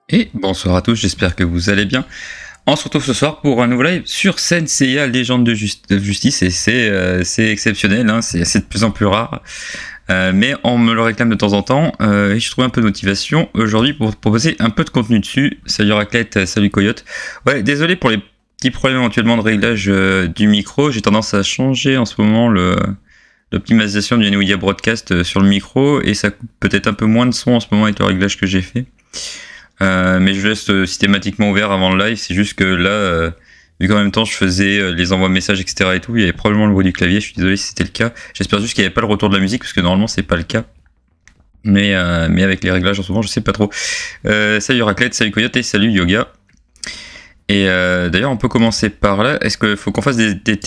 Et bonsoir à tous, j'espère que vous allez bien. On se retrouve ce soir pour un nouveau live sur Senseiya Légende de Justice et c'est exceptionnel, hein, c'est de plus en plus rare. Mais on me le réclame de temps en temps et je trouve un peu de motivation aujourd'hui pour proposer un peu de contenu dessus. Salut Raclette, salut Coyote. Ouais, désolé pour les petits problèmes éventuellement de réglage du micro. J'ai tendance à changer en ce moment l'optimisation du NVIDIA Broadcast sur le micro et ça coupe peut-être un peu moins de son en ce moment avec le réglage que j'ai fait. Mais je laisse systématiquement ouvert avant le live, c'est juste que là, vu qu'en même temps je faisais les envois messages, etc. et tout, il y avait probablement le bruit du clavier, je suis désolé si c'était le cas. J'espère juste qu'il n'y avait pas le retour de la musique, parce que normalement c'est pas le cas. Mais avec les réglages en ce moment, je sais pas trop. Salut Raclette, salut Coyote et salut Yoga. Et d'ailleurs, on peut commencer par là. Est-ce qu'il faut qu'on fasse des T2 ?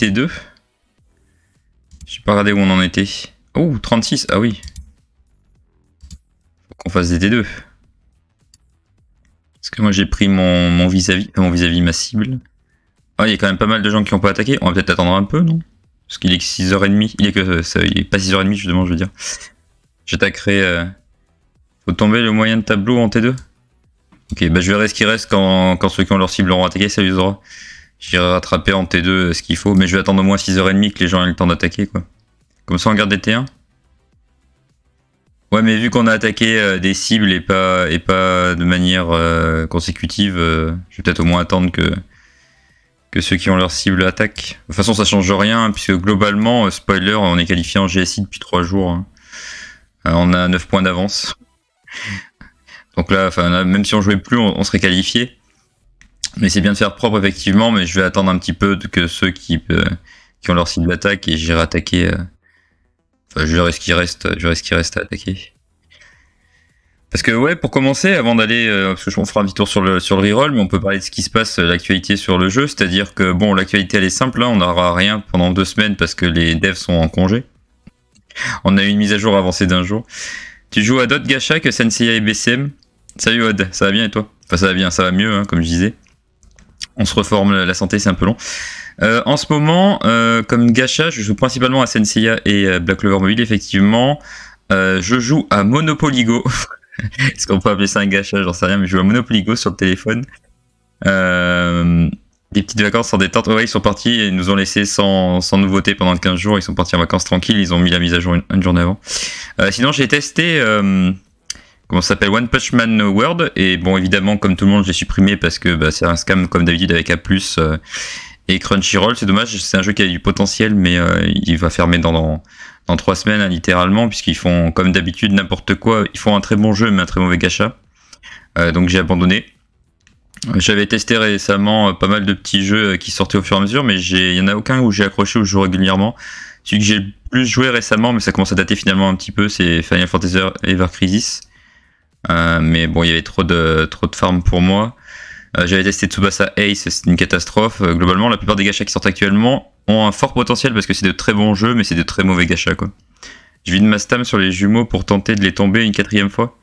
Je sais pas regardé où on en était. Oh, 36, ah oui. Faut qu'on fasse des T2. Parce que moi j'ai pris mon vis-à-vis, ma cible. Ah, il y a quand même pas mal de gens qui n'ont pas attaqué. On va peut-être attendre un peu, non? Parce qu'il est que 6h30. Il est pas 6h30 justement, je veux dire. J'attaquerai... Faut tomber le moyen de tableau en T2. Ok, bah je verrai ce qui reste quand ceux qui ont leur cible auront attaqué, ça les aura. J'irai rattraper en T2 ce qu'il faut, mais je vais attendre au moins 6h30 que les gens aient le temps d'attaquer, quoi. Comme ça on garde des T1. Ouais, mais vu qu'on a attaqué des cibles et pas de manière consécutive, je vais peut-être au moins attendre que ceux qui ont leur cible attaquent. De toute façon, ça change rien, puisque globalement, spoiler, on est qualifié en GSI depuis 3 jours. Hein. On a 9 points d'avance. Donc là, même si on jouait plus, on serait qualifié. Mais c'est bien de faire propre, effectivement, mais je vais attendre un petit peu que ceux qui ont leur cible attaquent et j'irai attaquer... Enfin, je verrai ce qui reste à attaquer. Parce que ouais, pour commencer, avant d'aller, parce que on fera un petit tour sur le reroll, mais on peut parler de ce qui se passe, l'actualité sur le jeu, c'est-à-dire que bon, l'actualité elle est simple, là, on n'aura rien pendant 2 semaines parce que les devs sont en congé. On a eu une mise à jour avancée d'1 jour. Tu joues à d'autres gachas que Senseiya et BCM. Salut Odd, ça va bien et toi? Enfin ça va bien, ça va mieux, hein, comme je disais. On se reforme, la santé c'est un peu long. En ce moment, comme gacha, je joue principalement à Senseiya et Black Clover Mobile, effectivement. Je joue à Monopoly Go. Est-ce qu'on peut appeler ça un gacha? J'en sais rien, mais je joue à Monopoly Go sur le téléphone. Des petites vacances en détente. Ouais, ils sont partis et ils nous ont laissé sans nouveauté pendant 15 jours. Ils sont partis en vacances tranquilles. Ils ont mis la mise à jour une journée avant. Sinon, j'ai testé... comment ça s'appelle, One Punch Man World, et bon évidemment comme tout le monde je l'ai supprimé parce que bah, c'est un scam comme d'habitude avec A+, et Crunchyroll. C'est dommage, c'est un jeu qui a du potentiel, mais il va fermer dans 3 semaines hein, littéralement, puisqu'ils font comme d'habitude n'importe quoi. Ils font un très bon jeu mais un très mauvais gacha, donc j'ai abandonné. J'avais testé récemment pas mal de petits jeux qui sortaient au fur et à mesure, mais il y en a aucun où j'ai accroché, où je joue régulièrement. Celui que j'ai le plus joué récemment, mais ça commence à dater finalement un petit peu, c'est Final Fantasy Ever Crisis. Mais bon, il y avait trop de farm pour moi. J'avais testé Tsubasa Ace, c'est une catastrophe. Globalement, la plupart des gachas qui sortent actuellement ont un fort potentiel parce que c'est de très bons jeux, mais c'est de très mauvais gachas, quoi. Je vide ma stam sur les jumeaux pour tenter de les tomber une 4e fois.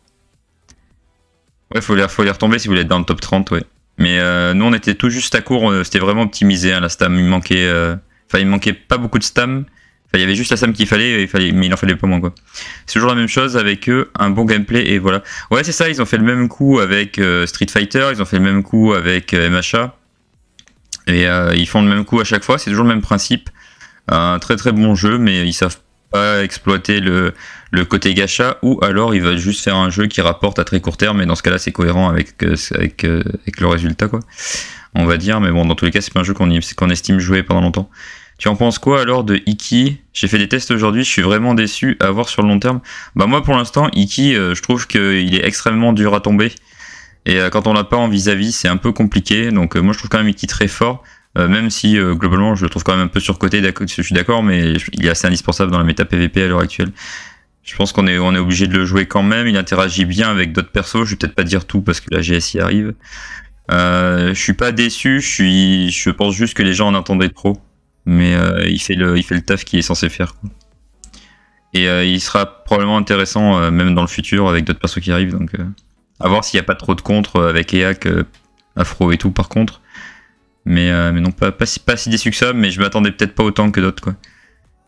Ouais, faut les retomber si vous voulez être dans le top 30, ouais. Mais nous, on était tout juste à court, c'était vraiment optimisé, hein, la stam. Il me manquait pas beaucoup de stam. Enfin, il y avait juste la stam qu'il fallait, mais il en fallait pas moins, quoi. C'est toujours la même chose avec eux, un bon gameplay, et voilà. Ouais, c'est ça, ils ont fait le même coup avec Street Fighter, ils ont fait le même coup avec MHA, et ils font le même coup à chaque fois, c'est toujours le même principe. Un très très bon jeu, mais ils savent pas exploiter le côté gacha, ou alors ils veulent juste faire un jeu qui rapporte à très court terme, et dans ce cas-là, c'est cohérent avec le résultat, quoi. On va dire, mais bon, dans tous les cas, c'est pas un jeu qu'on estime jouer pendant longtemps. Tu en penses quoi alors de Iki? J'ai fait des tests aujourd'hui, je suis vraiment déçu à voir sur le long terme. Bah moi pour l'instant, Iki, je trouve qu'il est extrêmement dur à tomber. Et quand on l'a pas en vis-à-vis, c'est un peu compliqué. Donc moi je trouve quand même Iki très fort. Même si globalement je le trouve quand même un peu surcoté, je suis d'accord, mais il est assez indispensable dans la méta PVP à l'heure actuelle. Je pense qu'on est obligé de le jouer quand même, il interagit bien avec d'autres persos, je vais peut-être pas dire tout parce que la GSI arrive. Je suis pas déçu, je pense juste que les gens en attendaient trop. Mais il fait le taf qu'il est censé faire, quoi. Et il sera probablement intéressant même dans le futur avec d'autres persos qui arrivent, donc à voir s'il n'y a pas trop de contre avec EAC, Afro et tout par contre. Mais non, pas si déçu que ça, mais je m'attendais peut-être pas autant que d'autres, quoi.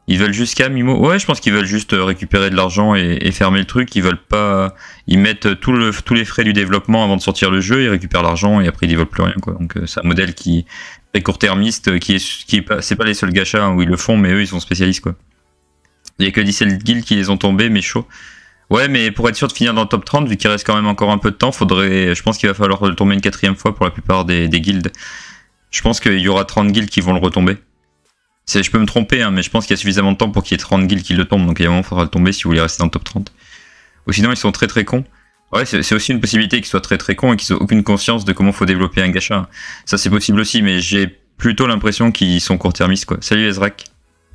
Ils veulent juste Cam, Imo. Ouais, je pense qu'ils veulent juste récupérer de l'argent et fermer le truc. Ils veulent pas. Ils mettent tous les frais du développement avant de sortir le jeu, ils récupèrent l'argent et après ils développent plus rien, quoi. Donc c'est un modèle qui est court-termiste, c'est pas les seuls gachas où ils le font, mais eux ils sont spécialistes, quoi. Il y a que 17 guilds qui les ont tombés, mais chaud. Ouais, mais pour être sûr de finir dans le top 30, vu qu'il reste quand même encore un peu de temps, je pense qu'il va falloir le tomber une 4e fois pour la plupart des guildes. Je pense qu'il y aura 30 guilds qui vont le retomber. Je peux me tromper, hein, mais je pense qu'il y a suffisamment de temps pour qu'il y ait 30 guilds qui le tombent, donc il y a un moment il faudra le tomber si vous voulez rester dans le top 30. Ou sinon ils sont très très cons. Ouais, c'est aussi une possibilité qu'ils soient très très cons et qu'ils n'ont aucune conscience de comment faut développer un gacha. Ça c'est possible aussi, mais j'ai plutôt l'impression qu'ils sont court-termistes, quoi. Salut Ezrak.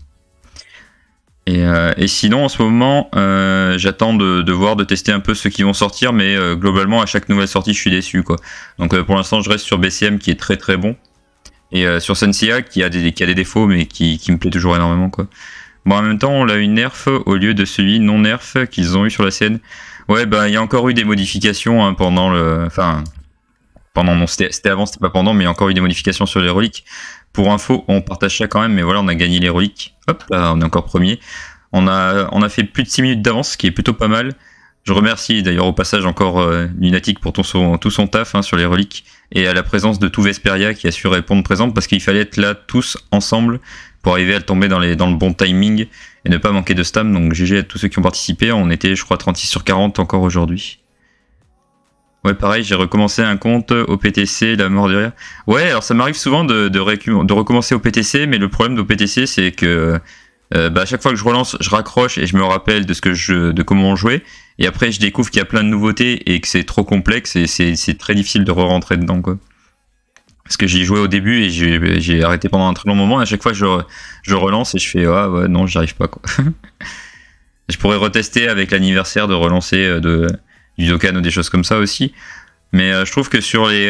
Et sinon en ce moment j'attends de tester un peu ceux qui vont sortir, mais globalement à chaque nouvelle sortie je suis déçu, quoi. Donc pour l'instant je reste sur BCM qui est très très bon. Et sur Senseiya qui a des défauts mais qui me plaît toujours énormément, quoi. Bon, en même temps on a eu nerf au lieu de celui non nerf qu'ils ont eu sur la scène. Ouais, bah il y a encore eu des modifications, hein, pendant le... Enfin, pendant, non, c'était avant, c'était pas pendant, mais il y a encore eu des modifications sur les reliques. Pour info, on partage ça quand même, mais voilà, on a gagné les reliques. Hop, là on est encore premier. On a fait plus de 6 minutes d'avance, ce qui est plutôt pas mal. Je remercie d'ailleurs au passage encore Lunatic pour tout son taf, hein, sur les reliques, et à la présence de tout Vesperia qui a su répondre présente, parce qu'il fallait être là tous ensemble pour arriver à tomber dans le bon timing et ne pas manquer de stam. Donc GG à tous ceux qui ont participé. On était, je crois, 36 sur 40 encore aujourd'hui. Ouais, pareil, j'ai recommencé un compte au PTC, la mort de rire. Ouais, alors ça m'arrive souvent de recommencer au PTC, mais le problème de PTC, c'est que à chaque fois que je relance, je raccroche et je me rappelle de comment on jouait. Et après, je découvre qu'il y a plein de nouveautés et que c'est trop complexe et c'est très difficile de re-rentrer dedans, quoi. Parce que j'y jouais au début et j'ai arrêté pendant un très long moment. Et à chaque fois, je relance et je fais ah ouais, non, j'y arrive pas, quoi. Je pourrais retester avec l'anniversaire de relancer du Dokkan ou des choses comme ça aussi. Mais je trouve que sur les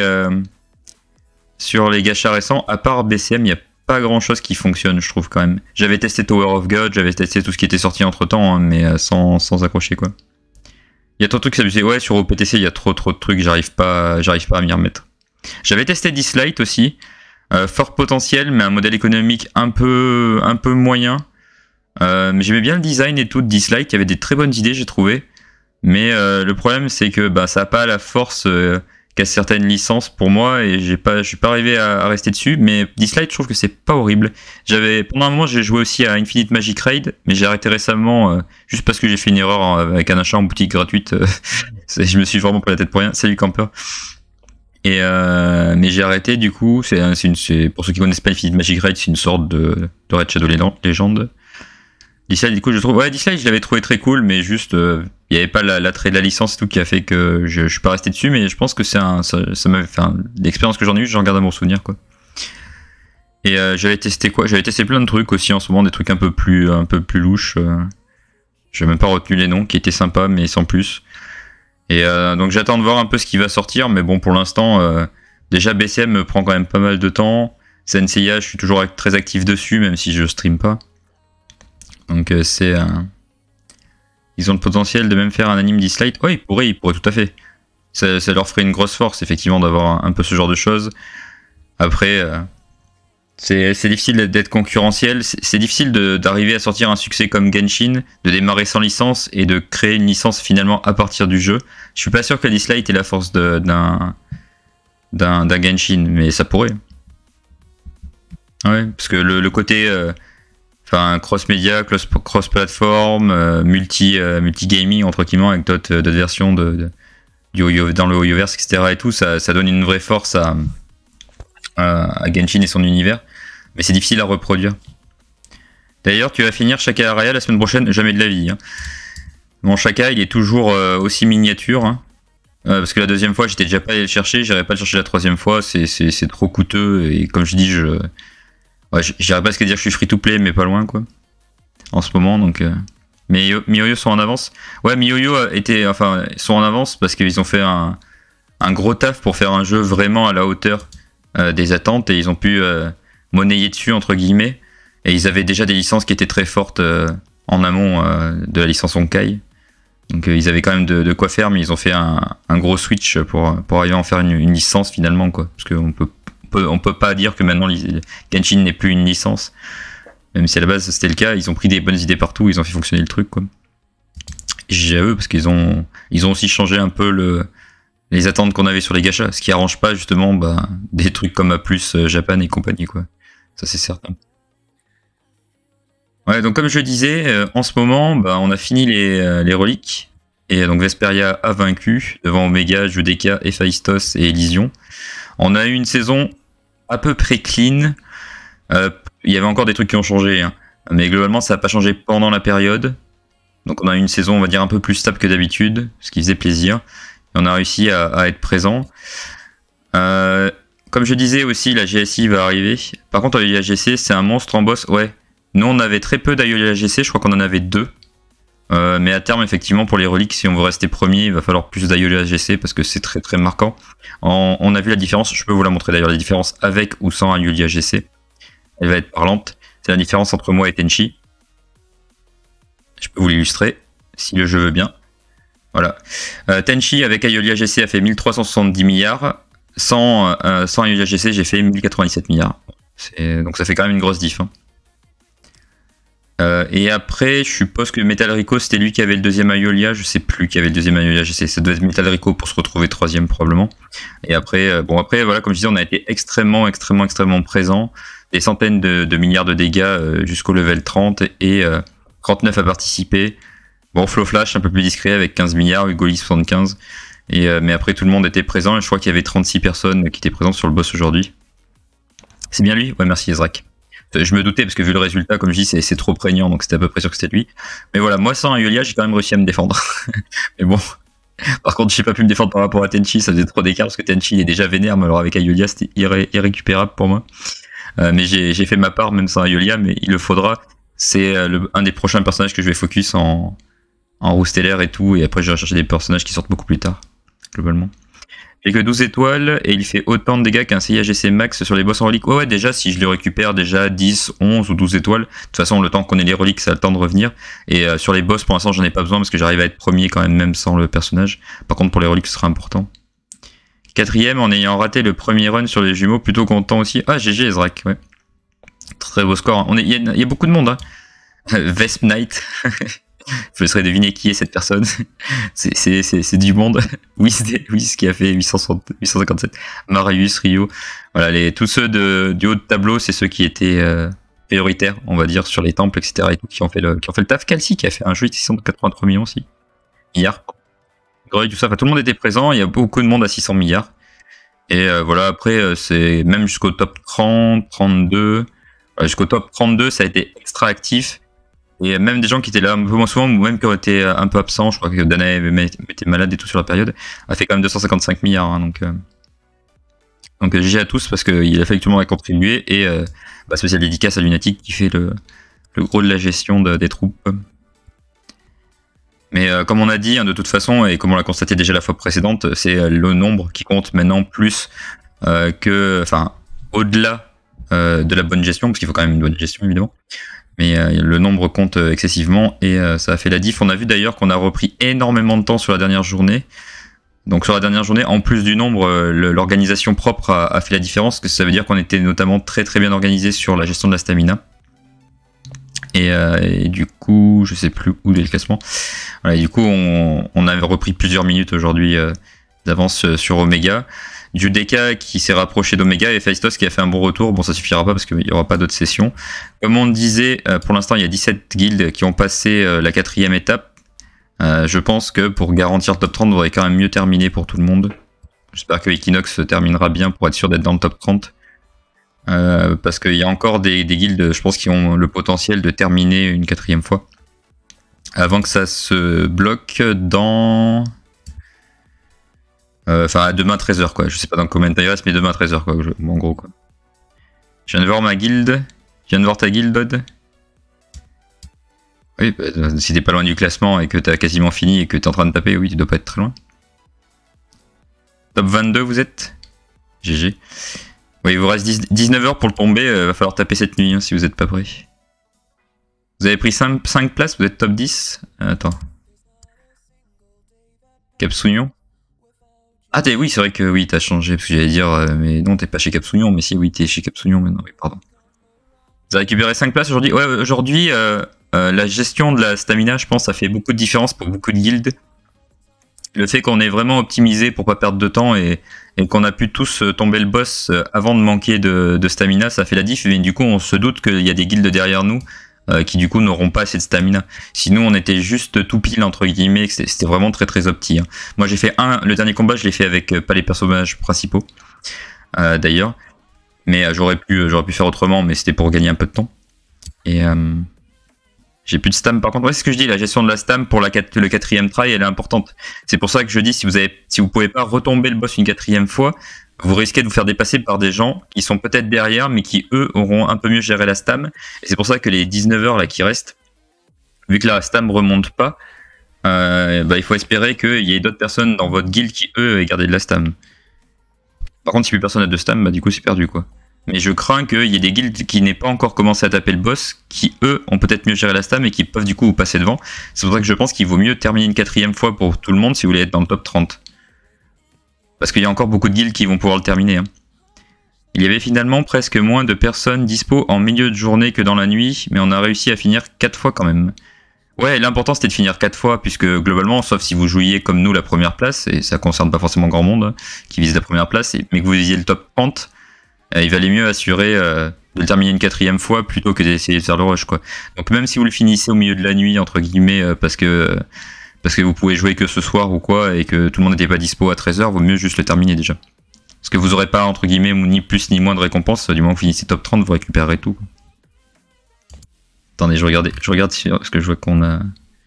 gachas récents, à part BCM, il n'y a pas grand chose qui fonctionne, je trouve, quand même. J'avais testé Tower of God, j'avais testé tout ce qui était sorti entre temps, hein, mais sans accrocher, quoi. Il y a trop de trucs qui s'abusaient. Ouais, sur OPTC, il y a trop de trucs, j'arrive pas à m'y remettre. J'avais testé Dislight aussi, fort potentiel, mais un modèle économique un peu moyen. Mais j'aimais bien le design et tout de Dislight, il y avait des très bonnes idées, j'ai trouvé. Mais le problème, c'est que ça n'a pas la force qu'a certaines licences pour moi, et je suis pas arrivé à rester dessus. Mais Dislight, je trouve que c'est pas horrible. Pendant un moment, j'ai joué aussi à Infinite Magic Raid, mais j'ai arrêté récemment juste parce que j'ai fait une erreur avec un achat en boutique gratuite. Je me suis vraiment pris la tête pour rien. Salut Camper. Mais j'ai arrêté, du coup. C'est pour ceux qui connaissent pas Infinite Magic Raid, c'est une sorte de Red Shadow Legend. Dislight, du coup, Dislight, je l'avais trouvé très cool, mais juste, il n'y avait pas l'attrait de la licence et tout qui a fait que je suis pas resté dessus, mais je pense que ça m'avait fait l'expérience que j'en ai eue, j'en garde un bon souvenir, quoi. Et j'avais testé quoi? J'avais testé plein de trucs aussi en ce moment, des trucs un peu plus louches. J'ai même pas retenu les noms, qui étaient sympas, mais sans plus. Et donc j'attends de voir un peu ce qui va sortir, mais bon, pour l'instant, déjà BCM me prend quand même pas mal de temps. Senseiya, je suis toujours très actif dessus, même si je stream pas. Donc ils ont le potentiel de même faire un anime Dislight. Ouais, ils pourraient tout à fait. Ça leur ferait une grosse force, effectivement, d'avoir un peu ce genre de choses. Après, c'est difficile d'être concurrentiel. C'est difficile d'arriver à sortir un succès comme Genshin, de démarrer sans licence et de créer une licence finalement à partir du jeu. Je suis pas sûr que Dislight ait la force d'un Genshin, mais ça pourrait. Ouais, parce que le côté... cross-média, cross-platform, multi-gaming, entre guillemets, avec d'autres versions dans le HoYoverse, etc. et tout, ça donne une vraie force à Genshin et son univers. Mais c'est difficile à reproduire. D'ailleurs, tu vas finir Shaka Araya la semaine prochaine, jamais de la vie. Hein. Mon Shaka, il est toujours aussi miniature. Hein. Parce que la deuxième fois, j'étais déjà pas allé le chercher, j'irai pas le chercher la troisième fois, c'est trop coûteux. Et comme je dis, ouais, j'irais pas à ce que dire que je suis free to play, mais pas loin, quoi. En ce moment, donc. Mais MiYoYo sont en avance. Ouais, MiYoYo sont en avance parce qu'ils ont fait un gros taf pour faire un jeu vraiment à la hauteur des attentes, et ils ont pu monnayer dessus, entre guillemets. Et ils avaient déjà des licences qui étaient très fortes en amont de la licence Honkai. Donc ils avaient quand même de quoi faire, mais ils ont fait un gros switch pour arriver à en faire une licence finalement, quoi. Parce qu'on peut pas dire que maintenant Genshin n'est plus une licence. Même si à la base c'était le cas, ils ont pris des bonnes idées partout, ils ont fait fonctionner le truc, quoi. J'ai à eux parce qu'ils ont aussi changé un peu les attentes qu'on avait sur les gachas, ce qui arrange pas justement des trucs comme A+, Japan et compagnie, quoi. Ça c'est certain. Ouais, donc comme je disais, en ce moment, on a fini les reliques. Et donc Vesperia a vaincu devant Omega, Judeka, Héphaïstos et Elysion. On a eu une saison à peu près clean. Il y avait encore des trucs qui ont changé, hein. Mais globalement ça n'a pas changé pendant la période. Donc on a eu une saison, on va dire, un peu plus stable que d'habitude, ce qui faisait plaisir. Et on a réussi à être présent. Comme je disais aussi, la GSI va arriver. Par contre, la GC, c'est un monstre en boss. Ouais, nous on avait très peu d'Ayolia GC, je crois qu'on en avait 2. Mais à terme, effectivement, pour les reliques, si on veut rester premier, il va falloir plus d'Ayolia GC parce que c'est très très marquant. On a vu la différence, je peux vous la montrer d'ailleurs, la différence avec ou sans Ayolia GC. Elle va être parlante. C'est la différence entre moi et Tenchi. Je peux vous l'illustrer, si le jeu veut bien. Voilà. Tenchi avec Ayolia GC a fait 1370 milliards. Sans Ayolia GC, j'ai fait 1097 milliards. Donc ça fait quand même une grosse diff, hein. Et après, je suppose que Metal Rico, c'était lui qui avait le deuxième Ayolia. Je sais plus qui avait le deuxième Ayolia GC. Ça devait être Metal Rico pour se retrouver troisième probablement. Et après, après, voilà, comme je disais, on a été extrêmement présent. Des centaines de milliards de dégâts jusqu'au level 30 et 39 à participer. Bon, Flow Flash un peu plus discret avec 15 milliards, Ugoli 75. Mais après, tout le monde était présent et je crois qu'il y avait 36 personnes qui étaient présentes sur le boss aujourd'hui. C'est bien lui? Ouais, merci Ezrak. Je me doutais parce que vu le résultat, comme je dis, c'est trop prégnant, donc c'était à peu près sûr que c'était lui. Mais voilà, moi sans Ayolia, j'ai quand même réussi à me défendre. Mais bon, par contre, j'ai pas pu me défendre par rapport à Tenchi, ça faisait trop d'écart parce que Tenchi il est déjà vénère, mais alors avec Ayolia, c'était irrécupérable pour moi. Mais j'ai fait ma part même sans Ayolia, mais il le faudra. C'est un des prochains personnages que je vais focus en roue stellaire et tout, et après je vais rechercher des personnages qui sortent beaucoup plus tard, globalement. J'ai que 12 étoiles et il fait autant de dégâts qu'un CIAGC max sur les boss en relique. Ouais, déjà, si je les récupère déjà 10, 11 ou 12 étoiles, de toute façon, le temps qu'on ait les reliques, ça a le temps de revenir. Et sur les boss, pour l'instant, j'en ai pas besoin parce que j'arrive à être premier quand même sans le personnage. Par contre, pour les reliques, ce sera important. 4ème, en ayant raté le premier run sur les jumeaux, plutôt content aussi. Ah, GG Ezrak, ouais. Très beau score. Il y a beaucoup de monde, hein. Vesp Knight. Je me serais deviné qui est cette personne. C'est du monde. Whis qui a fait 857. Marius, Rio. Voilà, tous ceux du haut de tableau, c'est ceux qui étaient prioritaires, on va dire, sur les temples, etc. et tout, qui ont fait le taf. Calci qui a fait un jeu de 683 millions aussi. Milliards. Groy, tout ça. Enfin, tout le monde était présent. Il y a beaucoup de monde à 600 milliards. Et voilà, après, c'est même jusqu'au top 30, 32. Jusqu'au top 32, ça a été extra actif. Et même des gens qui étaient là un peu moins souvent, ou même qui ont été un peu absents, je crois que Danae était malade et tout sur la période, a fait quand même 255 milliards. Hein, donc GG à tous parce qu'il a fallu que tout le monde ait contribué. Et spécial dédicace à Lunatic qui fait le gros de la gestion des troupes. Mais comme on a dit, hein, de toute façon, et comme on l'a constaté déjà la fois précédente, c'est le nombre qui compte maintenant plus au-delà de la bonne gestion, parce qu'il faut quand même une bonne gestion évidemment. Mais le nombre compte excessivement et ça a fait la diff. On a vu d'ailleurs qu'on a repris énormément de temps sur la dernière journée. Donc sur la dernière journée, en plus du nombre, l'organisation propre a fait la différence, parce que ça veut dire qu'on était notamment très bien organisé sur la gestion de la stamina. Et du coup, je sais plus où est le classement. Voilà, et du coup, on avait repris plusieurs minutes aujourd'hui d'avance sur Omega. Judeka qui s'est rapproché d'Omega et Héphaïstos qui a fait un bon retour. Bon, ça suffira pas parce qu'il n'y aura pas d'autres sessions. Comme on disait, pour l'instant, il y a 17 guildes qui ont passé la 4ème étape. Je pense que pour garantir le top 30, vous aurez quand même mieux terminé pour tout le monde. J'espère que Equinox terminera bien pour être sûr d'être dans le top 30. Parce qu'il y a encore des guildes, je pense, qui ont le potentiel de terminer une 4ème fois. Avant que ça se bloque dans... à demain 13h quoi, je sais pas dans combien de temps il reste, mais demain 13h quoi, en gros quoi. Je viens de voir ma guilde, je viens de voir ta guilde, Dodd. Oui, si t'es pas loin du classement et que t'as quasiment fini et que t'es en train de taper, oui, tu dois pas être très loin. Top 22 vous êtes? GG. Oui, il vous reste 19 heures pour le tomber, va falloir taper cette nuit hein, si vous êtes pas prêt. Vous avez pris 5 places, vous êtes top 10. Attends. Capsougnon. Ah oui, c'est vrai que oui, t'as changé, parce que j'allais dire, mais non, t'es pas chez Capsougnon, mais si, oui, t'es chez Capsougnon maintenant, oui, pardon. Vous avez récupéré 5 places aujourd'hui. Ouais, aujourd'hui, la gestion de la stamina, je pense, ça fait beaucoup de différence pour beaucoup de guildes. Le fait qu'on ait vraiment optimisé pour pas perdre de temps et qu'on a pu tous tomber le boss avant de manquer de stamina, ça fait la diff. Mais du coup, on se doute qu'il y a des guildes derrière nous qui du coup n'auront pas assez de stamina. Si nous on était juste tout pile entre guillemets, c'était vraiment très très opti. Hein. Moi j'ai fait le dernier combat, je l'ai fait avec pas les personnages principaux d'ailleurs. Mais j'aurais pu faire autrement, mais c'était pour gagner un peu de temps. Et j'ai plus de stam. Par contre, ouais, c'est ce que je dis, la gestion de la stam pour le 4ème try, elle est importante. C'est pour ça que je dis, si vous pouvez pas retomber le boss une 4ème fois, vous risquez de vous faire dépasser par des gens qui sont peut-être derrière, mais qui eux auront un peu mieux géré la stam. Et c'est pour ça que les 19 heures là qui restent, vu que la stam remonte pas, il faut espérer qu'il y ait d'autres personnes dans votre guild qui eux aient gardé de la stam. Par contre, si plus personne n'a de stam, du coup c'est perdu quoi. Mais je crains qu'il y ait des guilds qui n'aient pas encore commencé à taper le boss, qui eux ont peut-être mieux géré la stam et qui peuvent du coup vous passer devant. C'est pour ça que je pense qu'il vaut mieux terminer une 4ème fois pour tout le monde si vous voulez être dans le top 30. Parce qu'il y a encore beaucoup de guilds qui vont pouvoir le terminer. Hein. Il y avait finalement presque moins de personnes dispo en milieu de journée que dans la nuit, mais on a réussi à finir 4 fois quand même. Ouais, l'important c'était de finir 4 fois, puisque globalement, sauf si vous jouiez comme nous la première place, et ça concerne pas forcément grand monde qui vise la première place, mais que vous visiez le top 30, il valait mieux assurer de le terminer une 4ème fois plutôt que d'essayer de faire le rush quoi. Donc même si vous le finissez au milieu de la nuit entre guillemets parce que vous pouvez jouer que ce soir ou quoi et que tout le monde n'était pas dispo à 13h, vaut mieux juste le terminer déjà. Parce que vous aurez pas entre guillemets ni plus ni moins de récompense du moment que vous finissez top 30, vous récupérerez tout. Quoi. Attendez, je regarde parce que je vois qu'on a.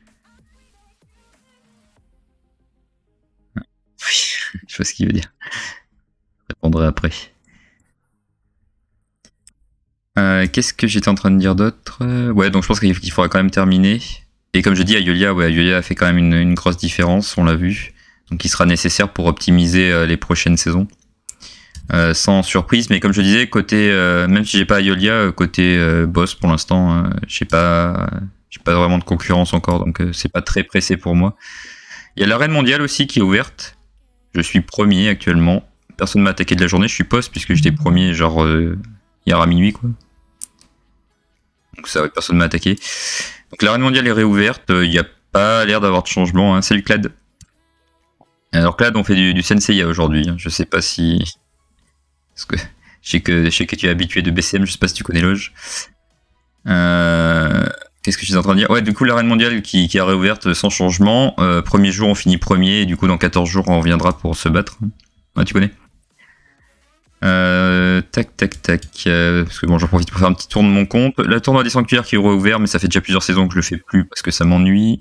Oui, je vois ce qu'il veut dire. Je répondrai après. Qu'est-ce que j'étais en train de dire d'autre? Ouais, donc je pense qu'il faudra quand même terminer. Et comme je dis, Iolia a fait quand même une grosse différence, on l'a vu. Donc il sera nécessaire pour optimiser les prochaines saisons. Sans surprise, mais comme je disais, côté même si j'ai pas Iolia, côté boss pour l'instant, j'ai pas vraiment de concurrence encore, donc c'est pas très pressé pour moi. Il y a l'arène mondiale aussi qui est ouverte. Je suis premier actuellement. Personne m'a attaqué de la journée, je suis post puisque j'étais premier genre hier à minuit quoi. Donc ça, personne m'a attaqué. Donc l'arène mondiale est réouverte, il n'y a pas l'air d'avoir de changement. Hein. Salut Clad. Alors Clad, on fait du Senseiya aujourd'hui. Hein. Je sais pas si... Parce que je sais que tu es habitué de BCM, je sais pas si tu connais Loge. Qu'est-ce que je suis en train de dire? Ouais, du coup, l'arène mondiale qui a réouverte sans changement. Premier jour, on finit premier, et du coup, dans 14 jours, on reviendra pour se battre. Ouais, tu connais. Tac. Parce que bon, j'en profite pour faire un petit tour de mon compte. Le tournoi des sanctuaires qui est réouvert, mais ça fait déjà plusieurs saisons que je le fais plus parce que ça m'ennuie.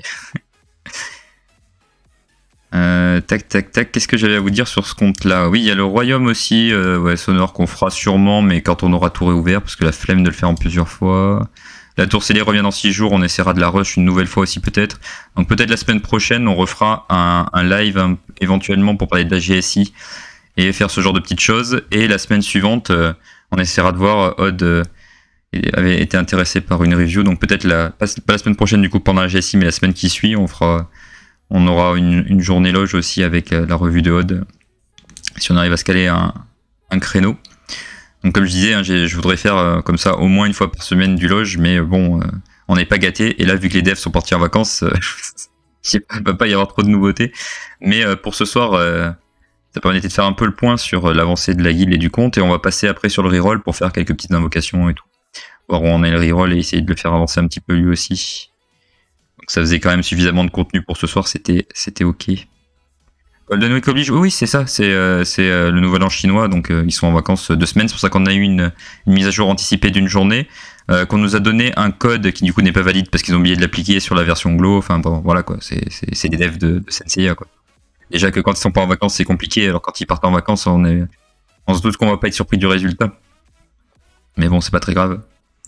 Qu'est-ce que j'avais à vous dire sur ce compte-là? Oui, il y a le royaume aussi, sonore qu'on fera sûrement, mais quand on aura tout réouvert, parce que la flemme de le faire en plusieurs fois. La tour scellée revient dans 6 jours, on essaiera de la rush une nouvelle fois aussi peut-être. Donc peut-être la semaine prochaine, on refera un live éventuellement pour parler de la GSI et faire ce genre de petites choses. Et la semaine suivante, on essaiera de voir, Odd avait été intéressé par une review, donc peut-être pas la semaine prochaine du coup pendant la GSI, mais la semaine qui suit, on aura une journée loge aussi avec la revue de Odd, si on arrive à se caler un créneau. Donc comme je disais, hein, je voudrais faire comme ça au moins une fois par semaine du loge, mais bon, on n'est pas gâté. Et là, vu que les devs sont partis en vacances, il ne va pas y avoir trop de nouveautés. Mais pour ce soir, ça permettait de faire un peu le point sur l'avancée de la guilde et du compte. Et on va passer après sur le reroll pour faire quelques petites invocations et tout. Voir où on est le reroll et essayer de le faire avancer un petit peu lui aussi. Donc ça faisait quand même suffisamment de contenu pour ce soir, c'était ok. Golden Week oblige, oui c'est ça, c'est le nouvel an chinois, donc ils sont en vacances 2 semaines, c'est pour ça qu'on a eu une mise à jour anticipée d'une journée, qu'on nous a donné un code qui du coup n'est pas valide parce qu'ils ont oublié de l'appliquer sur la version Glo, enfin bon voilà quoi, c'est des devs de Senseiya quoi. Déjà que quand ils sont pas en vacances c'est compliqué, alors quand ils partent en vacances on se doute qu'on va pas être surpris du résultat. Mais bon c'est pas très grave.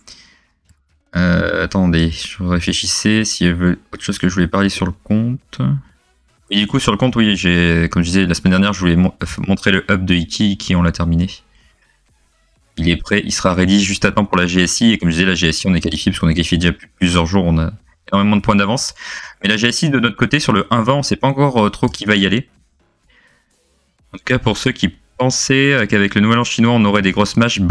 Attendez, je réfléchissais s'il y avait autre chose que je voulais parler sur le compte. Et du coup sur le compte, oui, comme je disais la semaine dernière, je voulais montrer le hub de Iki, on l'a terminé. Il est prêt, il sera ready juste à temps pour la GSI, et comme je disais, la GSI on est qualifié, parce qu'on est qualifié déjà plusieurs jours, on a énormément de points d'avance. Mais la GSI de notre côté, sur le 1-20, on sait pas encore trop qui va y aller. En tout cas, pour ceux qui pensaient qu'avec le nouvel an chinois on aurait des grosses matchs, bah non.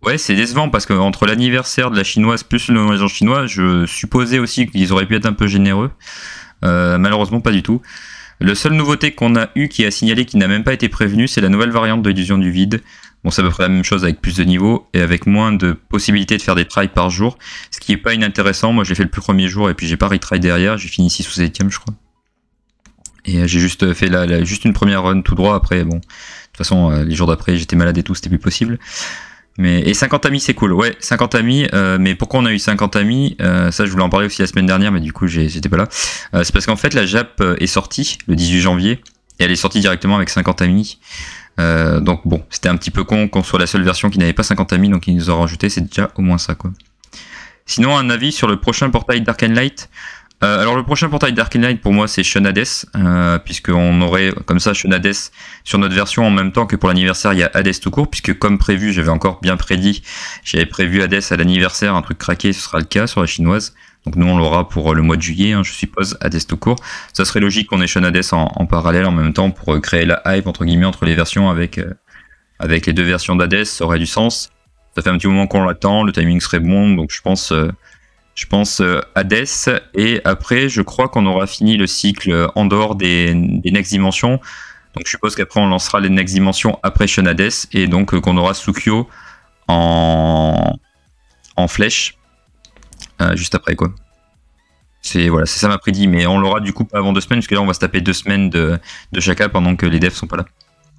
Ouais, c'est décevant parce que entre l'anniversaire de la chinoise plus le nouvel an chinois, je supposais aussi qu'ils auraient pu être un peu généreux. Malheureusement, pas du tout. Le seule nouveauté qu'on a eu qui a signalé qui n'a même pas été prévenu, c'est la nouvelle variante de l'illusion du vide. Bon, c'est à peu près la même chose avec plus de niveaux et avec moins de possibilités de faire des tries par jour, ce qui est pas inintéressant. Moi, j'ai fait le premier jour et puis j'ai pas retry derrière, j'ai fini 6 ou 7ème, je crois. Et j'ai juste fait juste une première run tout droit. Après, bon, de toute façon, les jours d'après, j'étais malade et tout, c'était plus possible. Et 50 amis, c'est cool. Ouais, 50 amis. Mais pourquoi on a eu 50 amis ça, je voulais en parler aussi la semaine dernière, mais du coup, j'étais pas là. C'est parce qu'en fait, la JAP est sortie le 18 janvier et elle est sortie directement avec 50 amis. Donc bon, c'était un petit peu con qu'on soit la seule version qui n'avait pas 50 amis, donc ils nous ont rajouté. C'est déjà au moins ça, quoi. Sinon, un avis sur le prochain portail Dark and Light. Alors le prochain portail Dark and Light pour moi c'est Shun Hades, puisqu'on aurait comme ça Shun Hades sur notre version en même temps que pour l'anniversaire il y a Hades tout court, puisque comme prévu, j'avais encore bien prédit, j'avais prévu Hades à l'anniversaire, un truc craqué, ce sera le cas sur la chinoise. Donc nous on l'aura pour le mois de juillet, hein, je suppose, Hades tout court. Ça serait logique qu'on ait Shun Hades en parallèle en même temps pour créer la hype entre guillemets entre les versions avec les deux versions d'Hades, ça aurait du sens. Ça fait un petit moment qu'on l'attend, le timing serait bon, donc je pense Hades, et après je crois qu'on aura fini le cycle en dehors des Next Dimensions, donc je suppose qu'après on lancera les Next Dimensions après Shun Hades, et donc qu'on aura Tsukio en flèche juste après, quoi. C'est ça m'a prédit, mais on l'aura du coup pas avant 2 semaines, parce que là on va se taper 2 semaines de chacun pendant que les devs sont pas là.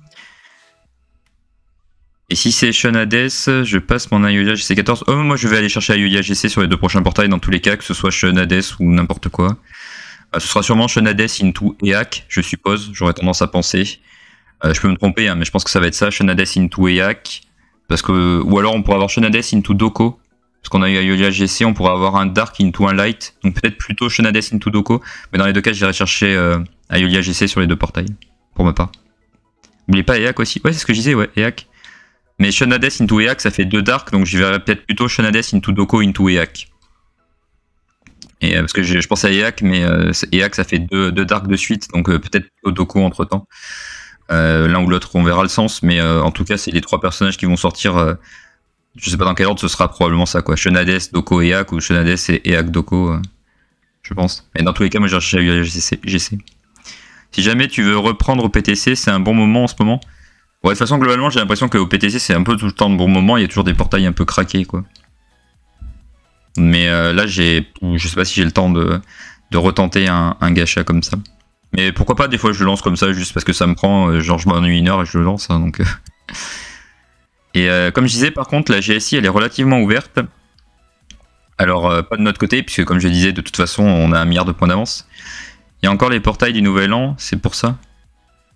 Et si c'est Shun Hades, je passe mon Ayuya GC14. Oh, moi je vais aller chercher Ayuya GC sur les 2 prochains portails dans tous les cas, que ce soit Shun Hades ou n'importe quoi. Ce sera sûrement Shun Hades into EAC, je suppose, j'aurais tendance à penser. Je peux me tromper, hein, mais je pense que ça va être ça, Shun Hades into EAC. Ou alors on pourra avoir Shun Hades into Doko. Parce qu'on a eu Ayuya GC, on pourra avoir un Dark into un Light. Donc peut-être plutôt Shun Hades into Doko. Mais dans les 2 cas, j'irai chercher Ayuya GC sur les 2 portails. Pour ma part. N'oubliez pas EAC aussi. Ouais, c'est ce que je disais, ouais, EAC. Mais Shun Hades into EAC, ça fait 2 Dark, donc je verrai peut-être plutôt Shun Hades into Doko into EAC. Et parce que je pense à EAC, mais EAC ça fait 2 Dark de suite, donc peut-être Doko entre temps. L'un ou l'autre, on verra le sens, mais en tout cas, c'est les 3 personnages qui vont sortir. Je sais pas dans quel ordre, ce sera probablement ça, quoi. Shun Hades, Doko, EAC, ou Shun Hades et EAC, Doko, je pense. Et dans tous les cas, moi j'ai cherché à GC. Si jamais tu veux reprendre au PTC, c'est un bon moment en ce moment. Ouais, de toute façon, globalement, j'ai l'impression qu'au PTC, c'est un peu tout le temps de bon moment, il y a toujours des portails un peu craqués, quoi. Mais là, je sais pas si j'ai le temps de retenter un gacha comme ça. Mais pourquoi pas, des fois, je le lance comme ça, juste parce que ça me prend, genre, je m'ennuie 1 heure et je le lance, hein, donc... Et comme je disais, par contre, la GSI, elle est relativement ouverte. Alors, pas de notre côté, puisque comme je disais, de toute façon, on a 1 milliard de points d'avance. Il y a encore les portails du Nouvel An, c'est pour ça. Encore ?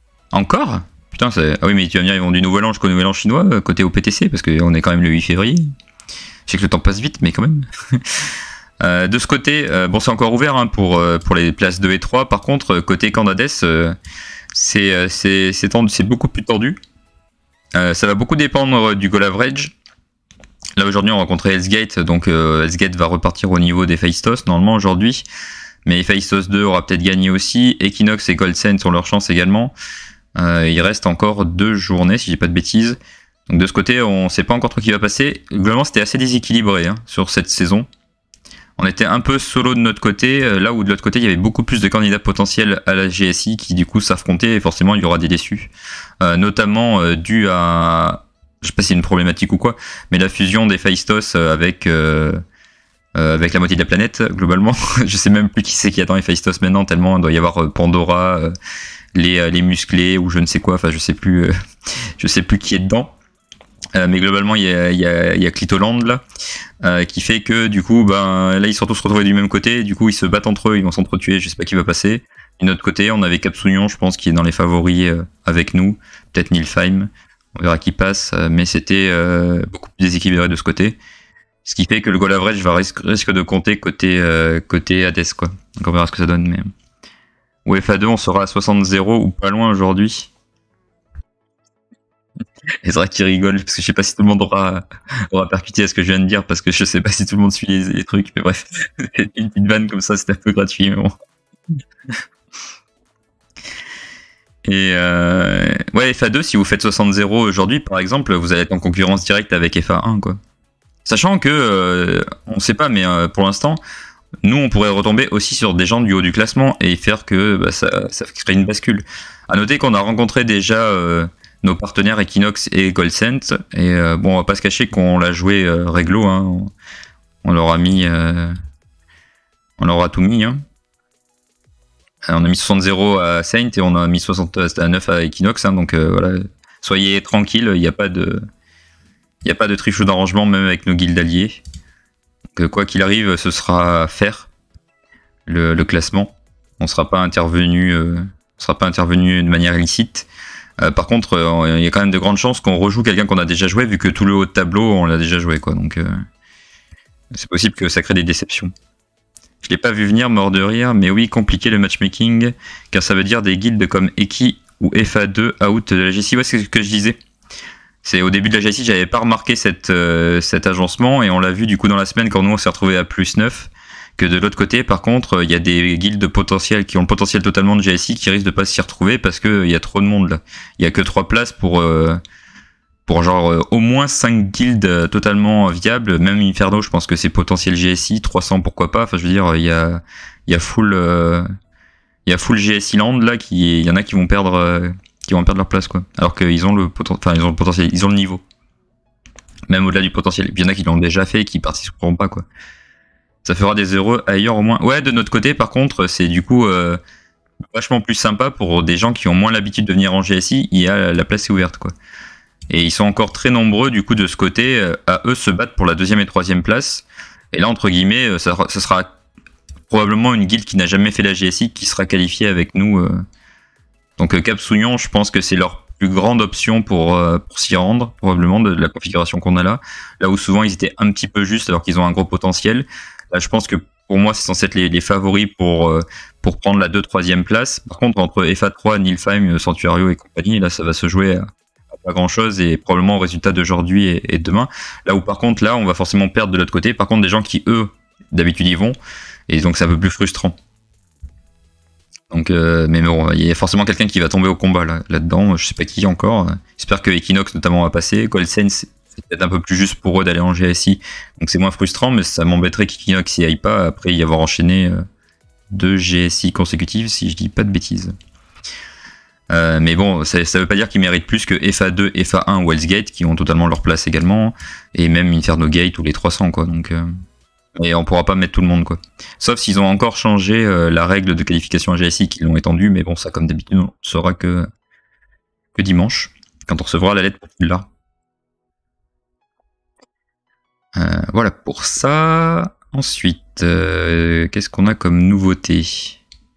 Putain, ah oui, mais tu vas me dire, ils vont du Nouvel An jusqu'au Nouvel An chinois, côté au PTC, parce qu'on est quand même le 8 février. Je sais que le temps passe vite, mais quand même. De ce côté, bon, c'est encore ouvert hein, pour les places 2 et 3. Par contre, côté Candades, c'est beaucoup plus tendu. Ça va beaucoup dépendre du goal average. Là, aujourd'hui, on rencontrait Hellsgate, donc Hellsgate va repartir au niveau des Phaistos, normalement, aujourd'hui. Mais Phaistos 2 aura peut-être gagné aussi. Equinox et Goldsen sont leur chance également. Il reste encore 2 journées, si j'ai pas de bêtises. Donc de ce côté, on sait pas encore trop qui va passer. Globalement, c'était assez déséquilibré hein, sur cette saison. On était un peu solo de notre côté, là où de l'autre côté, il y avait beaucoup plus de candidats potentiels à la GSI qui du coup s'affrontaient et forcément, il y aura des déçus. Notamment dû à... Je sais pas si c'est une problématique ou quoi, mais la fusion des Phaistos avec la moitié de la planète, globalement. Je sais même plus qui c'est qui attend les Phaistos maintenant, tellement il doit y avoir Pandora... les musclés ou je ne sais quoi, enfin je sais plus qui est dedans. Mais globalement il y a Clitoland là, qui fait que du coup ben là ils sont tous retrouvés du même côté, du coup ils se battent entre eux, ils vont s'entretuer, je sais pas qui va passer. De notre côté on avait Capsugnon je pense qui est dans les favoris avec nous, peut-être Nilfheim, on verra qui passe, mais c'était beaucoup plus déséquilibré de ce côté. Ce qui fait que le goal average risque de compter côté Hades quoi. Donc on verra ce que ça donne mais... Ou FA2, on sera à 60-0 ou pas loin aujourd'hui. Ezra qui rigole, parce que je sais pas si tout le monde aura percuté à ce que je viens de dire, parce que je sais pas si tout le monde suit les trucs, mais bref, une petite vanne comme ça, c'était un peu gratuit, mais bon. Et ouais, FA2, si vous faites 60-0 aujourd'hui, par exemple, vous allez être en concurrence directe avec FA1, quoi. Sachant que, on sait pas, mais pour l'instant, nous, on pourrait retomber aussi sur des gens du haut du classement et faire que bah, ça crée une bascule. À noter qu'on a rencontré déjà nos partenaires Equinox et Goldcent, et bon, on va pas se cacher qu'on l'a joué réglo, hein. On leur a mis... on leur a tout mis, hein. On a mis 60-0 à Saint et on a mis 69 à Equinox, hein, donc voilà, soyez tranquilles, il n'y a pas de triche ou d'arrangement même avec nos guildes alliés. Donc quoi qu'il arrive, ce sera faire le classement. On ne sera pas intervenu de manière illicite. Par contre, il y a quand même de grandes chances qu'on rejoue quelqu'un qu'on a déjà joué, vu que tout le haut de tableau, on l'a déjà joué, quoi. Donc c'est possible que ça crée des déceptions. Je l'ai pas vu venir, mort de rire, mais oui, compliqué le matchmaking, car ça veut dire des guildes comme Eki ou FA2 out de la GSI. Ouais, c'est ce que je disais. C'est au début de la GSI, j'avais pas remarqué cet agencement, et on l'a vu du coup dans la semaine quand nous on s'est retrouvé à +9, que de l'autre côté, par contre, il y a des guildes potentielles qui ont le potentiel totalement de GSI qui risquent de pas s'y retrouver parce qu'il y a trop de monde là. Il y a que 3 places pour genre au moins 5 guildes totalement viables. Même Inferno, je pense que c'est potentiel GSI, 300 pourquoi pas. Enfin, je veux dire, il y a full GSI land là, il y en a qui vont perdre leur place, quoi. Alors qu'ils ont le potentiel, ils ont le niveau. Même au-delà du potentiel. Il y en a qui l'ont déjà fait et qui participeront pas, quoi. Ça fera des heureux ailleurs au moins. Ouais, de notre côté, par contre, c'est du coup vachement plus sympa pour des gens qui ont moins l'habitude de venir en GSI. Il y a la place est ouverte, quoi. Et ils sont encore très nombreux, du coup, de ce côté, à eux se battre pour la 2e et 3e place. Et là, entre guillemets, ça sera probablement une guilde qui n'a jamais fait la GSI qui sera qualifiée avec nous. Donc Cap Sounion, je pense que c'est leur plus grande option pour s'y rendre, probablement, de la configuration qu'on a là. Là où souvent, ils étaient un petit peu justes alors qu'ils ont un gros potentiel. Là, je pense que pour moi, c'est censé être les favoris pour prendre la 2-3e place. Par contre, entre FA3, Nilfheim, Sanctuario et compagnie, là, ça va se jouer à pas grand chose et probablement au résultat d'aujourd'hui et demain. Là où par contre, là, on va forcément perdre de l'autre côté. Par contre, des gens qui, eux, d'habitude y vont. Et donc, c'est un peu plus frustrant. Donc, mais bon, il y a forcément quelqu'un qui va tomber au combat là-dedans. Je sais pas qui encore. J'espère que Equinox notamment va passer. Goldsense, c'est peut-être un peu plus juste pour eux d'aller en GSI. Donc c'est moins frustrant, mais ça m'embêterait qu'Equinox y aille pas après y avoir enchaîné 2 GSI consécutives, si je dis pas de bêtises. Mais bon, ça veut pas dire qu'ils méritent plus que FA2, FA1 ou Hellsgate qui ont totalement leur place également, et même Inferno Gate ou les 300, quoi. Donc, et on pourra pas mettre tout le monde, quoi. Sauf s'ils ont encore changé la règle de qualification à GSI, qu'ils l'ont étendue, mais bon, ça comme d'habitude, on ne saura que dimanche, quand on recevra la lettre populaire. Voilà pour ça. Ensuite, qu'est-ce qu'on a comme nouveauté?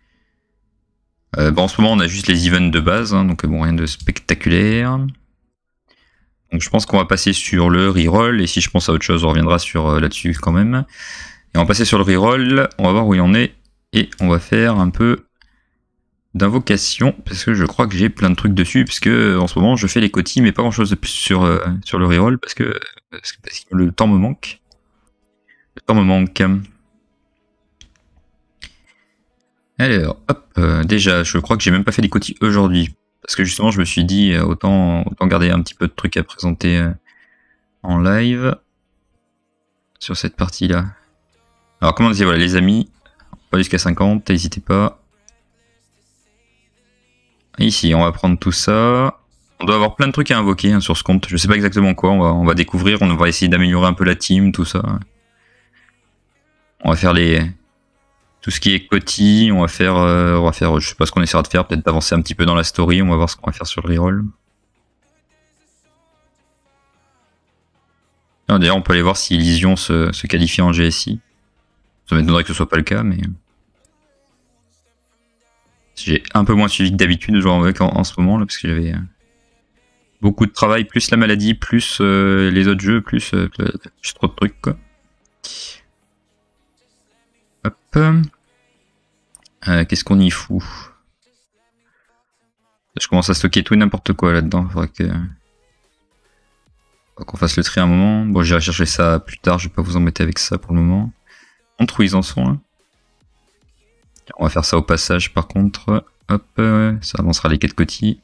En ce moment, on a juste les events de base, hein, donc bon, rien de spectaculaire. Donc je pense qu'on va passer sur le reroll, et si je pense à autre chose, on reviendra sur là-dessus quand même. Et on va passer sur le reroll, on va voir où il en est, et on va faire un peu d'invocation, parce que je crois que j'ai plein de trucs dessus, parce que en ce moment, je fais les cotis, mais pas grand-chose de plus sur le reroll, parce que le temps me manque. Le temps me manque. Alors, hop, déjà, je crois que j'ai même pas fait les cotis aujourd'hui. Parce que justement, je me suis dit, autant garder un petit peu de trucs à présenter en live. Sur cette partie-là. Alors, comme on disait, voilà, les amis, pas jusqu'à 50, n'hésitez pas. Ici, on va prendre tout ça. On doit avoir plein de trucs à invoquer hein, sur ce compte. Je sais pas exactement quoi, on va découvrir, on va essayer d'améliorer un peu la team, tout ça. On va faire tout ce qui est cotis, on va faire, je sais pas ce qu'on essaiera de faire, peut-être d'avancer un petit peu dans la story, on va voir ce qu'on va faire sur le reroll. D'ailleurs, on peut aller voir si Elysion se qualifie en GSI. Ça m'étonnerait que ce soit pas le cas, mais j'ai un peu moins suivi que d'habitude de jouer en ce moment là, parce que j'avais beaucoup de travail, plus la maladie, plus les autres jeux, plus trop de trucs, quoi. Hop. Qu'est-ce qu'on y fout? Je commence à stocker tout et n'importe quoi là-dedans. Faudrait qu'on fasse le tri à un moment. Bon, j'irai chercher ça plus tard. Je vais pas vous embêter avec ça pour le moment. Montre où ils en sont. Là. On va faire ça au passage par contre. Hop, ça avancera les 4 cotis.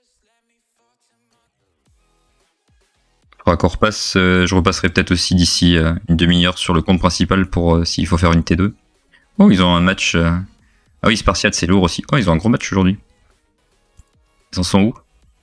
Faudra qu'on repasse, je repasserai peut-être aussi d'ici une demi-heure sur le compte principal pour s'il faut faire une T2. Oh, ils ont un match. Ah oui, Spartiate, c'est lourd aussi. Oh, ils ont un gros match aujourd'hui. Ils en sont où?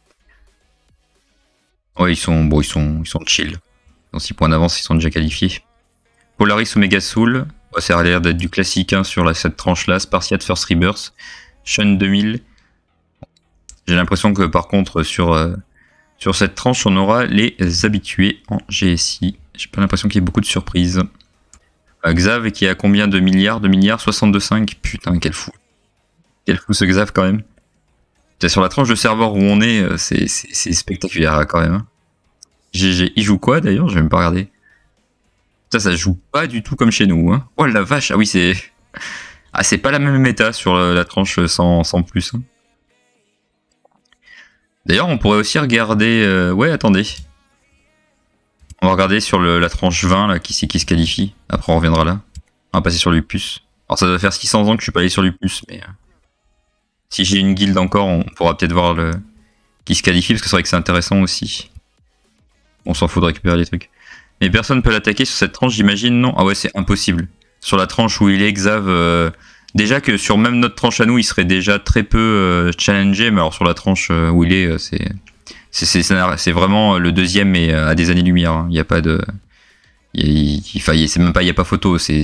Ouais, ils sont chill. Ils ont 6 points d'avance, ils sont déjà qualifiés. Polaris Omega Soul. Ouais, ça a l'air d'être du classique hein, sur cette tranche-là. Spartiate First Rebirth. Shun 2000. J'ai l'impression que par contre, sur cette tranche, on aura les habitués en GSI. J'ai pas l'impression qu'il y ait beaucoup de surprises. Xav qui a combien de milliards? 62,5. Putain, quel fou. Quel fou ce Xav quand même. Sur la tranche de serveur où on est, c'est spectaculaire quand même. Hein. GG. Il joue quoi d'ailleurs? J'ai même pas regardé. Ça joue pas du tout comme chez nous. Hein. Oh la vache, ah oui, c'est. Ah, c'est pas la même méta sur la tranche sans plus. Hein. D'ailleurs, on pourrait aussi regarder. Ouais, attendez. On va regarder sur la tranche 20, là, qui c'est qui se qualifie. Après, on reviendra là. On va passer sur Lupus. Alors, ça doit faire 600 ans que je suis pas allé sur Lupus, mais. Si j'ai une guilde encore, on pourra peut-être voir qui se qualifie, parce que c'est vrai que c'est intéressant aussi. On s'en fout de récupérer les trucs. Mais personne ne peut l'attaquer sur cette tranche, j'imagine, non? Ah ouais, c'est impossible. Sur la tranche où il est, Xav... déjà que sur même notre tranche à nous, il serait déjà très peu challengé, mais alors sur la tranche où il est, c'est vraiment le deuxième et à des années-lumière. Hein. Il n'y a pas de... c'est même pas, il n'y a pas photo, c'est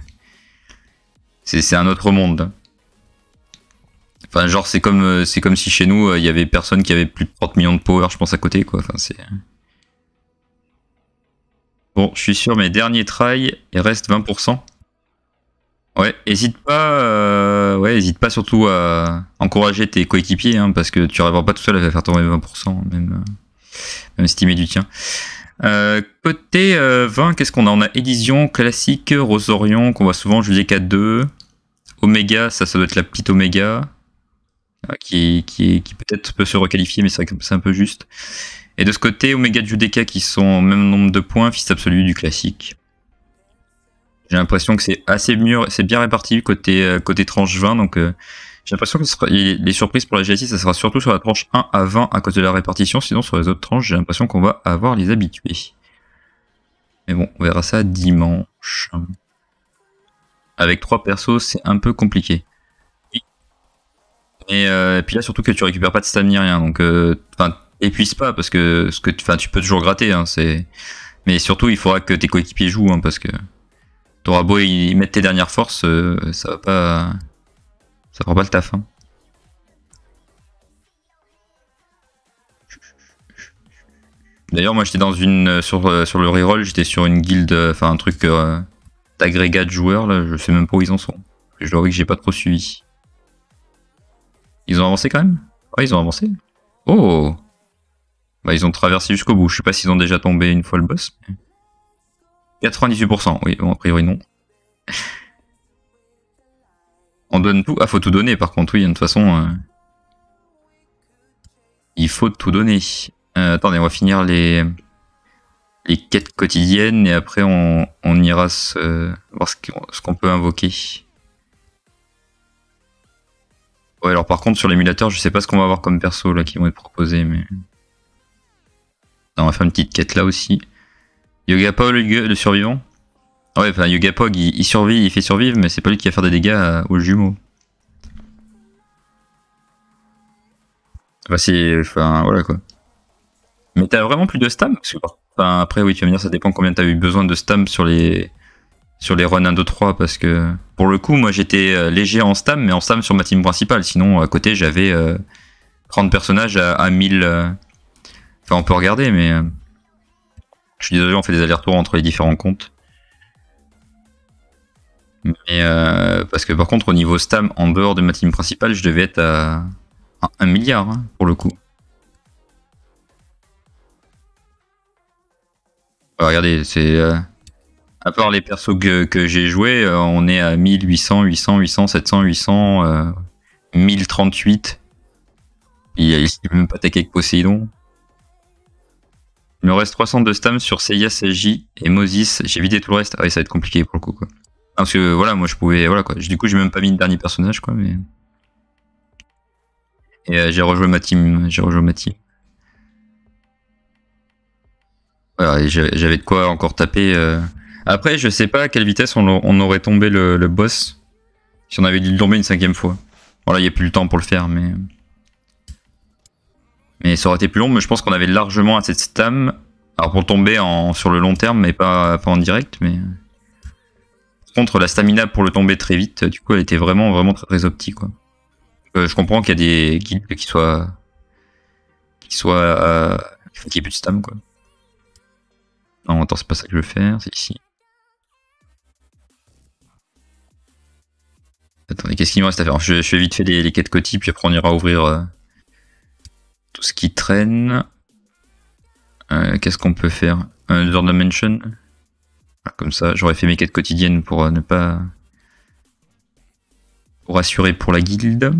un autre monde. Enfin, genre, c'est comme si chez nous, il y avait personne qui avait plus de 30 millions de power, je pense, à côté, quoi. Enfin, c'est... Bon, je suis sur mes derniers tries, il reste 20%. Ouais, hésite pas surtout à encourager tes coéquipiers, hein, parce que tu n'arriveras pas tout seul à faire tomber 20%, même estimer du tien. Côté 20, qu'est-ce qu'on a? On a Édition, Classique, Rosorion, qu'on voit souvent, Juliet 4-2. Oméga, ça doit être la petite Oméga. Qui peut-être peut se requalifier, mais c'est vrai que c'est un peu juste. Et de ce côté, Omega Judeka qui sont au même nombre de points, fils absolu du classique. J'ai l'impression que c'est assez mieux, c'est bien réparti côté tranche 20, donc j'ai l'impression que les surprises pour la GSI, ça sera surtout sur la tranche 1 à 20 à cause de la répartition, sinon sur les autres tranches, j'ai l'impression qu'on va avoir les habitués. Mais bon, on verra ça dimanche. Avec 3 persos, c'est un peu compliqué. Et puis là, surtout que tu récupères pas de stam ni rien, donc épuise pas parce que tu peux toujours gratter, hein, mais surtout il faudra que tes coéquipiers jouent, hein, parce que t'auras beau y mettre tes dernières forces, ça va pas, ça fera pas le taf. Hein. D'ailleurs, moi j'étais dans sur le reroll, j'étais sur une guilde, enfin un truc d'agrégat de joueurs là, je sais même pas où ils en sont. Je dois avouer que j'ai pas trop suivi. Ils ont avancé quand même? Ouais, ils ont avancé. Oh! Bah, ils ont traversé jusqu'au bout. Je sais pas s'ils ont déjà tombé une fois le boss. 98%. Oui, bon, a priori non. On donne tout. Ah, faut tout donner par contre. Oui, de toute façon. Il faut tout donner. Attendez, on va finir les quêtes quotidiennes et après on ira voir ce qu'on peut invoquer. Ouais, alors par contre sur l'émulateur, je sais pas ce qu'on va avoir comme perso là qui vont être proposés, mais... Non, on va faire une petite quête là aussi. Yogapog, le survivant. Ouais, enfin Yogapog, il survit, il fait survivre, mais c'est pas lui qui va faire des dégâts aux jumeaux. Enfin, voilà quoi. Mais t'as vraiment plus de stam? Parce que, enfin, après, oui, tu vas me dire, ça dépend combien t'as eu besoin de stam sur les runs 1, 2, 3, parce que pour le coup, moi j'étais léger en stam, mais en stam sur ma team principale. Sinon, à côté, j'avais 30 personnages à 1000. Enfin, on peut regarder, mais je suis désolé, on fait des allers-retours entre les différents comptes. Mais parce que par contre, au niveau stam, en dehors de ma team principale, je devais être à 1 milliard hein, pour le coup. Regardez, c'est. À part les persos que j'ai joués, on est à 1800, 800, 800, 700, 800, 1038. Il s'est même pas attaqué avec Poséidon. Il me reste 300 de stam sur Seiya, Seiji et Moses. J'ai vidé tout le reste. Ah oui, ça va être compliqué pour le coup, quoi. Parce que voilà, moi je pouvais. Voilà quoi. Du coup, j'ai même pas mis le dernier personnage, quoi, mais. Et j'ai rejoint ma team. Voilà, et j'avais de quoi encore taper. Après, je sais pas à quelle vitesse on aurait tombé le boss si on avait dû le tomber une 5e fois. Voilà, il n'y a plus le temps pour le faire, mais ça aurait été plus long. Mais je pense qu'on avait largement assez de stam. Alors pour tomber sur le long terme, mais pas en direct. Mais par contre, la stamina pour le tomber très vite, du coup, elle était vraiment très, très optique, quoi. Je comprends qu'il y a des guildes qui ait plus de stam, quoi. Non, attends, c'est pas ça que je veux faire, c'est ici. Attendez, qu'est-ce qu'il me reste à faire? Je fais vite fait les quêtes Coty, puis après on ira ouvrir tout ce qui traîne. Qu'est-ce qu'on peut faire? Another Dimension. Comme ça, j'aurais fait mes quêtes quotidiennes pour ne pas... pour assurer pour la guilde.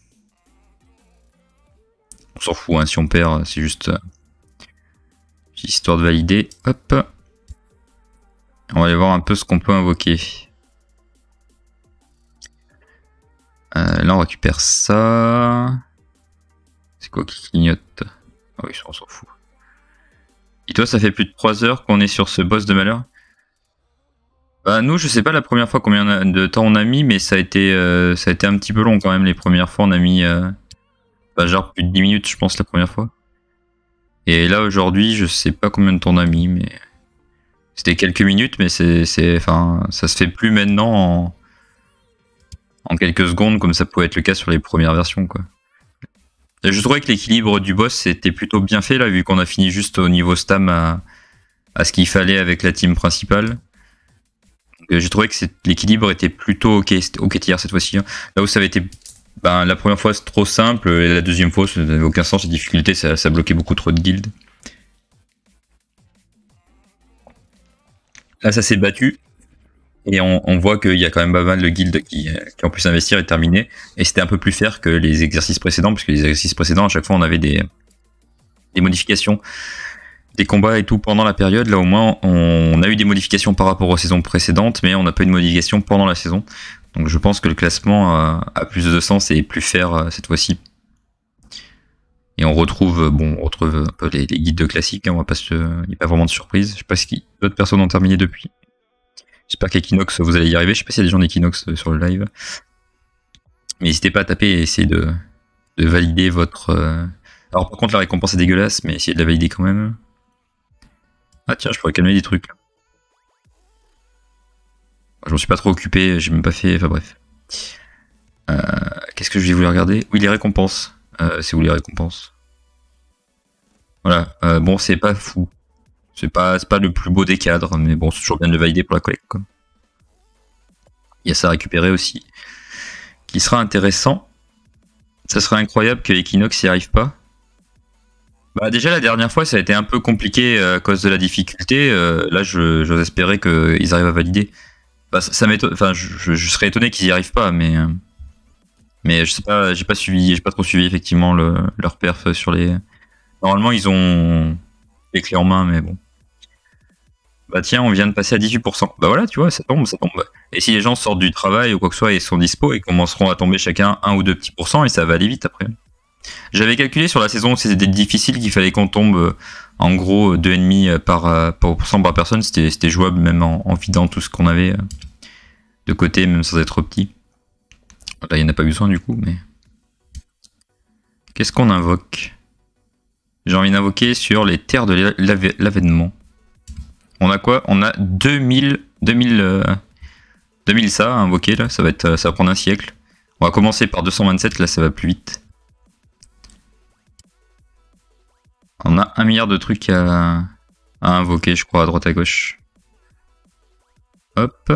On s'en fout, hein, si on perd, c'est juste histoire de valider. Hop. On va aller voir un peu ce qu'on peut invoquer. Là, on récupère ça. C'est quoi qui clignote? Ah oui, on s'en fout. Et toi, ça fait plus de 3 heures qu'on est sur ce boss de malheur? Bah nous, je sais pas la première fois combien de temps on a mis, mais ça a été un petit peu long quand même. Les premières fois, on a mis genre plus de 10 minutes, je pense, la première fois. Et là, aujourd'hui, je sais pas combien de temps on a mis, mais c'était quelques minutes, mais enfin, ça se fait plus maintenant en quelques secondes, comme ça pouvait être le cas sur les premières versions, quoi. Et je trouvais que l'équilibre du boss était plutôt bien fait, là, vu qu'on a fini juste au niveau stam à ce qu'il fallait avec la team principale. J'ai trouvé que l'équilibre était plutôt ok tiers cette fois-ci. Hein. Là où ça avait été... la première fois c'est trop simple, et la deuxième fois ça n'avait aucun sens, les difficultés, ça bloquait beaucoup trop de guildes. Là ça s'est battu, et on voit qu'il y a quand même pas mal de guildes qui ont pu s'investir et terminer, et c'était un peu plus fair que les exercices précédents, parce que les exercices précédents, à chaque fois on avait des modifications, des combats et tout pendant la période. Là au moins on a eu des modifications par rapport aux saisons précédentes, mais on n'a pas eu de modification pendant la saison. Donc je pense que le classement a plus de sens et est plus fair cette fois-ci. Et on retrouve un peu les guides classiques, hein, il n'y a pas vraiment de surprise. Je sais pas si d'autres personnes ont terminé depuis. J'espère qu'Equinox vous allez y arriver. Je sais pas s'il y a des gens d'Equinox sur le live. Mais n'hésitez pas à taper et essayer de valider votre... Alors par contre la récompense est dégueulasse, mais essayez de la valider quand même. Ah tiens, je pourrais calmer des trucs. Je m'en suis pas trop occupé, j'ai même pas fait... Enfin bref. Qu'est-ce que je voulais regarder? Oui, les récompenses. C'est où les récompenses? Voilà. Bon, c'est pas fou. C'est pas le plus beau des cadres, mais bon, c'est toujours bien de le valider pour la collecte, quoi. Il y a ça à récupérer aussi. Qui sera intéressant. Ça serait incroyable que Equinox y arrive pas. Bah déjà la dernière fois ça a été un peu compliqué à cause de la difficulté. Là j'ose espérer qu'ils arrivent à valider. Bah, ça m'étonne. Enfin je serais étonné qu'ils y arrivent pas, mais je sais pas, j'ai pas trop suivi effectivement leur perf sur les. Normalement ils ont les clés en main, mais bon. Bah tiens, on vient de passer à 18%. Bah voilà, tu vois, ça tombe. Et si les gens sortent du travail ou quoi que ce soit et sont dispo, ils commenceront à tomber chacun 1 ou 2 petits pourcents et ça va aller vite après. J'avais calculé sur la saison où c'était difficile qu'il fallait qu'on tombe en gros 2,5 par personne. C'était jouable même en vidant tout ce qu'on avait de côté, même sans être trop petit. Là, il n'y en a pas besoin du coup, mais... Qu'est-ce qu'on invoque? J'ai envie d'invoquer sur les terres de l'avènement. On a quoi? On a 2000 ça à invoquer là, ça va prendre un siècle. On va commencer par 227, là ça va plus vite. On a 1 milliard de trucs à invoquer, je crois, à droite à gauche. Hop.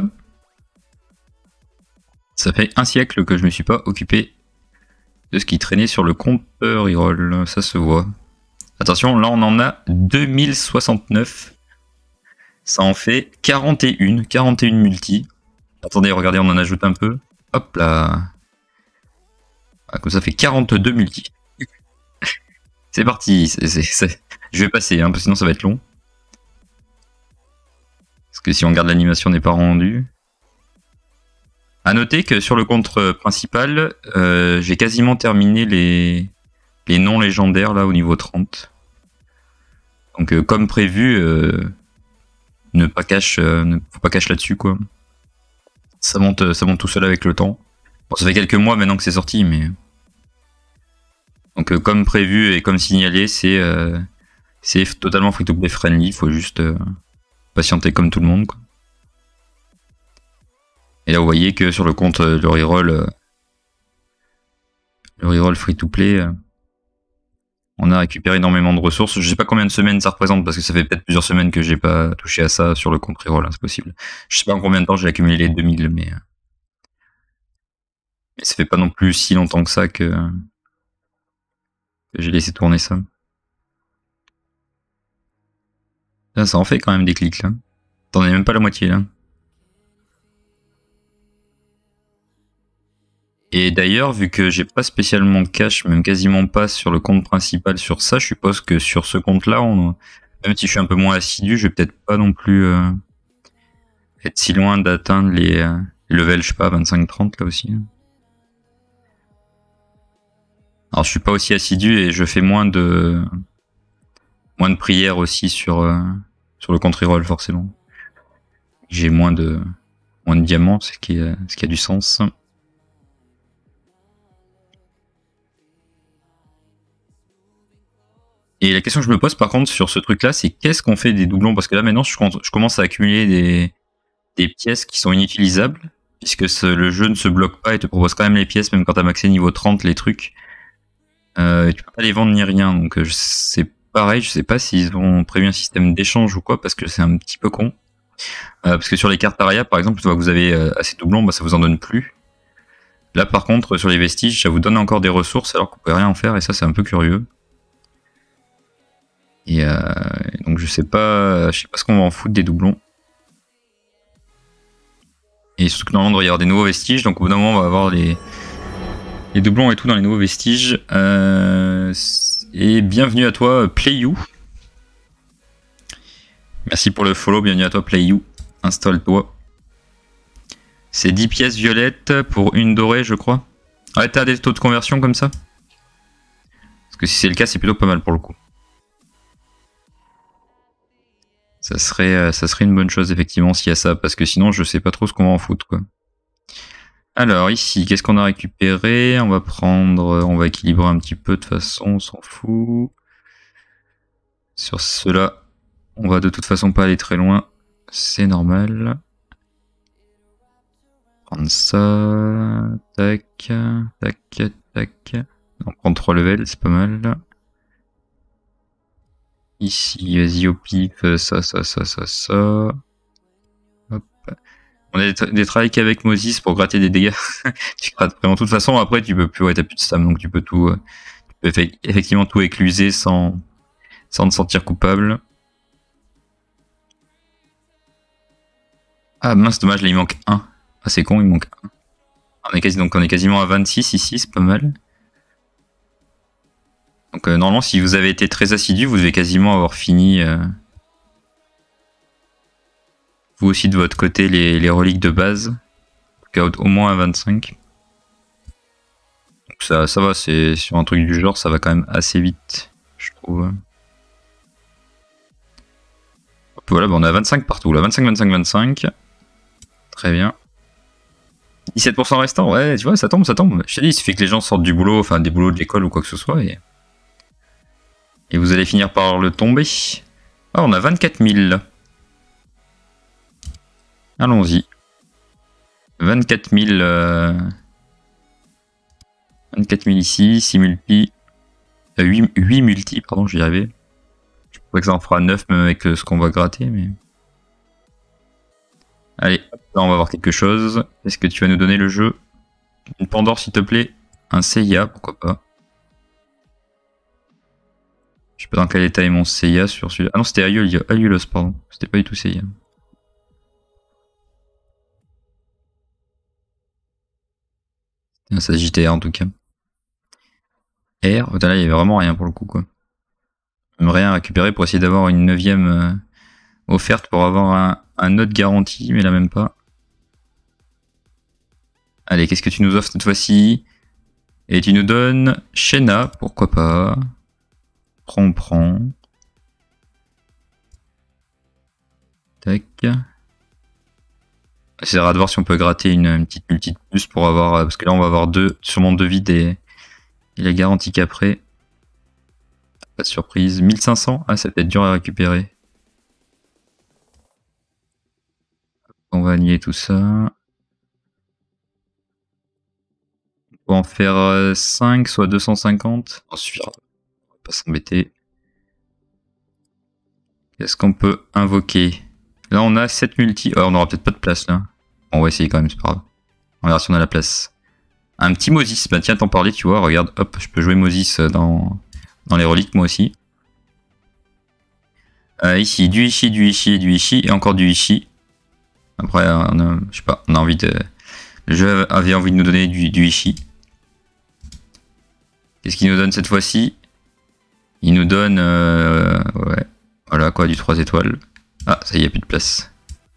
Ça fait un siècle que je me suis pas occupé de ce qui traînait sur le compte reroll, ça se voit. Attention, là on en a 2069. Ça en fait 41 multi. Attendez, regardez, on en ajoute un peu. Hop là. Ah, comme ça fait 42 multi. C'est parti. Je vais passer, hein, parce que sinon ça va être long. Parce que si on regarde l'animation n'est pas rendue. A noter que sur le compte principal, j'ai quasiment terminé les non légendaires là au niveau 30. Donc comme prévu, ne faut pas cash là-dessus quoi. Ça monte tout seul avec le temps. Bon, ça fait quelques mois maintenant que c'est sorti, mais donc comme prévu et comme signalé, c'est totalement free-to-play friendly. Il faut juste patienter comme tout le monde, quoi. Et là, vous voyez que sur le compte le reroll free-to-play, on a récupéré énormément de ressources. Je sais pas combien de semaines ça représente parce que ça fait peut-être plusieurs semaines que j'ai pas touché à ça sur le compte reroll, hein, c'est possible. Je sais pas en combien de temps j'ai accumulé les 2000, mais ça fait pas non plus si longtemps que ça que j'ai laissé tourner ça. Là, ça en fait quand même des clics là. T'en as même pas la moitié là. Et d'ailleurs, vu que j'ai pas spécialement de cash, même quasiment pas sur le compte principal sur ça, je suppose que sur ce compte-là, même si je suis un peu moins assidu, je vais peut-être pas non plus être si loin d'atteindre les levels, je sais pas, 25-30 là aussi. Alors je suis pas aussi assidu et je fais moins de prières aussi sur le compte reroll forcément. J'ai moins de diamants, ce qui a du sens. Et la question que je me pose par contre sur ce truc là, c'est qu'est-ce qu'on fait des doublons? Parce que là maintenant je commence à accumuler des pièces qui sont inutilisables, puisque le jeu ne se bloque pas et te propose quand même les pièces, même quand t'as maxé niveau 30 les trucs. Tu peux pas les vendre ni rien, donc c'est pareil, je sais pas s'ils ont prévu un système d'échange ou quoi, parce que c'est un petit peu con. Parce que sur les cartes Aria par exemple, vous avez assez de doublons, bah, ça vous en donne plus. Là par contre sur les vestiges, ça vous donne encore des ressources alors que vous pouvez rien en faire, et ça c'est un peu curieux. Et donc je sais pas ce qu'on va en foutre des doublons. Et surtout que normalement il doit y avoir des nouveaux vestiges, donc au bout d'un moment on va avoir les doublons et tout dans les nouveaux vestiges. Et bienvenue à toi PlayYou. Merci pour le follow, bienvenue à toi PlayYou. Installe-toi. C'est 10 pièces violettes pour une dorée je crois. Ouais, t'as des taux de conversion comme ça? Parce que si c'est le cas c'est plutôt pas mal pour le coup. Ça serait une bonne chose effectivement s'il y a ça, parce que sinon je sais pas trop ce qu'on va en foutre quoi. Alors ici, qu'est-ce qu'on a récupéré? On va équilibrer un petit peu de toute façon, on s'en fout. Sur cela, on va de toute façon pas aller très loin, c'est normal. Prendre ça, tac, tac, tac. On prend 3 levels, c'est pas mal. Ici, vas-y au pif, ça. Hop. On a des travails qu'avec Moses pour gratter des dégâts. Tu grattes vraiment. De toute façon, après, tu peux plus, ouais, t'as plus de stam, donc tu peux tout, effectivement tout écluser sans te sentir coupable. Ah mince, dommage, là il manque 1. Ah c'est con, il manque 1. On est quasiment à 26 ici, c'est pas mal. Donc normalement, si vous avez été très assidu, vous devez quasiment avoir fini, vous aussi de votre côté, les reliques de base. En tout cas, au moins à 25. Donc ça va, c'est sur un truc du genre, ça va quand même assez vite, je trouve. Hop, voilà, on a 25 partout, là, 25, 25, 25. Très bien. 17% restant, ouais, tu vois, ça tombe. Je t'ai dit, il suffit que les gens sortent du boulot, enfin des boulots de l'école ou quoi que ce soit, et vous allez finir par le tomber. Ah, on a 24 000. Allons-y. 24 000. 24 000 ici, 6 multi. 8 multi, pardon, j'y arrivais. Je crois que ça en fera 9 même avec ce qu'on va gratter, mais. Allez, là on va voir quelque chose. Est-ce que tu vas nous donner le jeu? Une Pandore s'il te plaît. Un Seiya, pourquoi pas. Je sais pas dans quel état est mon Seiya sur celui-là. Ah non, c'était Alulos, pardon. C'était pas du tout Seiya. Un Sagittaire en tout cas. R, là il y avait vraiment rien pour le coup quoi. Même rien à récupérer pour essayer d'avoir une 9ème offerte pour avoir un autre garantie, mais là même pas. Allez, qu'est-ce que tu nous offres cette fois-ci? Et tu nous donnes Shena, pourquoi pas. Prends. Tac. Essaiera de voir si on peut gratter une petite multi de plus pour avoir... Parce que là, on va avoir sûrement deux vides et il est garanti qu'après. Pas de surprise. 1500. Ah, ça peut être dur à récupérer. On va annuler tout ça. On va en faire 5, soit 250. Ça suffira. On va pas s'embêter. Qu'est-ce qu'on peut invoquer? Là, on a 7 multi. Oh, on aura peut-être pas de place là. Bon, on va essayer quand même, c'est pas grave. On verra si on a la place. Un petit Moses. Bah, tiens, t'en parlais, tu vois. Regarde, hop, je peux jouer Moses dans les reliques, moi aussi. Ici, du Ishii, et encore du Ishii. Après, je sais pas, on a envie de... Le jeu avait envie de nous donner du Ishii. Qu'est-ce qu'il nous donne cette fois-ci? Il nous donne... ouais, voilà quoi, du 3 étoiles. Ah, ça y est, il n'y a plus de place.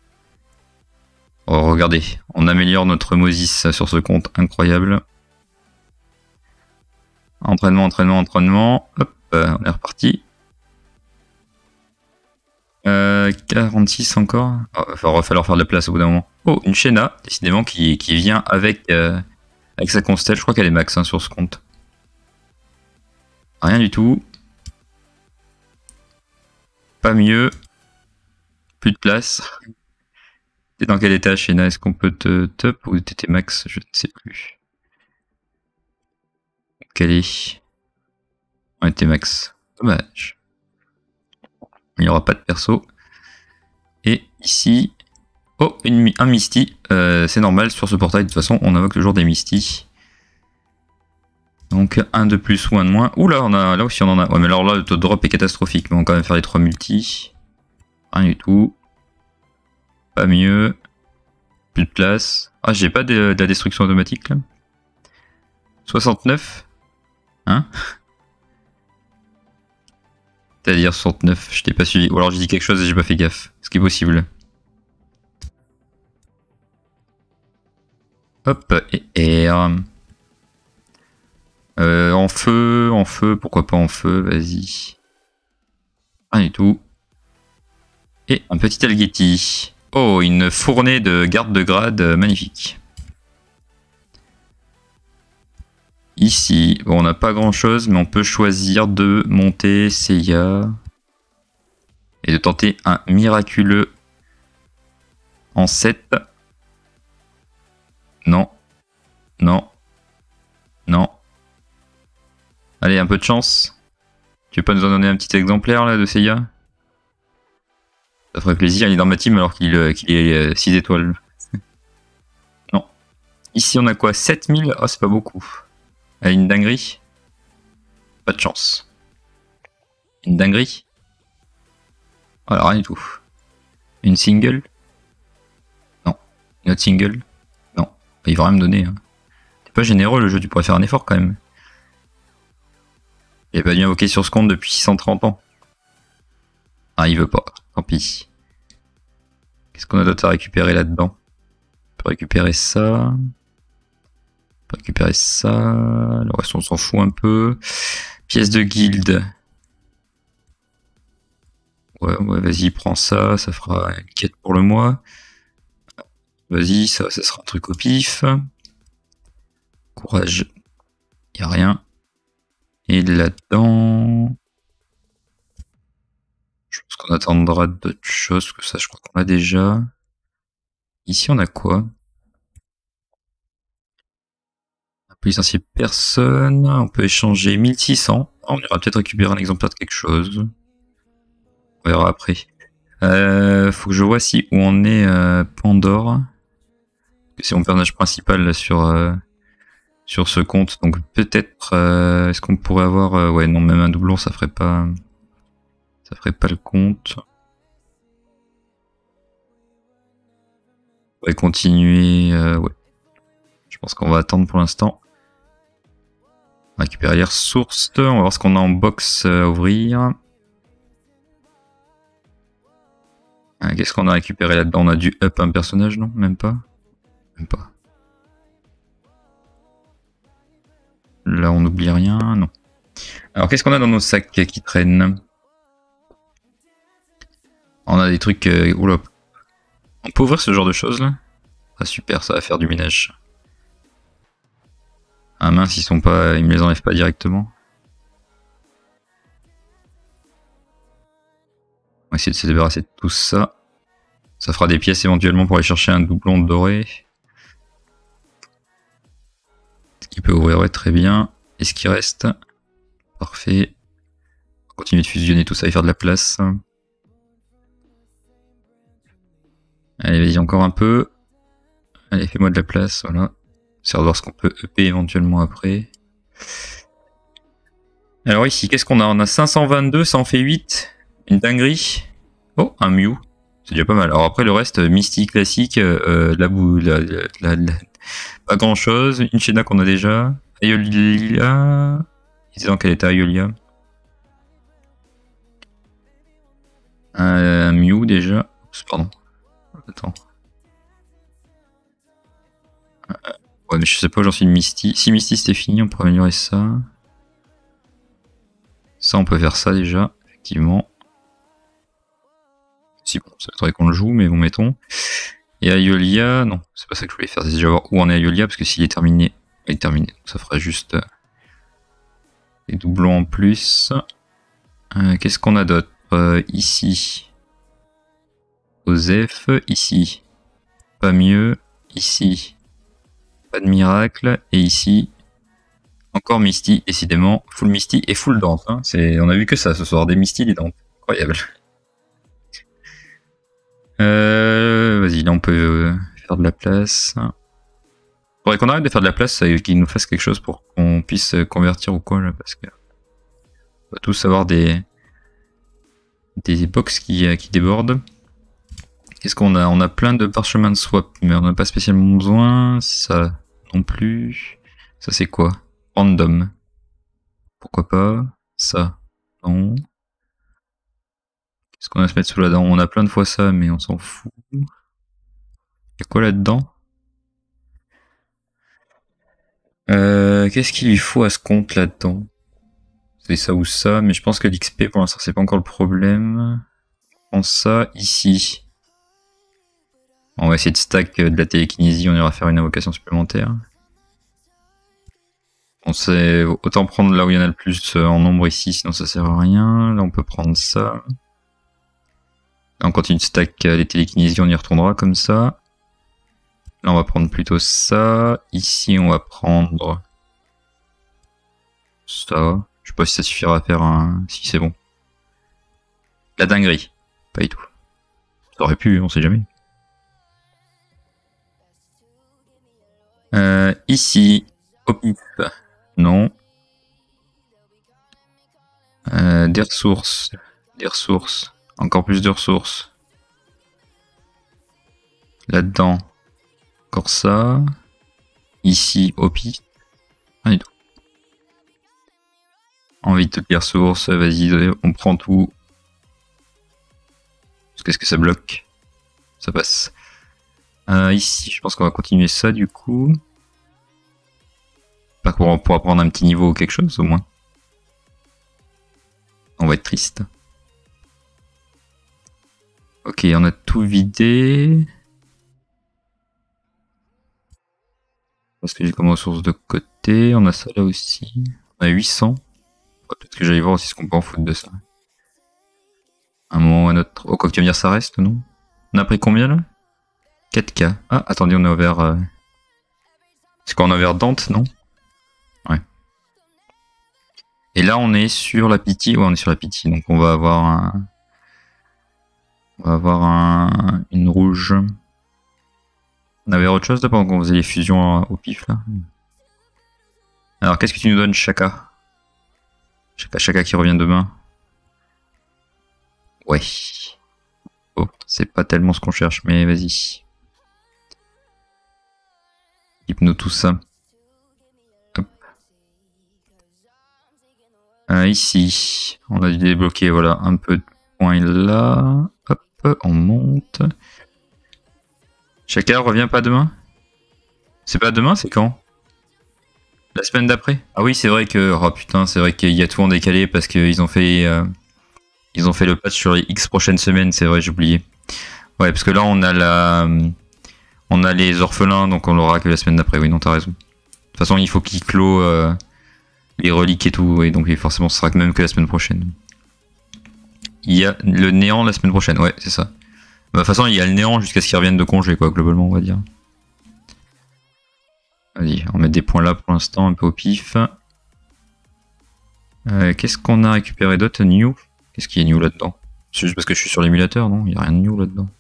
Oh, regardez, on améliore notre Moses sur ce compte, incroyable. Entraînement. Hop, on est reparti. 46 encore. Oh, il va falloir faire de la place au bout d'un moment. Oh, une Shena, décidément, qui vient avec sa constelle. Je crois qu'elle est max hein, sur ce compte. Rien du tout. Pas mieux. Plus de place. T'es dans quel état, Shena? Est-ce qu'on peut te top ou t'étais max? Je ne sais plus. Quel est? On était max. Dommage. Il n'y aura pas de perso. Et ici... Oh, un Misty. C'est normal, sur ce portail, de toute façon, on invoque le jour des Misty. Donc, un de plus ou un de moins. Ouh là, là aussi on en a. Ouais, mais alors là, le taux de drop est catastrophique. Mais on va quand même faire les 3 multi. Rien du tout. Pas mieux. Plus de place. Ah, j'ai pas de la destruction automatique, là. 69. Hein? C'est-à-dire 69, je t'ai pas suivi. Ou alors j'ai dit quelque chose et j'ai pas fait gaffe. Ce qui est possible. Hop, et air. En feu, pourquoi pas en feu, vas-y. Rien du tout. Et un petit Algetti. Oh, une fournée de garde de grade magnifique. Ici, bon, on n'a pas grand chose, mais on peut choisir de monter Seiya. Et de tenter un miraculeux en 7. Non. Allez, un peu de chance. Tu veux pas nous en donner un petit exemplaire là de Seiya? Ça ferait plaisir, il est dans ma team alors qu'il est 6 étoiles. Non. Ici on a quoi? 7000? Oh, c'est pas beaucoup. Allez, une dinguerie? Pas de chance. Une dinguerie? Alors rien du tout. Une single? Non. Une autre single? Non. Il va rien me donner. Hein. T'es pas généreux le jeu, tu pourrais faire un effort quand même. Il a pas dû invoquer sur ce compte depuis 630 ans. Ah, il veut pas. Tant pis. Qu'est-ce qu'on a d'autre à récupérer là-dedans? On peut récupérer ça. On peut récupérer ça. Le reste, on s'en fout un peu. Pièce de guilde. Ouais, vas-y, prends ça. Ça fera une quête pour le mois. Vas-y, ça sera un truc au pif. Courage. Y a rien. Et là-dedans... Je pense qu'on attendra d'autres choses que ça, je crois qu'on a déjà. Ici, on a quoi? On peut licencier personne. On peut échanger 1600. On ira peut-être récupérer un exemplaire de quelque chose. On verra après. Faut que je vois si où on est Pandore. C'est mon personnage principal là, sur ce compte. Donc peut-être est-ce qu'on pourrait avoir ouais non, même un doublon ça ferait pas le compte. On va continuer ouais. Je pense qu'on va attendre pour l'instant. On va récupérer les ressources, on va voir ce qu'on a en box à ouvrir. Qu'est-ce qu'on a récupéré là-dedans? On a dû up un personnage, non? Même pas. Même pas. Là, on n'oublie rien, non. Alors, qu'est-ce qu'on a dans nos sacs qui traînent? On a des trucs... oula. On peut ouvrir ce genre de choses, là? Ah, super, ça va faire du ménage. Ah mince, ils sont pas... Ils me les enlèvent pas directement. On va essayer de se débarrasser de tout ça. Ça fera des pièces éventuellement pour aller chercher un doublon doré. Ce qui peut ouvrir, ouais, très bien. Et ce qui reste? Parfait. On va continuer de fusionner tout ça et faire de la place. Allez, vas-y, encore un peu. Allez, fais-moi de la place, voilà. Essayer de voir ce qu'on peut EP éventuellement après. Alors ici, qu'est-ce qu'on a? On a 522, ça en fait 8. Une dinguerie. Oh, un Mew. C'est déjà pas mal. Alors après, le reste, Misty classique, la boue, pas grand chose. Une Shena qu'on a déjà. Aiolia. Il était dans quel état, Aiolia? Un Mew déjà. Oups, pardon. Attends. Ouais, mais je sais pas où j'en suis de Misty. Si Misty c'était fini, on peut améliorer ça. Ça, on peut faire ça déjà, effectivement. Si bon, ça faudrait qu'on le joue, mais bon, mettons. Et Aiolia, non, c'est pas ça que je voulais faire. C'est déjà voir où en est Aiolia, parce que s'il est terminé, il est terminé. Donc ça fera juste des doublons en plus. Qu'est-ce qu'on a d'autre ici? Osef, ici. Pas mieux, ici. Pas de miracle, et ici, encore Misty, décidément, full Misty et full Dante. Hein. On a vu que ça ce soir, des Misty, des Dante. Incroyable. Vas-y, là on peut faire de la place. Faudrait qu'on arrête de faire de la place et qu'il nous fasse quelque chose pour qu'on puisse convertir ou quoi, là, parce que on va tous avoir des box qui débordent. Qu'est-ce qu'on a? On a plein de parchemins de swap, mais on n'a pas spécialement besoin. Ça non plus. Ça c'est quoi? Random. Pourquoi pas? Ça. Non. Qu'est-ce qu'on va se mettre sous la dent? On a plein de fois ça, mais on s'en fout. Y'a quoi là-dedans? Qu'est-ce qu'il lui faut à ce compte là-dedans? C'est ça ou ça, mais je pense que l'XP pour l'instant c'est pas encore le problème. Je prends ça ici. On va essayer de stack de la télékinésie, on ira faire une invocation supplémentaire. On sait autant prendre là où il y en a le plus en nombre ici, sinon ça sert à rien. Là on peut prendre ça. Là on continue de stack les télékinésies, on y retournera comme ça. Là on va prendre plutôt ça. Ici on va prendre ça. Je sais pas si ça suffira à faire un... Si c'est bon. La dinguerie. Pas du tout. Ça aurait pu, on sait jamais. Ici, au pif, non. Des ressources, encore plus de ressources. Là-dedans, encore ça. Ici, au pif, rien du tout. Envie de toutes les ressources, vas-y, on prend tout. Qu'est-ce que ça bloque? Ça passe. Ici, je pense qu'on va continuer ça du coup. Pas qu'on pourra prendre un petit niveau ou quelque chose au moins. On va être triste. Ok, on a tout vidé. Parce que j'ai comme ressources de côté. On a ça là aussi. On a 800. Peut-être que j'aille voir aussi ce qu'on peut en foutre de ça. Un moment ou un autre. Oh, quoi que tu vas me dire, ça reste, non? On a pris combien là? 4K. Ah, attendez, on est vers... C'est quoi, on est vers Dante, non? Ouais. Et là, on est sur la pitié. Ouais, on est sur la pitié. Donc, on va avoir un... une rouge. On avait autre chose là pendant qu'on faisait les fusions au pif, là. Alors, qu'est-ce que tu nous donnes, Chaka? Chaka qui revient demain. Ouais. Oh, c'est pas tellement ce qu'on cherche, mais vas-y. Hypno tout ça. Hop. Ici, on a dû débloquer, voilà, un peu de points là. Hop, on monte. Chaka revient pas demain? C'est pas demain, c'est quand? La semaine d'après? Ah oui, c'est vrai que... Oh putain, c'est vrai qu'il y a tout en décalé parce qu'ils ont fait... ils ont fait le patch sur les X prochaines semaines, c'est vrai, j'ai oublié. Ouais, parce que là, on a la... On a les orphelins, donc on l'aura que la semaine d'après. Oui, non, t'as raison. De toute façon, il faut qu'ils clôt les reliques et tout, et donc forcément, ce sera même que la semaine prochaine. Il y a le néant la semaine prochaine, ouais, c'est ça. Bah, de toute façon, il y a le néant jusqu'à ce qu'ils reviennent de congé, quoi, globalement, on va dire. Vas-y, on met des points là pour l'instant, un peu au pif. Qu'est-ce qu'on a récupéré d'autre? New? Qu'est-ce qui est new là-dedans? C'est juste parce que je suis sur l'émulateur, non? Il n'y a rien de new là-dedans.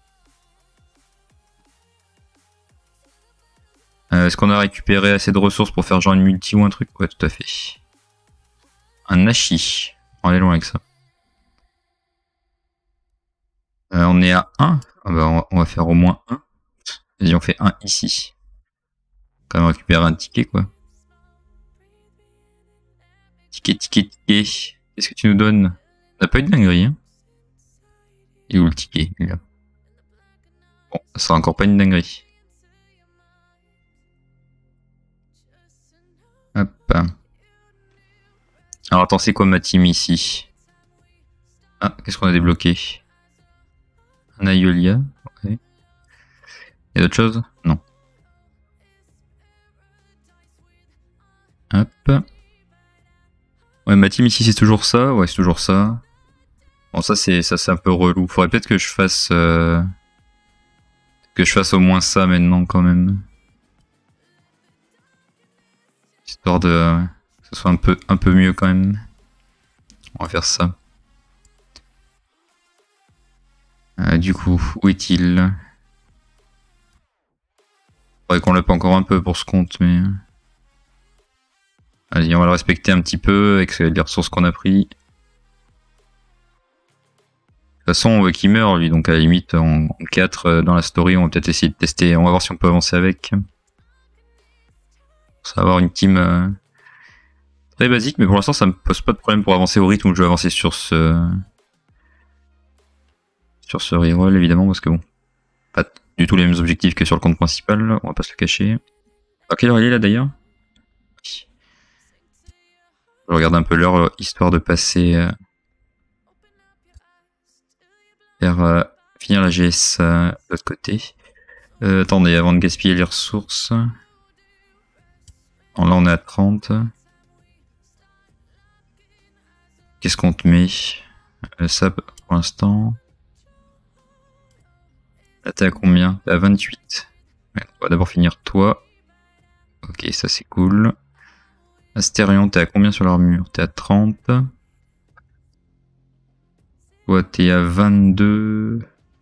Est-ce qu'on a récupéré assez de ressources pour faire genre une multi ou un truc? Ouais, tout à fait. Un Ashi. On va aller loin avec ça. On est à 1. Ah bah, on va faire au moins 1. Vas-y, on fait 1 ici. Quand même récupérer un ticket, quoi. Ticket, ticket, ticket. Qu'est-ce que tu nous donnes? On n'a pas eu de dinguerie, hein. Il est où le ticket? Il est là. Bon, ça sera encore pas une dinguerie. Hop. Alors attends, c'est quoi ma team ici? Ah, qu'est-ce qu'on a débloqué? Un Aiolia. Ok. Il y a d'autres choses? Non. Hop. Ouais, ma team ici c'est toujours ça. Ouais, c'est toujours ça. Bon, ça c'est un peu relou. Faudrait peut-être que je fasse au moins ça maintenant quand même. Histoire de que ce soit un peu mieux quand même. On va faire ça. Du coup, où est-il? Faudrait qu'on l'appe encore un peu pour ce compte, mais... Allez, on va le respecter un petit peu avec les ressources qu'on a pris. De toute façon, on veut qu'il meure, lui, donc à la limite, en 4 dans la story, on va peut-être essayer de tester. On va voir si on peut avancer avec. Ça va avoir une team très basique, mais pour l'instant, ça me pose pas de problème pour avancer au rythme où je vais avancer sur ce reroll, évidemment, parce que bon, pas du tout les mêmes objectifs que sur le compte principal, on va pas se le cacher. À quelle heure il est là d'ailleurs? Je regarde un peu l'heure, histoire de passer vers finir la GS de l'autre côté. Attendez, avant de gaspiller les ressources. Alors là on est à 30. Qu'est-ce qu'on te met? Ça pour l'instant. Là t'es à combien? T'es à 28. Ouais, on va d'abord finir toi. Ok, ça c'est cool. Astérion, t'es à combien sur l'armure? T'es à 30. Toi t'es à 22.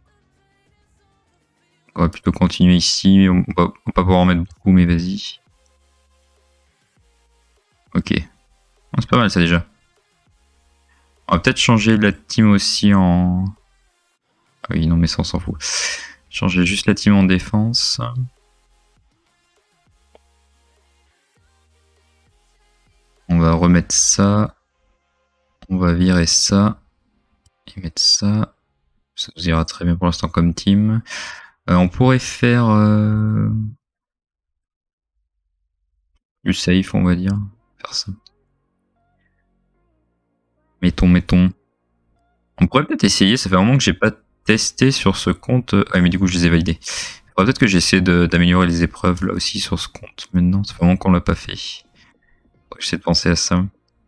On va plutôt continuer ici. On va pas pouvoir en mettre beaucoup, mais vas-y. Ok. Bon, c'est pas mal ça déjà. On va peut-être changer la team aussi en... Ah oui, non mais ça on s'en fout. Changer juste la team en défense. On va remettre ça. On va virer ça. Et mettre ça. Ça nous ira très bien pour l'instant comme team. On pourrait faire... plus safe, on va dire. Faire ça. Mettons. On pourrait peut-être essayer, ça fait un moment que j'ai pas testé sur ce compte. Ah mais du coup je les ai validés. Il faudrait peut-être que j'essaie d'améliorer les épreuves là aussi sur ce compte maintenant. Ça fait un moment qu'on l'a pas fait. J'essaie de penser à ça.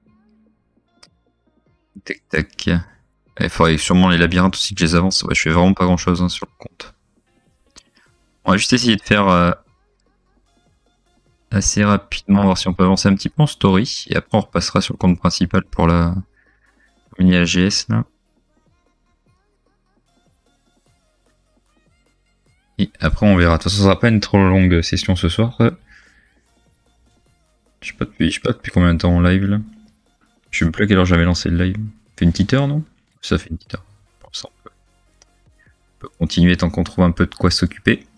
Tac tac. Il faudrait sûrement les labyrinthes aussi que je les avance. Ouais, je fais vraiment pas grand chose hein, sur le compte. On va juste essayer de faire assez rapidement, voir si on peut avancer un petit peu en story. Et après on repassera sur le compte principal pour la mini AGS là. Et après on verra. De toute façon, ça sera pas une trop longue session ce soir. Je sais pas depuis combien de temps en live là. Je sais même plus à quelle heure j'avais lancé le live. Ça fait une petite heure, non? Ça fait une petite heure. Bon, ça, on peut continuer tant qu'on trouve un peu de quoi s'occuper.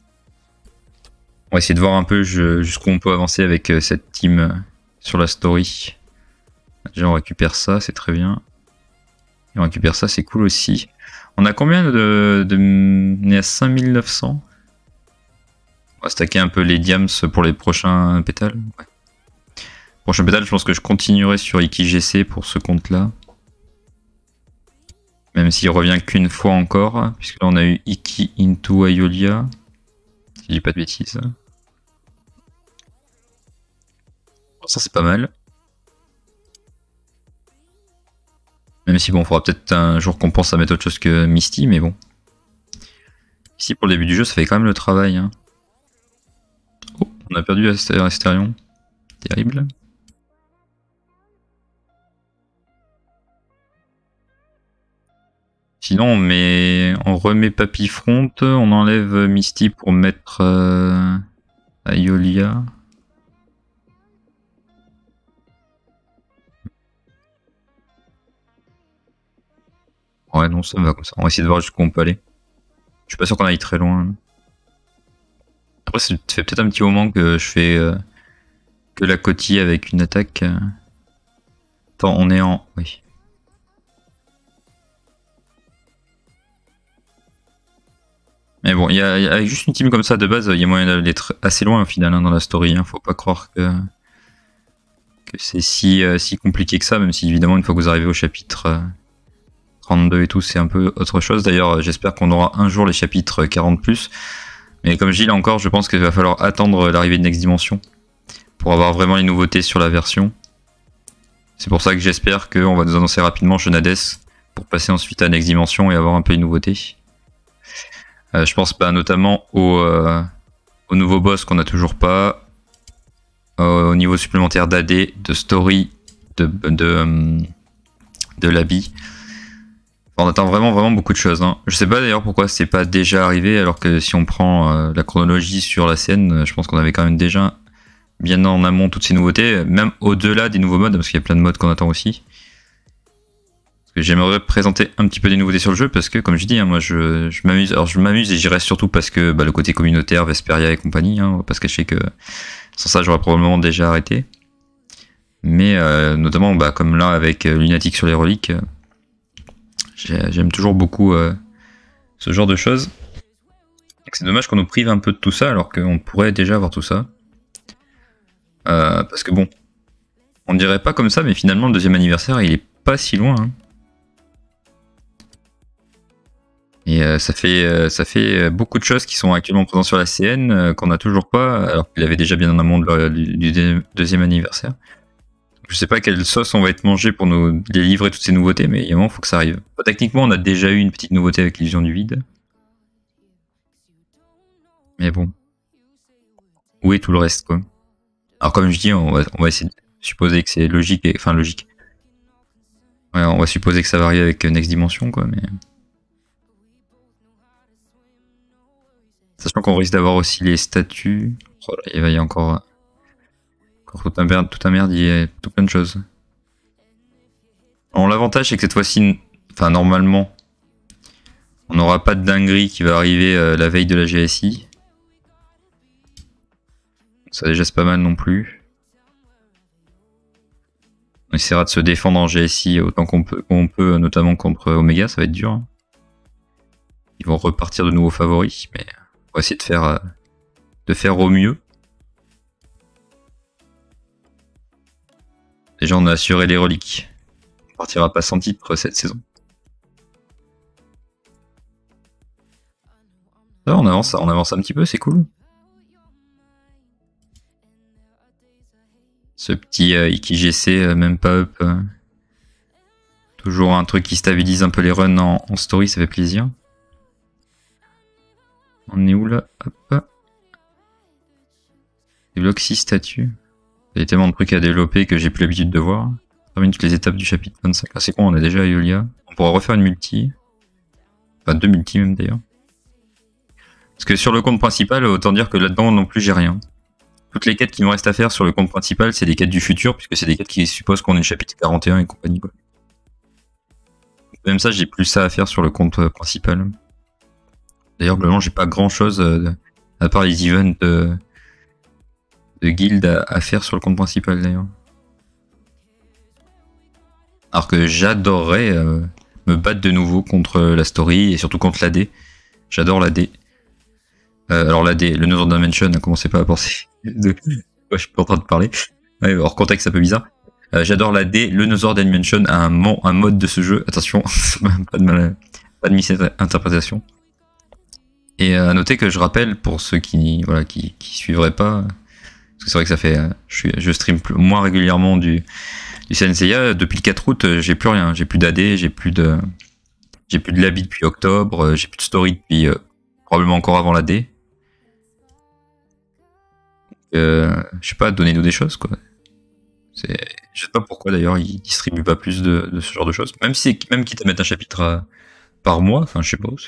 On va essayer de voir un peu jusqu'où on peut avancer avec cette team sur la story. Déjà on récupère ça, c'est très bien. Et on récupère ça, c'est cool aussi. On a combien on est à 5900. On va stacker un peu les diams pour les prochains pétales. Ouais. Prochain pétale, je pense que je continuerai sur IkiGC pour ce compte-là. Même s'il revient qu'une fois encore, puisque là on a eu Iki into Iolia. Si je dis pas de bêtises. Ça c'est pas mal. Même si bon, il faudra peut-être un jour qu'on pense à mettre autre chose que Misty, mais bon. Ici pour le début du jeu, ça fait quand même le travail. Hein. Oh, on a perdu Astérion. Terrible. Sinon, on remet Papillefront, on enlève Misty pour mettre Iolia. Ouais, non, ça me va comme ça. On va essayer de voir jusqu'où on peut aller. Je suis pas sûr qu'on aille très loin. Après, ça fait peut-être un petit moment que je fais que la cotille avec une attaque. Attends, on est en... Oui. Mais bon, avec juste une team comme ça de base, il y a moyen d'aller assez loin au final hein, dans la story. Hein. Faut pas croire que c'est si compliqué que ça, même si évidemment une fois que vous arrivez au chapitre 32 et tout, c'est un peu autre chose. D'ailleurs, j'espère qu'on aura un jour les chapitres 40+. Mais comme je dis là encore, je pense qu'il va falloir attendre l'arrivée de Next Dimension pour avoir vraiment les nouveautés sur la version. C'est pour ça que j'espère qu'on va nous annoncer rapidement Hades pour passer ensuite à Next Dimension et avoir un peu les nouveautés. Je pense notamment au nouveau boss qu'on n'a toujours pas, au niveau supplémentaire d'AD, de story, de l'habit. On attend vraiment beaucoup de choses. Hein. Je sais pas d'ailleurs pourquoi c'est pas déjà arrivé, alors que si on prend la chronologie sur la scène, je pense qu'on avait quand même déjà bien en amont toutes ces nouveautés, même au-delà des nouveaux modes, parce qu'il y a plein de modes qu'on attend aussi. J'aimerais présenter un petit peu des nouveautés sur le jeu parce que, comme je dis, hein, moi je m'amuse. Alors je m'amuse et j'y reste surtout parce que le côté communautaire, Vesperia et compagnie, hein, on va pas se cacher que sans ça j'aurais probablement déjà arrêté. Mais notamment, comme là avec Lunatic sur les reliques, j'aime toujours beaucoup ce genre de choses. C'est dommage qu'on nous prive un peu de tout ça alors qu'on pourrait déjà avoir tout ça. Parce que bon, on dirait pas comme ça, mais finalement le deuxième anniversaire il est pas si loin. Hein. Et ça fait beaucoup de choses qui sont actuellement présentes sur la CN qu'on n'a toujours pas, alors qu'il avait déjà bien en amont du deuxième anniversaire. Je sais pas quelle sauce on va être mangé pour nous les livrer toutes ces nouveautés, mais il y a un moment, faut que ça arrive. Techniquement, on a déjà eu une petite nouveauté avec l'illusion du vide. Mais bon. Où est tout le reste, quoi? Alors comme je dis, on va essayer de supposer que c'est logique, enfin logique. Ouais, on va supposer que ça va arriver avec Next Dimension, quoi, mais... Sachant qu'on risque d'avoir aussi les statues. Oh là, il va y avoir encore tout un merde, il y a tout plein de choses. Alors l'avantage c'est que cette fois-ci, enfin normalement, on n'aura pas de dinguerie qui va arriver la veille de la GSI. Ça déjà c'est pas mal non plus. On essaiera de se défendre en GSI autant qu'on peut, notamment contre Omega, ça va être dur. Hein. Ils vont repartir de nouveaux favoris, mais... On va essayer de faire au mieux. Déjà on a assuré les reliques. On partira pas sans titre cette saison. Ça, on avance un petit peu, c'est cool. Ce petit IkiGC, même pas up. Toujours un truc qui stabilise un peu les runs en story, ça fait plaisir. On est où là? Hop. Débloque 6 statues. Il y a tellement de trucs à développer que j'ai plus l'habitude de voir. On termine toutes les étapes du chapitre 25. Ah c'est con, on a déjà Iolia. On pourra refaire une multi. Enfin 2 multi même d'ailleurs. Parce que sur le compte principal, autant dire que là-dedans non plus j'ai rien. Toutes les quêtes qui me restent à faire sur le compte principal, c'est des quêtes du futur, puisque c'est des quêtes qui supposent qu'on ait le chapitre 41 et compagnie. Quoi. Même ça, j'ai plus ça à faire sur le compte principal. D'ailleurs, globalement, j'ai pas grand chose à part les events de guild à faire sur le compte principal d'ailleurs. Alors que j'adorerais me battre de nouveau contre la story et surtout contre l'AD. J'adore l'AD. Alors l'AD, le Northern Dimension, commencez pas à penser de quoi je suis en train de parler. Ouais, hors contexte, c'est un peu bizarre. J'adore la D. Le Northern Dimension a un mode de ce jeu. Attention, pas de misinterprétation. Et à noter que je rappelle, pour ceux qui suivraient pas, parce que c'est vrai que ça fait, je stream moins régulièrement du Senseiya. Depuis le 4 août, j'ai plus rien. J'ai plus d'AD, j'ai plus de l'habit depuis octobre, j'ai plus de story depuis probablement encore avant l'AD. Je sais pas, donnez-nous des choses, quoi. Je sais pas pourquoi d'ailleurs ils distribuent pas plus de ce genre de choses. Même quitte à mettre un chapitre par mois, enfin je sais pas.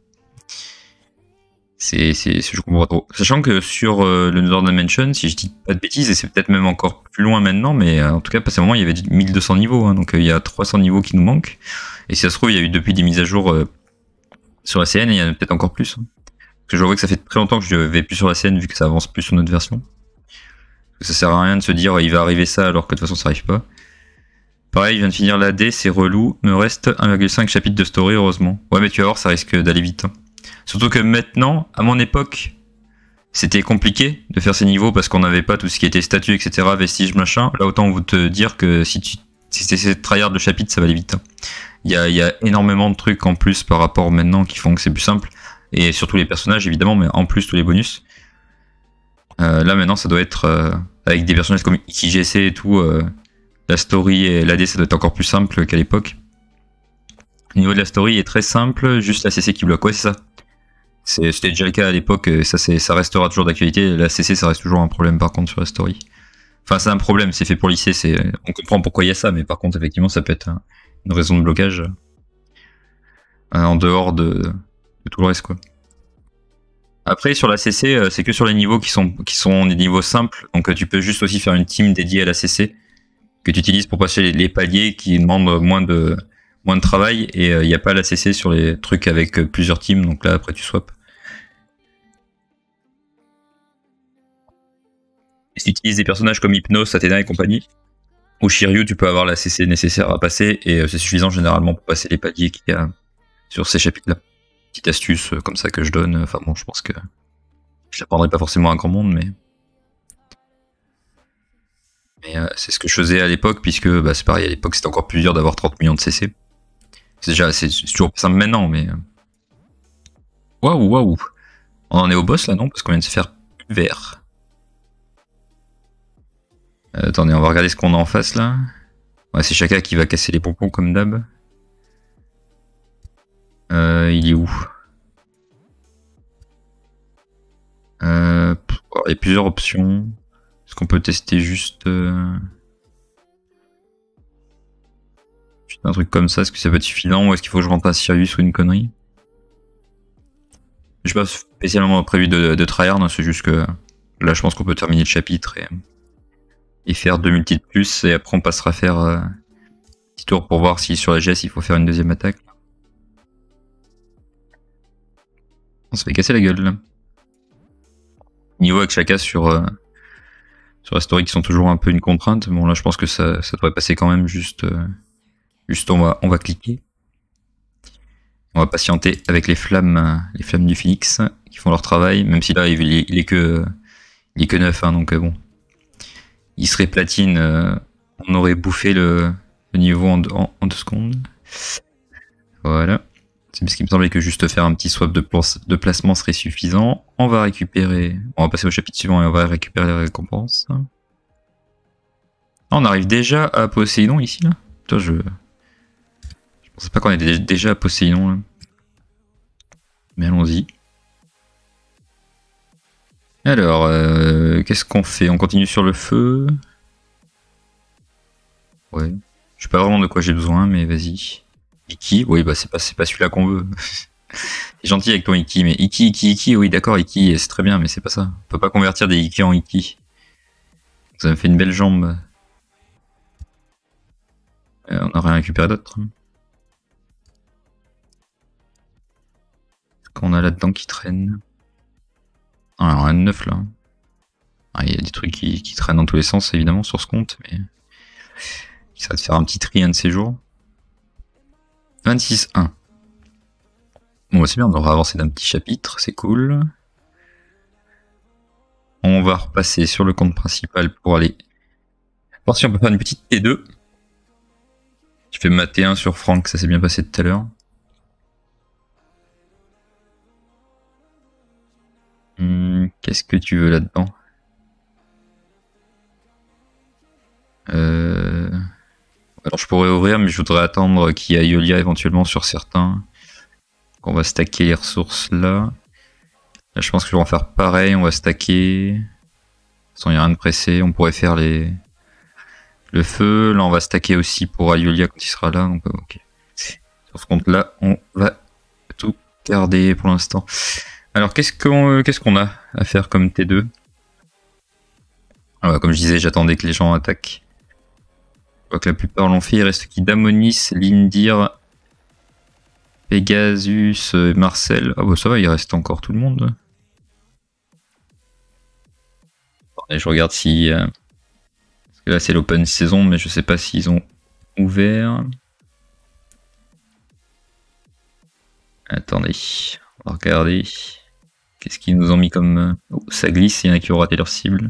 Je comprends pas trop. Sachant que sur le Northern Dimension, si je dis pas de bêtises, et c'est peut-être même encore plus loin maintenant, mais en tout cas, passé un moment, il y avait 1200 niveaux, hein, donc il y a 300 niveaux qui nous manquent. Et si ça se trouve, il y a eu depuis des mises à jour sur la CN, et il y en a peut-être encore plus. Hein. Parce que je vois que ça fait très longtemps que je vais plus sur la CN, vu que ça avance plus sur notre version. Ça sert à rien de se dire il va arriver ça alors que de toute façon ça arrive pas. Pareil, je viens de finir l'AD, c'est relou. Me reste 1,5 chapitre de story, heureusement. Ouais, mais tu vas voir, ça risque d'aller vite. Hein. Surtout que maintenant, à mon époque, c'était compliqué de faire ces niveaux parce qu'on n'avait pas tout ce qui était statut, etc., vestiges, machin. Là, autant vous te dire que si c'est tryhard le chapitre, ça va aller vite. Hein. Il y a énormément de trucs en plus par rapport maintenant qui font que c'est plus simple. Et surtout les personnages, évidemment, mais en plus tous les bonus. Là, maintenant, ça doit être avec des personnages comme IKGC et tout. La story et l'AD, ça doit être encore plus simple qu'à l'époque. Au niveau de la story, il est très simple, juste la CC qui bloque. Ouais, c'est ça. C'était déjà le cas à l'époque, ça restera toujours d'actualité. La CC, ça reste toujours un problème par contre sur la story. Enfin, c'est un problème, c'est fait pour lycée, on comprend pourquoi il y a ça, mais par contre, effectivement, ça peut être une raison de blocage en dehors de tout le reste, quoi. Après, sur la CC, c'est que sur les niveaux qui sont des niveaux simples, donc tu peux juste aussi faire une team dédiée à la CC que tu utilises pour passer les paliers qui demandent moins de travail, et il n'y a pas la CC sur les trucs avec plusieurs teams, donc là, après, tu swaps. Si tu utilises des personnages comme Hypnos, Athena et compagnie, ou Shiryu, tu peux avoir la CC nécessaire à passer, et c'est suffisant généralement pour passer les paliers qu'il y a sur ces chapitres-là. Petite astuce comme ça que je donne, enfin bon, je pense que je l'apprendrai pas forcément à grand monde, mais c'est ce que je faisais à l'époque, puisque bah, c'est pareil, à l'époque c'était encore plus dur d'avoir 30 millions de CC. C'est toujours plus simple maintenant, mais... Waouh. On en est au boss là, non? Parce qu'on vient de se faire vert. Attendez, on va regarder ce qu'on a en face là. Ouais, c'est Shaka qui va casser les pompons comme d'hab. Il est où? Il y a plusieurs options. Est-ce qu'on peut tester juste un truc comme ça? Est-ce que ça peut être suffisant, ou est-ce qu'il faut que je rentre à Sirius ou une connerie? Je suis pas spécialement prévu de tryhard, hein, c'est juste que là je pense qu'on peut terminer le chapitre et faire 2 multis de plus, et après on passera à faire un petit tour pour voir si sur la GS il faut faire une deuxième attaque. On se fait casser la gueule là. Niveau avec Shaka sur la story qui sont toujours un peu une contrainte. Bon là je pense que ça devrait passer quand même, juste on va cliquer. On va patienter avec les flammes du Phoenix qui font leur travail, même si là il est que 9, hein, donc bon. Il serait platine, on aurait bouffé le niveau en 2 secondes. Voilà. C'est ce qui me semblait que juste faire un petit swap de placement serait suffisant. On va récupérer... On va passer au chapitre suivant et on va récupérer les récompenses. On arrive déjà à Poséidon ici, là. Putain, je pensais pas qu'on était déjà à Poséidon, là. Mais allons-y. Alors, qu'est-ce qu'on fait? On continue sur le feu? Ouais. Je sais pas vraiment de quoi j'ai besoin, mais vas-y. Iki, oui, bah c'est pas celui-là qu'on veut. C'est gentil avec ton Iki, mais Iki, oui d'accord, Iki, c'est très bien, mais c'est pas ça. On peut pas convertir des Iki en Iki. Ça me fait une belle jambe. On a rien récupéré d'autre. Qu'est-ce qu'on a là-dedans qui traîne? Ah, alors, rien de neuf là. Ah, il y a des trucs qui traînent dans tous les sens évidemment sur ce compte, mais ça va te faire un petit tri un de ces jours. 26-1. Bon, c'est bien, on aura avancé d'un petit chapitre, c'est cool. On va repasser sur le compte principal pour aller Voir si on peut faire une petite T2. Je fais ma T1 sur Franck, ça s'est bien passé tout à l'heure. Qu'est-ce que tu veux là-dedans? Alors je pourrais ouvrir, mais je voudrais attendre qu'il y ait Iolia éventuellement sur certains. Donc on va stacker les ressources là. Là je pense que je vais en faire pareil, on va stacker. De toute façon il n'y a rien de pressé, on pourrait faire le feu. Là on va stacker aussi pour Iolia quand il sera là. Donc ok. Sur ce compte là, on va tout garder pour l'instant. Alors qu'est-ce qu'on a à faire comme T2? Comme je disais, j'attendais que les gens attaquent. Je vois que la plupart l'ont fait. Il reste qui? Damonis, Lindir, Pegasus, Marcel. Ah bah ça va, il reste encore tout le monde. Attendez, je regarde si... Parce que là c'est l'open saison, mais je sais pas s'ils ont ouvert. Attendez, on va regarder. Qu'est-ce qu'ils nous ont mis comme... Oh, ça glisse, il y en a qui ont raté leur cible.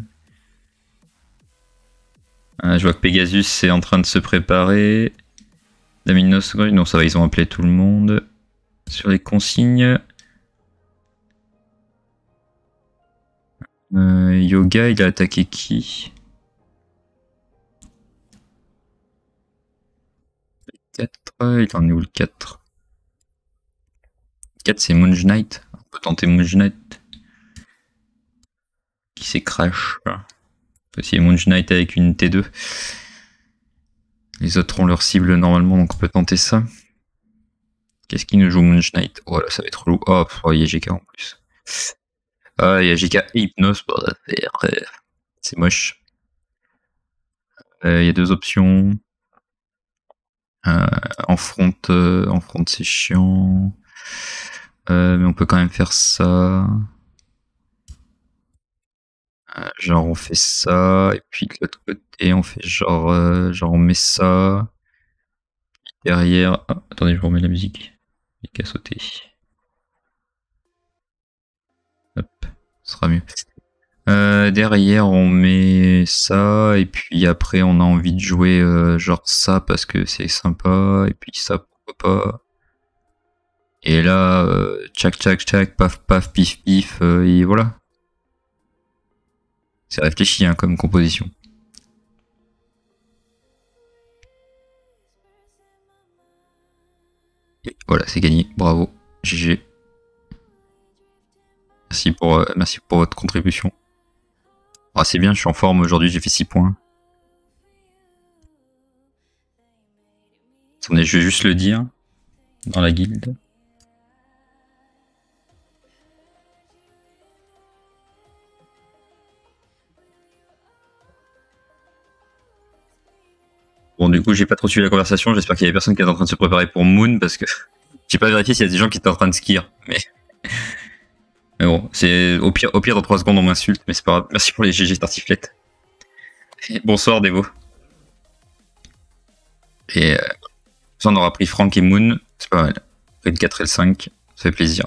Je vois que Pegasus est en train de se préparer. Daminos, non ça va, ils ont appelé tout le monde. Sur les consignes. Yoga, il a attaqué qui? 4, il en est où le 4? 4 c'est Moon Knight. On peut tenter Moon Knight. Qui c'est Crash? Aussi Moon Knight avec une T2. Les autres ont leur cible normalement, donc on peut tenter ça. Qu'est-ce qui nous joue Moon Knight? Oh là, ça va être relou. Oh, il y a GK en plus. Ah, il y a GK et Hypnos pour la faire. C'est moche. Il y a deux options. En front c'est chiant. Mais on peut quand même faire ça. Genre on fait ça, et puis de l'autre côté on fait genre on met ça. Derrière... Ah, attendez, je vous remets la musique. Il qu'à sauter. Hop, ce sera mieux. Derrière on met ça, et puis après on a envie de jouer genre ça parce que c'est sympa, et puis ça pourquoi pas. Et là, tchac tchac tchac, paf paf, pif pif, et voilà. C'est réfléchi hein, comme composition. Et voilà, c'est gagné, bravo, GG. Merci pour votre contribution. Ah, c'est bien, je suis en forme aujourd'hui, j'ai fait 6 points. Attendez, je vais juste le dire dans la guilde. Bon, du coup, j'ai pas trop suivi la conversation. J'espère qu'il y avait personne qui est en train de se préparer pour Moon parce que j'ai pas vérifié s'il y a des gens qui étaient en train de skier. Mais bon, c'est au pire dans 3 secondes on m'insulte, mais c'est pas grave. Merci pour les GG tartiflettes. Et bonsoir Devo. Et ça on aura pris Franck et Moon, c'est pas mal. Après le 4 et le 5, ça fait plaisir.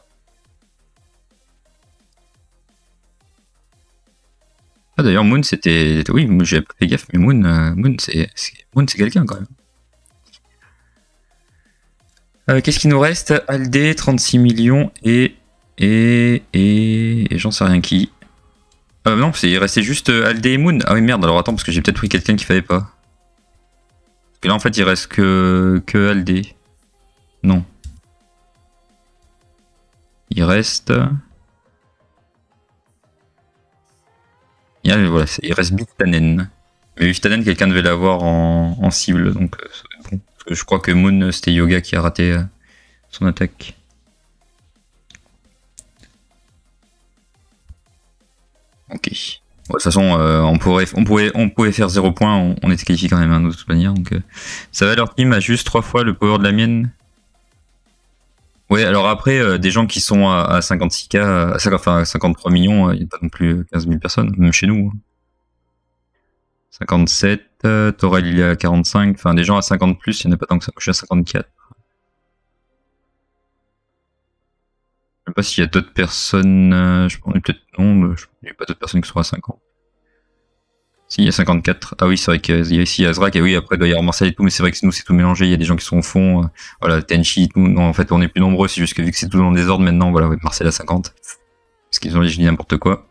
Ah d'ailleurs Moon c'était... Oui, j'avais pas fait gaffe, mais Moon c'est quelqu'un quand même. Qu'est-ce qu'il nous reste? Aldé, 36 millions et j'en sais rien qui. Non, il restait juste Aldé et Moon. Ah oui merde, alors attends, parce que j'ai peut-être pris quelqu'un qu'il fallait pas. Parce que là en fait il reste que Aldé. Non. Il reste... Voilà, il reste Biftanen. Mais Biftanen, quelqu'un devait l'avoir en cible, donc bon. Parce que je crois que Moon, c'était Yoga qui a raté son attaque. Ok. Bon, de toute façon, on pouvait faire 0 points, on était qualifié quand même hein, de toute manière. Donc, ça va, leur team a juste 3 fois le power de la mienne. Ouais, alors après, des gens qui sont à 56K, enfin 53 millions, il n'y a pas non plus 15 000 personnes, même chez nous. 57, Torel il est à 45, enfin des gens à 50 plus, il n'y en a pas tant que ça, moi je suis à 54. Je sais pas s'il y a d'autres personnes, je pense peut-être non, il n'y a pas d'autres personnes qui sont à 50. Si, il y a 54. Ah oui, c'est vrai qu'il y a ici Azrak, et oui, après, il doit y avoir Marseille et tout, mais c'est vrai que nous, c'est tout mélangé. Il y a des gens qui sont au fond. Voilà, Tenchi, tout. Non, en fait, on est plus nombreux, c'est juste que vu que c'est tout dans le désordre maintenant, voilà, ouais, Marseille à 50. Parce qu'ils ont dit, je dis n'importe quoi.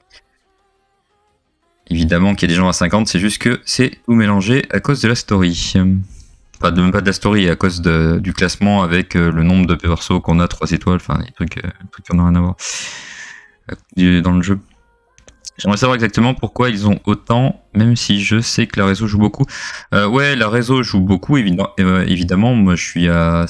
Évidemment qu'il y a des gens à 50, c'est juste que c'est tout mélangé à cause de la story. Enfin, même pas de la story, à cause du classement avec le nombre de persos qu'on a, 3 étoiles, enfin, des trucs qui n'ont rien à voir dans le jeu. J'aimerais savoir exactement pourquoi ils ont autant, même si je sais que la réseau joue beaucoup. Ouais, la réseau joue beaucoup, évidemment. Moi, je suis à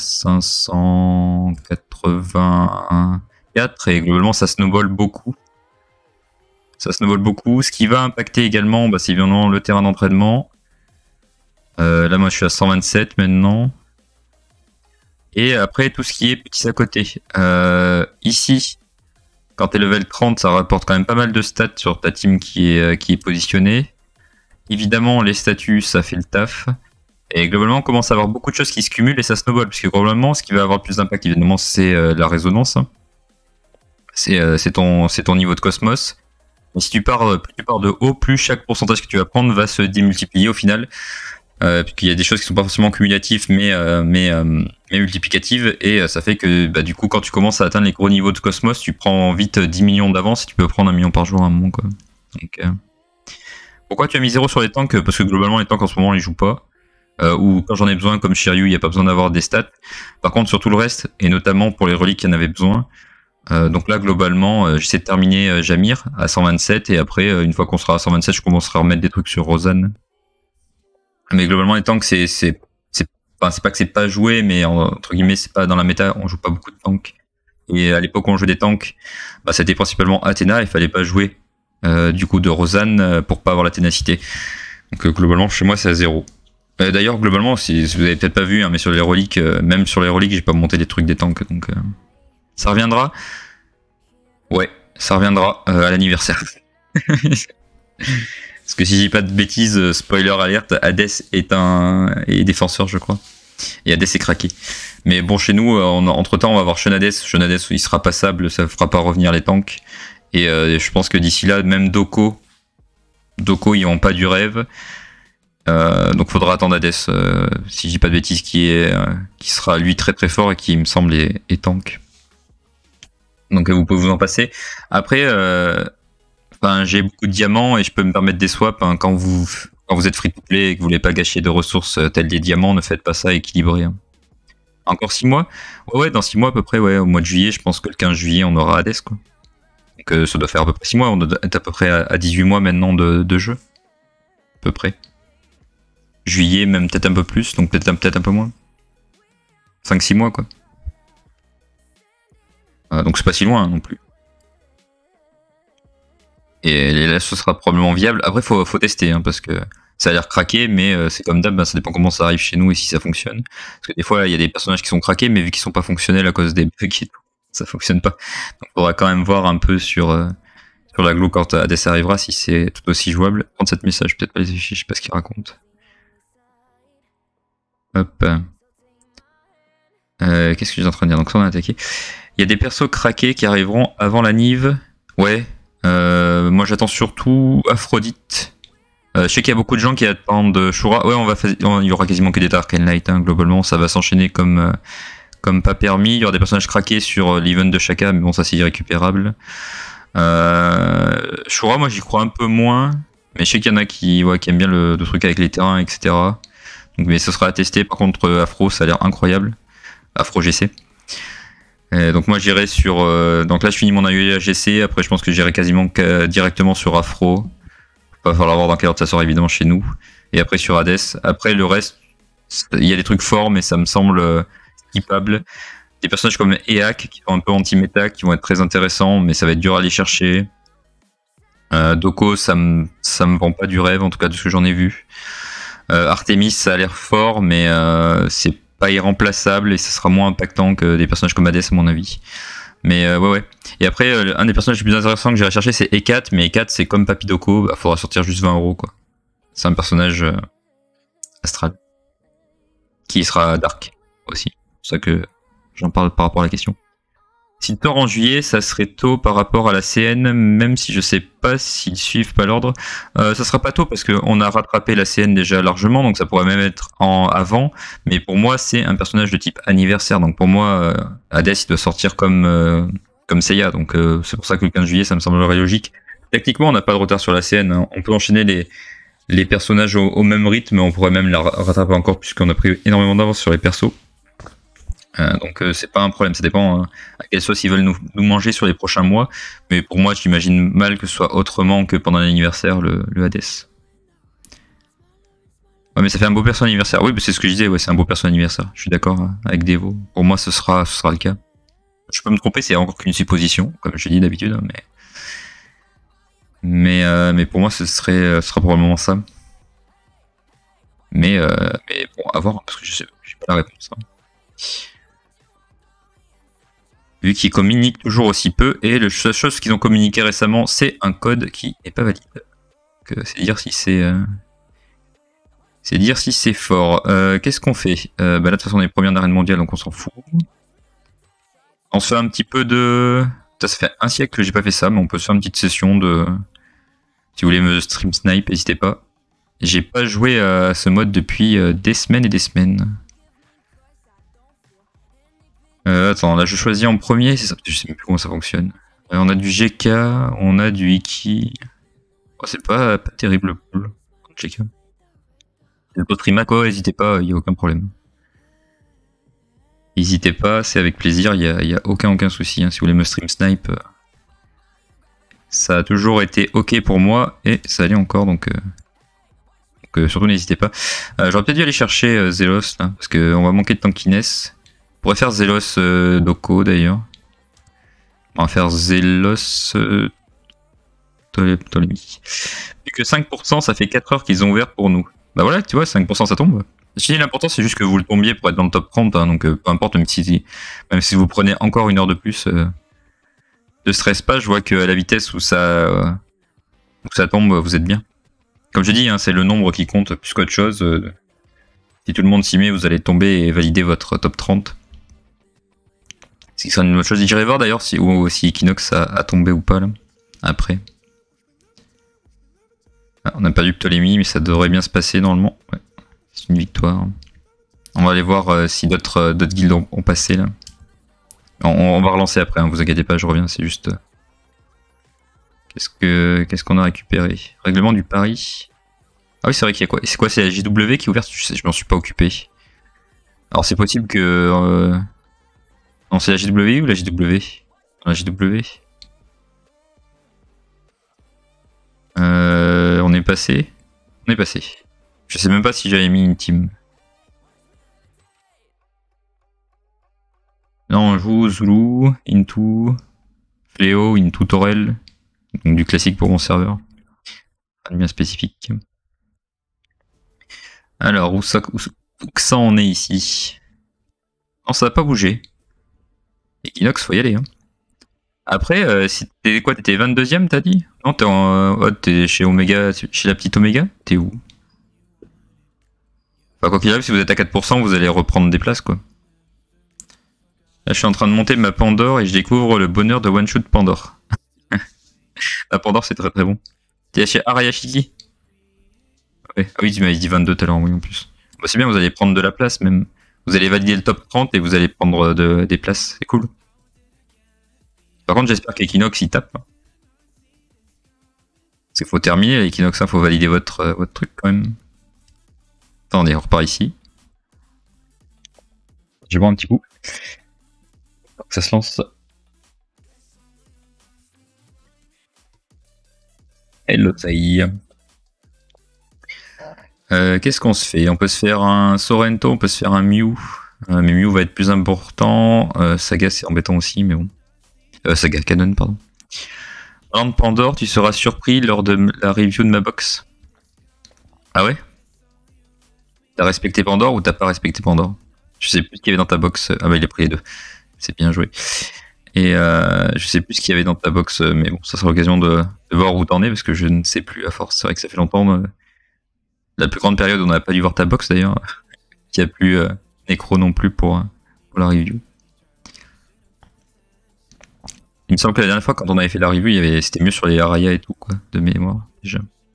584 et globalement, ça snowball beaucoup. Ça snowball beaucoup. Ce qui va impacter également, bah, c'est évidemment le terrain d'entraînement. Là, moi, je suis à 127 maintenant. Et après, tout ce qui est petit à côté. Ici, quand t'es level 30, ça rapporte quand même pas mal de stats sur ta team qui est positionnée. Évidemment, les statuts, ça fait le taf. Et globalement, on commence à avoir beaucoup de choses qui se cumulent et ça snowball. Parce que globalement, ce qui va avoir le plus d'impact, évidemment, c'est la résonance. C'est ton niveau de cosmos. Et si plus tu pars de haut, plus chaque pourcentage que tu vas prendre va se démultiplier au final. Puisqu'il y a des choses qui sont pas forcément cumulatives mais multiplicatives, et ça fait que bah, du coup quand tu commences à atteindre les gros niveaux de cosmos, tu prends vite 10 millions d'avance et tu peux prendre 1 million par jour à un moment, quoi. Donc, pourquoi tu as mis 0 sur les tanks? Parce que globalement les tanks en ce moment ils jouent pas, ou quand j'en ai besoin comme Shiryu, il n'y a pas besoin d'avoir des stats. Par contre sur tout le reste, et notamment pour les reliques qui en avaient besoin, donc là globalement j'essaie de terminer Jamir à 127, et après une fois qu'on sera à 127 je commencerai à remettre des trucs sur Rosanne. Mais globalement, les tanks, c'est pas que c'est pas joué, mais entre guillemets, c'est pas dans la méta, on joue pas beaucoup de tanks. Et à l'époque où on jouait des tanks, bah, c'était principalement Athéna, il fallait pas jouer du coup de Rosanne pour pas avoir la ténacité. Donc globalement, chez moi, c'est à 0. D'ailleurs, globalement, si vous avez peut-être pas vu, hein, mais sur les reliques, même sur les reliques, j'ai pas monté des trucs des tanks, donc ça reviendra. Ouais, ça reviendra à l'anniversaire. Parce que si je dis pas de bêtises, spoiler alerte, Hades est défenseur, je crois. Et Hades est craqué. Mais bon, chez nous, entre temps, on va avoir Shunades. Shunades, il sera passable, ça fera pas revenir les tanks. Et je pense que d'ici là, même Doko, ils vont pas du rêve. Donc faudra attendre Hades, si je dis pas de bêtises, qui sera lui très très fort et qui, il me semble, est tank. Donc vous pouvez vous en passer. Après, j'ai beaucoup de diamants et je peux me permettre des swaps. Hein. Quand vous êtes free to play et que vous voulez pas gâcher de ressources telles des diamants, ne faites pas ça, équilibré. Hein. Encore 6 mois? Ouais, dans 6 mois à peu près, ouais, au mois de juillet, je pense que le 15 juillet, on aura Hades, quoi. Donc ça doit faire à peu près 6 mois, on doit être à peu près à 18 mois maintenant de jeu. À peu près. Juillet, même peut-être un peu plus, donc peut-être un peu moins. 5-6 mois, quoi. Donc c'est pas si loin, hein, non plus. Et là, ce sera probablement viable. Après, faut tester, hein, parce que ça a l'air craqué, mais c'est comme d'hab, ça dépend comment ça arrive chez nous et si ça fonctionne. Parce que des fois, il y a des personnages qui sont craqués, mais vu qu'ils sont pas fonctionnels à cause des bugs et tout, ça fonctionne pas. Donc, il faudra quand même voir un peu sur la glue quand Hades arrivera, si c'est tout aussi jouable. 37 messages, peut-être pas les afficher, je sais pas ce qu'il raconte. Hop. Qu'est-ce que j'étais en train de dire? Donc ça, on a attaqué. Il y a des persos craqués qui arriveront avant la Nive. Ouais. Moi j'attends surtout Aphrodite. Je sais qu'il y a beaucoup de gens qui attendent Shura. Ouais, il y aura quasiment que des Dark Knight, hein, globalement, ça va s'enchaîner comme pas permis. Il y aura des personnages craqués sur l'event de Shaka, mais bon, ça c'est irrécupérable. Shura, moi j'y crois un peu moins, mais je sais qu'il y en a qui aiment bien le truc avec les terrains, etc. Donc, mais ce sera à tester. Par contre, Afro, ça a l'air incroyable. Afro GC. Donc moi j'irai sur... donc là je finis mon AEA GC, après je pense que j'irai quasiment directement sur Afro. Va falloir voir dans quelle ordre ça sort évidemment chez nous. Et après sur Hades. Après le reste, il y a des trucs forts mais ça me semble skippable. Des personnages comme Eak qui sont un peu anti-méta, qui vont être très intéressants, mais ça va être dur à aller chercher. Doko, ça me vend pas du rêve, en tout cas de ce que j'en ai vu. Artemis, ça a l'air fort, mais c'est pas irremplaçable et ça sera moins impactant que des personnages comme Hades à mon avis. Mais ouais. Et après, un des personnages les plus intéressants que j'irai chercher, c'est Ekat, mais Ekat, c'est comme Papidoko, bah, faudra sortir juste 20 €, quoi. C'est un personnage astral. Qui sera dark aussi. C'est pour ça que j'en parle par rapport à la question. Si tort en juillet, ça serait tôt par rapport à la CN, même si je sais pas s'ils suivent pas l'ordre. Ça sera pas tôt parce qu'on a rattrapé la CN déjà largement, donc ça pourrait même être en avant. Mais pour moi, c'est un personnage de type anniversaire. Donc pour moi, Hades, il doit sortir comme Seiya. Donc c'est pour ça que le 15 juillet, ça me semblerait logique. Techniquement, on n'a pas de retard sur la CN. Hein. On peut enchaîner les personnages au même rythme. On pourrait même la rattraper encore puisqu'on a pris énormément d'avance sur les persos. Donc c'est pas un problème, ça dépend à quelle sauce ils veulent nous manger sur les prochains mois, mais pour moi j'imagine mal que ce soit autrement que pendant l'anniversaire le Hades. Ouais mais ça fait un beau perso anniversaire, oui c'est ce que je disais, ouais, c'est un beau perso anniversaire, je suis d'accord avec Devo, pour moi ce sera le cas. Je peux me tromper, c'est encore qu'une supposition, comme je dis d'habitude, mais pour moi ce sera probablement ça. Mais bon, à voir, parce que je sais pas la réponse. Hein. Vu qu'ils communiquent toujours aussi peu, et la seule chose qu'ils ont communiqué récemment, c'est un code qui n'est pas valide. C'est dire si c'est fort. Qu'est-ce qu'on fait là de toute façon on est premier en arène mondiale, donc on s'en fout. On se fait un petit peu de... Ça fait un siècle que j'ai pas fait ça, mais on peut se faire une petite session de... Si vous voulez me stream snipe, n'hésitez pas. J'ai pas joué à ce mode depuis des semaines et des semaines. Attends, là je choisis en premier, c'est ça, je sais même plus comment ça fonctionne. On a du GK, on a du Iki. Oh, c'est pas terrible pour GK. D'autres IMAC, n'hésitez pas, il n'y a aucun problème. N'hésitez pas, c'est avec plaisir, il y a aucun souci. Hein, si vous voulez me stream snipe, ça a toujours été ok pour moi et ça allait encore, donc surtout n'hésitez pas. J'aurais peut-être dû aller chercher Zelos là, parce qu'on va manquer de tankiness. On pourrait faire Zelos Doko d'ailleurs. On va faire Zelos Ptolemy. Vu que 5%, ça fait 4 heures qu'ils ont ouvert pour nous. Bah voilà, tu vois, 5% ça tombe. Je dis l'important c'est juste que vous le tombiez pour être dans le top 30, hein, donc peu importe, même si vous prenez encore une heure de plus, ne stresse pas, je vois qu'à la vitesse où ça tombe, vous êtes bien. Comme je dis, hein, c'est le nombre qui compte plus qu'autre chose. Si tout le monde s'y met, vous allez tomber et valider votre top 30. Ce qui sera une autre chose, j'irai voir d'ailleurs si Equinox a tombé ou pas là, après. Ah, on n'a pas du Ptolémie, mais ça devrait bien se passer normalement. Ouais, c'est une victoire. On va aller voir si d'autres guildes ont passé là. On va relancer après, hein, vous inquiétez pas, je reviens, c'est juste... Qu'est-ce qu'on a récupéré? Règlement du pari. Ah oui, c'est vrai qu'il y a quoi? C'est quoi, c'est la JW qui est ouverte? Je m'en suis pas occupé. Alors c'est possible que... Non, c'est la JW ou la JW? La JW. On est passé. On est passé. Je sais même pas si j'avais mis une team. Là on joue Zulu, Into, Fléau, Into Torel. Donc du classique pour mon serveur. Pas bien spécifique. Alors, où ça en est ici? Non, ça va pas bouger. Equinox, faut y aller. Hein. Après, si t'es quoi, t'étais 22ème, t'as dit? Non, t'es chez Omega, chez la petite Omega? T'es où? Enfin, quoi qu'il arrive, si vous êtes à 4%, vous allez reprendre des places, quoi. Là, je suis en train de monter ma Pandore et je découvre le bonheur de One Shot Pandore. La Pandore, c'est très très bon. T'es chez Arayashiki? Ouais. Ah oui, tu m'avais dit 22 tout à l'heure, oui, en plus. Bah, c'est bien, vous allez prendre de la place, même. Vous allez valider le top 30 et vous allez prendre des places, c'est cool. Par contre, j'espère qu'Equinox, il tape. Parce qu'il faut terminer, l'Equinox, il faut valider votre truc, quand même. Attendez, on repart ici. Je vais boire un petit coup. Ça se lance. Hello, ça y est. Qu'est-ce qu'on se fait? On peut se faire un Sorrento, on peut se faire un Mew. Mais Mew va être plus important. Saga, c'est embêtant aussi, mais bon. Saga Canon, pardon. Parlant de Pandore, tu seras surpris lors de la review de ma box. Ah ouais? T'as respecté Pandore ou t'as pas respecté Pandore? Je sais plus ce qu'il y avait dans ta box. Ah bah il a pris les deux. C'est bien joué. Et je sais plus ce qu'il y avait dans ta box, mais bon, ça sera l'occasion de voir où t'en es, parce que je ne sais plus à force. C'est vrai que ça fait longtemps. La plus grande période où on n'a pas dû voir ta box d'ailleurs. Qu'il n'y a plus Necro non plus pour la review. Il me semble que la dernière fois, quand on avait fait la review, c'était mieux sur les Araya et tout, quoi, de mémoire, déjà.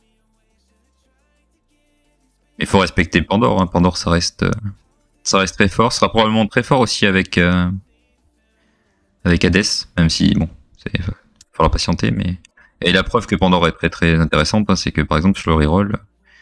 Il faut respecter Pandore, hein. Pandore, ça reste très fort. Ça sera probablement très fort aussi avec Hades, même si, bon, il faudra patienter, mais... Et la preuve que Pandore est très très intéressante, hein, c'est que, par exemple, sur le reroll,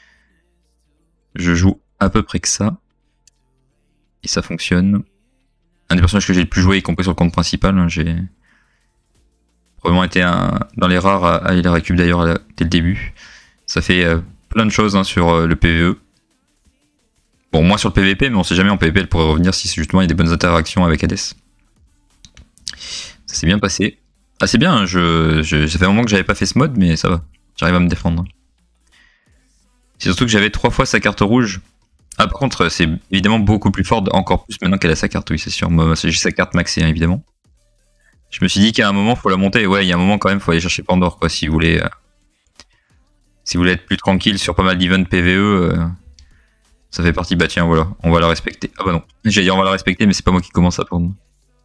je joue à peu près que ça, et ça fonctionne. Un des personnages que j'ai le plus joué, y compris sur le compte principal, hein, j'ai probablement été dans les rares à aller la récup d'ailleurs dès le début. Ça fait plein de choses, hein, sur le PvE. Bon, moins sur le PvP, mais on sait jamais en PvP elle pourrait revenir si justement il y a des bonnes interactions avec Hades. Ça s'est bien passé. Ah, c'est bien, hein, ça fait un moment que j'avais pas fait ce mode, mais ça va. J'arrive à me défendre. C'est surtout que j'avais 3 fois sa carte rouge. Ah, par contre, c'est évidemment beaucoup plus fort, encore plus maintenant qu'elle a sa carte, oui, c'est sûr. Moi, j'ai sa carte maxée, hein, évidemment. Je me suis dit qu'à un moment, faut la monter. Ouais, il y a un moment quand même, faut aller chercher Pandore, quoi, si vous voulez être plus tranquille sur pas mal d'events PvE. Ça fait partie, bah tiens, voilà, on va la respecter. Ah bah non, j'ai dit on va la respecter, mais c'est pas moi qui commence à prendre.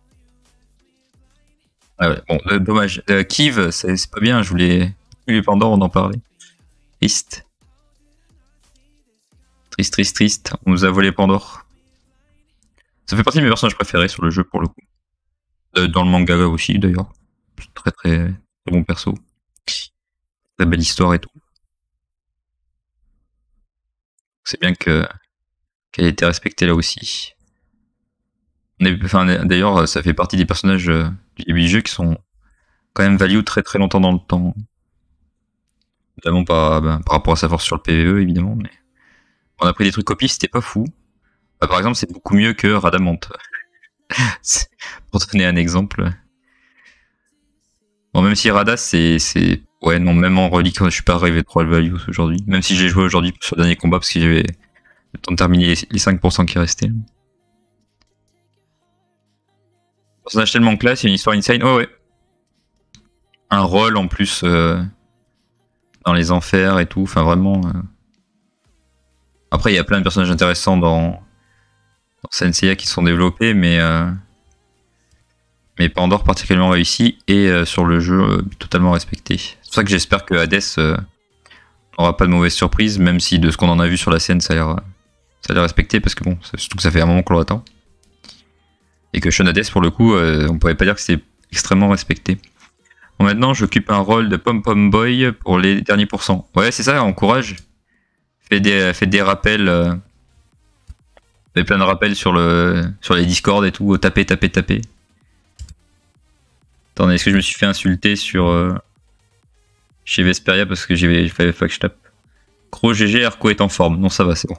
Ah ouais, bon, dommage. Kiv, c'est pas bien, je voulais... Les Pandore, on en parlait. Triste. Triste, triste, triste. On nous a volé Pandore. Ça fait partie de mes personnages préférés sur le jeu, pour le coup. Dans le manga aussi, d'ailleurs. Très, très, très bon perso. Très belle histoire et tout. C'est bien qu'elle ait été respectée là aussi. D'ailleurs, ça fait partie des personnages du début du jeu qui sont quand même value très très longtemps dans le temps. Notamment par rapport à sa force sur le PvE, évidemment. Mais on a pris des trucs au pif, c'était pas fou. Bah, par exemple, c'est beaucoup mieux que Radamante. Pour donner un exemple. Bon, même si Rada, c'est... Ouais, non, même en relique, je suis pas arrivé trop à le value aujourd'hui. Même si j'ai joué aujourd'hui sur le dernier combat, parce que j'avais le temps de terminer les 5% qui restaient. Personnage tellement classe, il y a une histoire insane. Oh ouais. Un rôle en plus dans les enfers et tout. Enfin, vraiment... Après, il y a plein de personnages intéressants dans Senseiya qui sont développés, mais Pandore particulièrement réussi et sur le jeu totalement respecté. C'est pour ça que j'espère que Hades n'aura pas de mauvaise surprise, même si de ce qu'on en a vu sur la scène, ça a l'air respecté, parce que bon, surtout que ça fait un moment qu'on l'attend. Et que Sean Hades, pour le coup, on pourrait pas dire que c'est extrêmement respecté. Bon, maintenant, j'occupe un rôle de pom-pom boy pour les derniers pourcents. Ouais, c'est ça, encourage. Fais des rappels. Fais plein de rappels sur les Discord et tout. Taper, taper, taper. Attendez, est-ce que je me suis fait insulter chez Vesperia parce que j'ai fait que je tape. Gros GG, Arco est en forme. Non, ça va, c'est bon.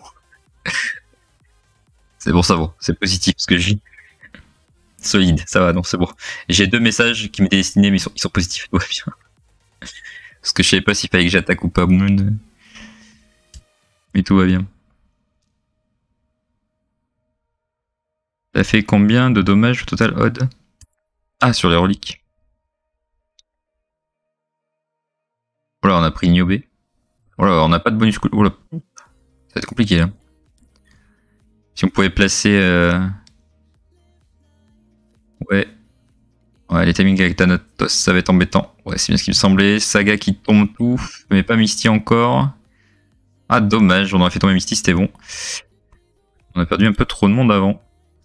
C'est bon, ça va. C'est positif parce que j'ai... Solide, ça va, non, c'est bon. J'ai 2 messages qui m'étaient destinés, mais ils sont positifs, tout va bien. Parce que je savais pas s'il fallait que j'attaque ou pas Moon. Mais tout va bien. Ça fait combien de dommages au total, Odd? Ah, sur les reliques. Voilà, on a pris Niobé. Voilà, on n'a pas de bonus cool. Voilà. Ça va être compliqué là. Si on pouvait placer... Ouais. Ouais, les timings avec Thanatos, ça va être embêtant. Ouais, c'est bien ce qui me semblait. Saga qui tombe tout, mais pas Misty encore. Ah, dommage, on aurait fait tomber Misty, c'était bon. On a perdu un peu trop de monde avant.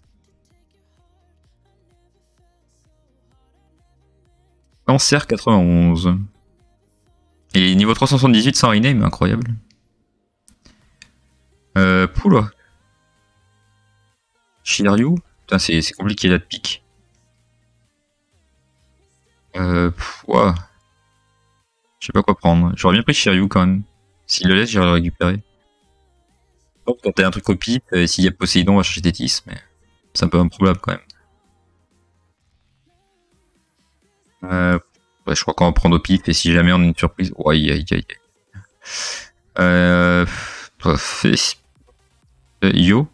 Cancer 91. Et niveau 378 sans rename, incroyable. Poula. Shiryu. Putain, c'est compliqué là de pique. Ouah. Je sais pas quoi prendre. J'aurais bien pris Shiryu quand même. S'il le laisse, j'irai le récupérer. Pour tenter un truc au pif, s'il y a Poséidon, on va chercher Tétis, mais c'est un peu improbable quand même. Ouais, je crois qu'on va prendre au pif, et si jamais on a une surprise... Oh, aïe aïe aïe. Yo.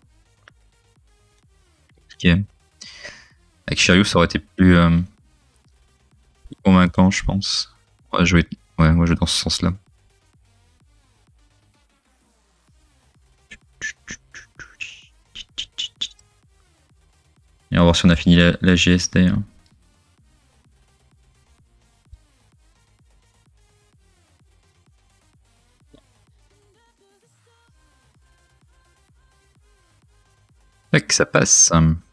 Ok. Avec Shiryu, ça aurait été plus convaincant, je pense. On va jouer... Ouais, moi je vais dans ce sens-là. Et on va voir si on a fini la GS d'ailleurs. Tac, ça passe.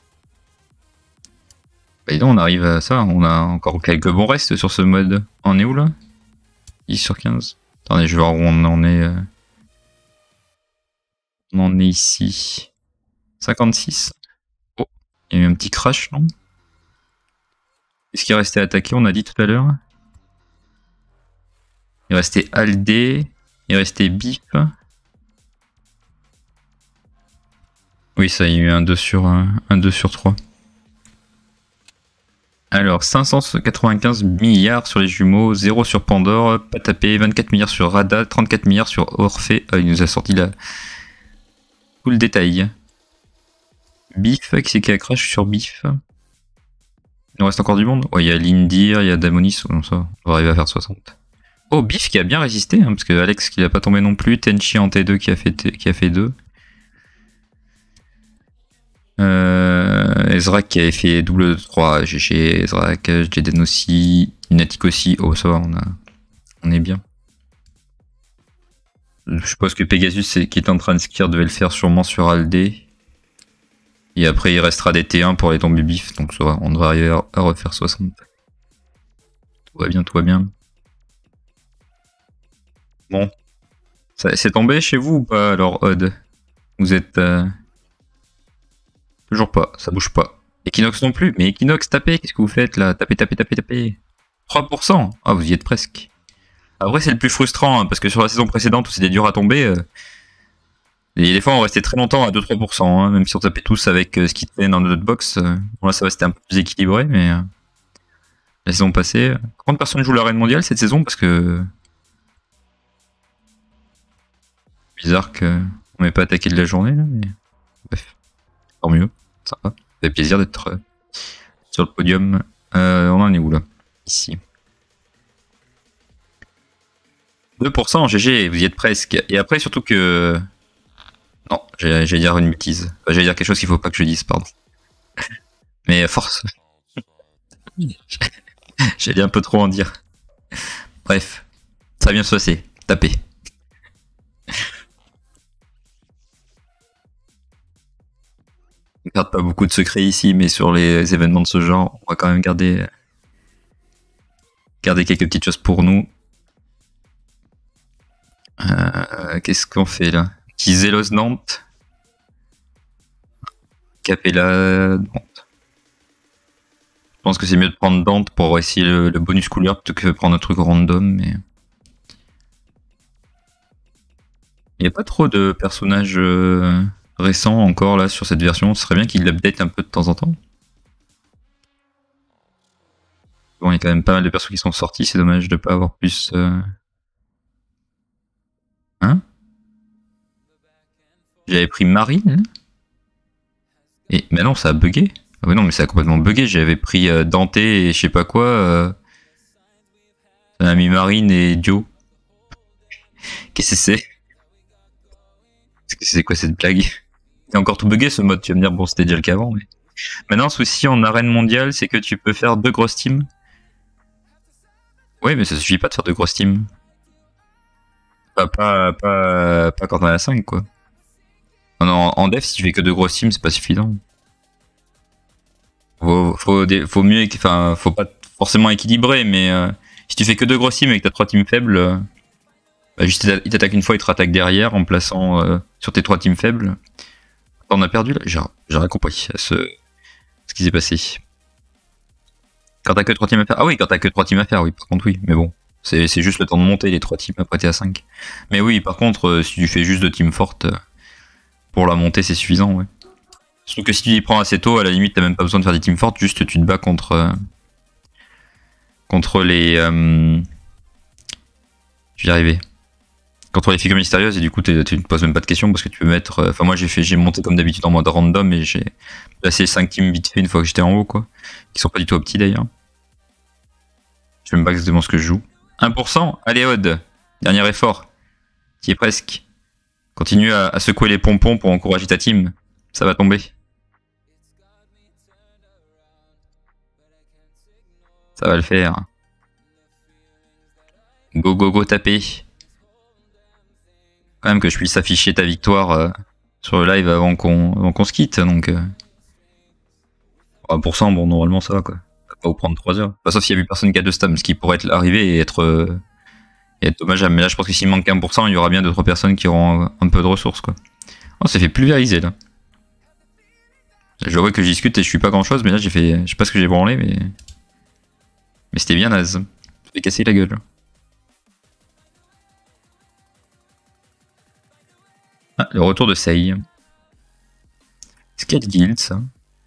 Bah, dis donc, on arrive à ça. On a encore quelques bons restes sur ce mode. On est où là? 10 sur 15. Attendez, je vais voir où on en est. On en est ici. 56. Oh, il y a eu un petit crash, non? Qu'est-ce qui est resté attaqué, on a dit tout à l'heure? Il restait Aldé. Il restait Bif. Oui, ça, il y a eu un 2 sur 3. Alors, 595 milliards sur les jumeaux, 0 sur Pandore, pas tapé, 24 milliards sur Rada, 34 milliards sur Orphée. Il nous a sorti là tout le détail. Bif, qui c'est qui a crash sur Bif? Il nous reste encore du monde? Ouais, il y a Lindir, il y a Damonis, ça, on va arriver à faire 60. Oh, Bif qui a bien résisté, hein, parce que Alex qui n'a pas tombé non plus, Tenchi en T2 qui a fait 2. Ezrak qui avait fait double 3, GG, Ezrak, Jeden aussi, Inatic aussi. Oh, ça va, on est bien. Je suppose que Pegasus qui est en train de skier devait le faire sûrement sur Aldé. Et après il restera des T1 pour les tomber Bif, donc ça va, on devrait arriver à refaire 60. Tout va bien, tout va bien. Bon. C'est tombé chez vous ou pas alors, Odd? Vous êtes... Toujours pas, ça bouge pas. Equinox non plus, mais Equinox, tapez, qu'est-ce que vous faites là? Tapez, tapez, tapez, tapez. 3%. Ah, vous y êtes presque. Après, c'est le plus frustrant, hein, parce que sur la saison précédente où c'était dur à tomber, et des fois on restait très longtemps à 2-3%, hein, même si on tapait tous avec ce qui tenait dans notre box. Bon, là, ça va, c'était un peu plus équilibré, mais la saison passée. Combien de personnes jouent l'arène mondiale cette saison? Parce que. Bizarre qu'on m'ait pas attaqué de la journée, là, mais. Bref. Tant mieux. Ça va. Ça fait plaisir d'être sur le podium. On en est où là? Ici. 2%, GG, vous y êtes presque. Et après, surtout que. Non, j'allais dire une bêtise. Enfin, j'allais dire quelque chose qu'il faut pas que je dise, pardon. Mais force. J'allais un peu trop en dire. Bref, ça va bien se passer. Tapez. On garde pas beaucoup de secrets ici, mais sur les événements de ce genre, on va quand même garder quelques petites choses pour nous. Qu'est-ce qu'on fait là? Kizelos Nantes. Capella Nantes. Je pense que c'est mieux de prendre Nantes pour essayer le bonus couleur plutôt que de prendre un truc random, mais. Il n'y a pas trop de personnages récents encore là sur cette version, ce serait bien qu'ils l'update un peu de temps en temps. Bon, il y a quand même pas mal de persos qui sont sortis, c'est dommage de pas avoir plus... Hein? J'avais pris Marine. Et... Mais non, ça a bugué. Ah oui non, mais ça a complètement bugué, j'avais pris Dante et je sais pas quoi. Ça m'a mis Marine et Dio. Qu'est-ce que c'est? C'est quoi cette blague? C'est encore tout bugué ce mode, tu vas me dire, bon c'était déjà le cas avant. Mais... Maintenant, le souci en arène mondiale, c'est que tu peux faire 2 grosses teams. Oui, mais ça suffit pas de faire 2 grosses teams. Pas quand on a 5, quoi. En def, si tu fais que 2 grosses teams, c'est pas suffisant. Faut mieux, enfin, faut pas forcément équilibrer, mais si tu fais que 2 grosses teams et que t'as 3 teams faibles, bah juste il t'attaque une fois, il te rattaque derrière en plaçant sur tes 3 teams faibles. On a perdu là, j'ai rien compris ce qui s'est passé. Quand t'as que 3 teams à faire. Ah oui, quand t'as que 3 teams à faire, oui, par contre, oui, mais bon. C'est juste le temps de monter les 3 teams, après t'es à 5. Mais oui, par contre, si tu fais juste 2 teams fortes, pour la montée, c'est suffisant, ouais. Surtout que si tu y prends assez tôt, à la limite, t'as même pas besoin de faire des teams fortes, juste tu te bats contre les... je vais y arriver. Contre les figures mystérieuses, et du coup, tu ne te poses même pas de questions, parce que tu peux mettre... Enfin, moi, j'ai monté comme d'habitude en mode random, et j'ai placé 5 teams vite fait une fois que j'étais en haut, quoi. Qui sont pas du tout petits, d'ailleurs. Je sais même pas exactement ce que je joue. 1%. Allez, Odd. Dernier effort. Qui est presque. Continue à secouer les pompons pour encourager ta team. Ça va tomber. Ça va le faire. Go, go, go, taper. Quand même que je puisse afficher ta victoire sur le live avant qu'on se quitte, donc... pour ça, bon, normalement ça va quoi. Ça va pas vous prendre 3 heures. Enfin, sauf s'il y a plus personne qui a de stam, ce qui pourrait être arrivé et être dommageable. Mais là, je pense que s'il manque 1%, il y aura bien 2-3 personnes qui auront un peu de ressources quoi. Oh, ça fait pulvériser là. Je vois que je discute et je suis pas grand chose, mais là j'ai fait. Je sais pas ce que j'ai branlé, mais. Mais c'était bien naze. Ça fait casser la gueule. Ah, le retour de Sei. Skate Guild, ça.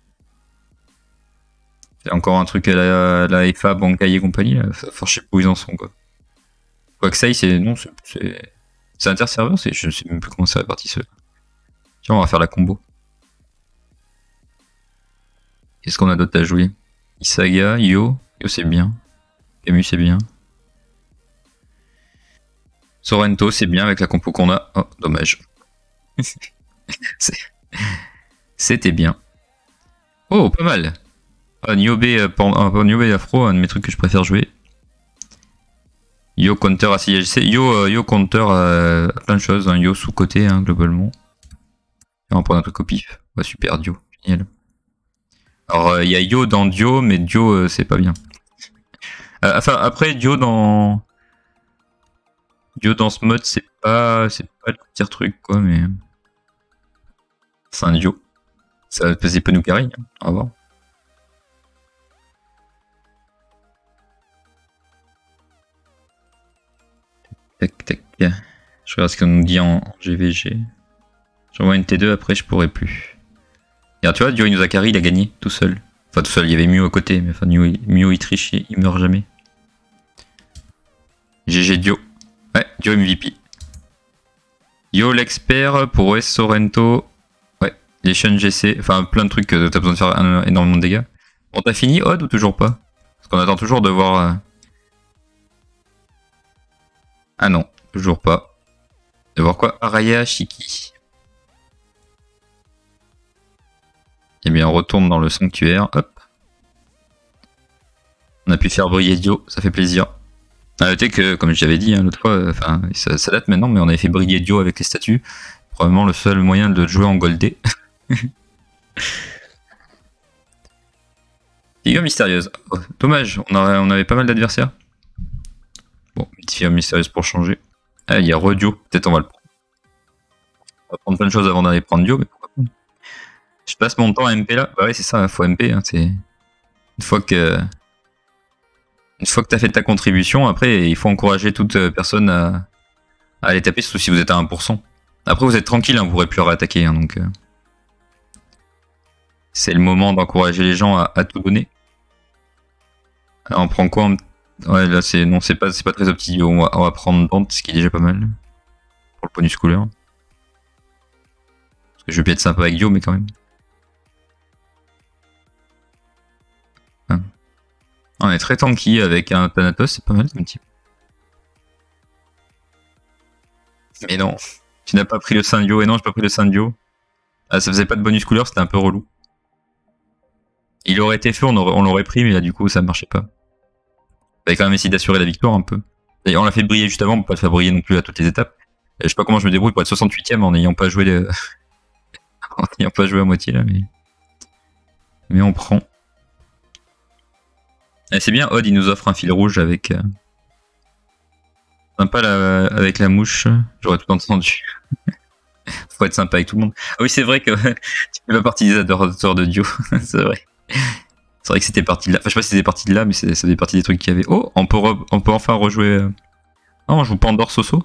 C'est encore un truc à la FA, Bankai et compagnie. Là. Enfin, je sais pas où ils en sont quoi. Quoique Sei, c'est. Non, c'est interserveur, je sais même plus comment ça répartit ceux. Tiens, on va faire la combo. Qu'est-ce qu'on a d'autre à jouer? Isaga, Yo c'est bien. Camus c'est bien. Sorrento c'est bien avec la compo qu'on a. Oh, dommage. C'était bien. Oh, pas mal. Niobe Afro, un de mes trucs que je préfère jouer. Yo counter à CIGC. Yo counter à plein de choses. Hein. Yo sous-côté, hein, globalement. On va prendre un truc au pif. Ouais, super, Dio. Génial. Alors, il y a Yo dans Dio, mais Dio, c'est pas bien. Enfin, après, Dio dans ce mode, c'est pas le pire truc, quoi, mais... C'est un Dio. Ça va peser Penukari, hein. On va voir. Tac, tac. Je regarde ce qu'on nous dit en GVG. J'envoie une T2, après je pourrais plus. Regarde, tu vois, Dio Inuzakari, il a gagné tout seul. Enfin, tout seul, il y avait Mew à côté, mais enfin, Mew il triche, il meurt jamais. GG Dio. Ouais, Dio MVP. Yo l'expert pour OS Sorrento. Ouais, les chaînes GC. Enfin, plein de trucs que t'as besoin de faire énormément de dégâts. Bon, t'as fini Odd ou toujours pas? Parce qu'on attend toujours de voir... Ah non, toujours pas. De voir quoi? Araya Shiki. Eh bien, on retourne dans le sanctuaire. Hop. On a pu faire briller Dio, ça fait plaisir. Notez que, comme j'avais dit l'autre fois, enfin, ça date maintenant, mais on avait fait briller Dio avec les statues. Probablement le seul moyen de jouer en goldé. Figure mystérieuse. Oh, dommage, on avait pas mal d'adversaires. Bon, petite figure mystérieuse pour changer. Ah, il y a Redio, peut-être on va le prendre. On va prendre plein de choses avant d'aller prendre Dio, mais pourquoi pas. Je passe mon temps à MP là. Bah ouais, c'est ça, faut MP. Hein, c'est... Une fois que t'as fait ta contribution, après, il faut encourager toute personne à aller taper, surtout si vous êtes à 1%. Après, vous êtes tranquille, hein, vous pourrez plus réattaquer. Hein, donc, c'est le moment d'encourager les gens à tout donner. Alors, on prend quoi Ouais, là, c'est pas très optimal. On va prendre Dante, ce qui est déjà pas mal. Pour le bonus couleur. Parce que je vais peut-être sympa avec Dio, mais quand même. On est très tanky avec un Thanatos, c'est pas mal comme type. Mais non, tu n'as pas pris le Syndio. Et non, j'ai pas pris le Syndio. Ah, ça faisait pas de bonus couleur, c'était un peu relou. Il aurait été fait, on l'aurait pris, mais là du coup ça marchait pas. On avait quand même essayé d'assurer la victoire un peu. D'ailleurs, on l'a fait briller juste avant, on peut pas le faire briller non plus à toutes les étapes. Je sais pas comment je me débrouille pour être 68ème en n'ayant pas joué en n'ayant pas joué à moitié là, mais on prend. Et c'est bien, Odd il nous offre un fil rouge avec... Sympa là, avec la mouche, j'aurais tout entendu. Faut être sympa avec tout le monde. Ah oui, c'est vrai que tu fais pas partie des adorateurs de Dio, c'est vrai. C'est vrai que c'était parti de là. Enfin, je sais pas si c'était parti de là, mais ça faisait partie des trucs qu'il y avait. Oh, on peut enfin rejouer. Oh, on joue Pandore Soso.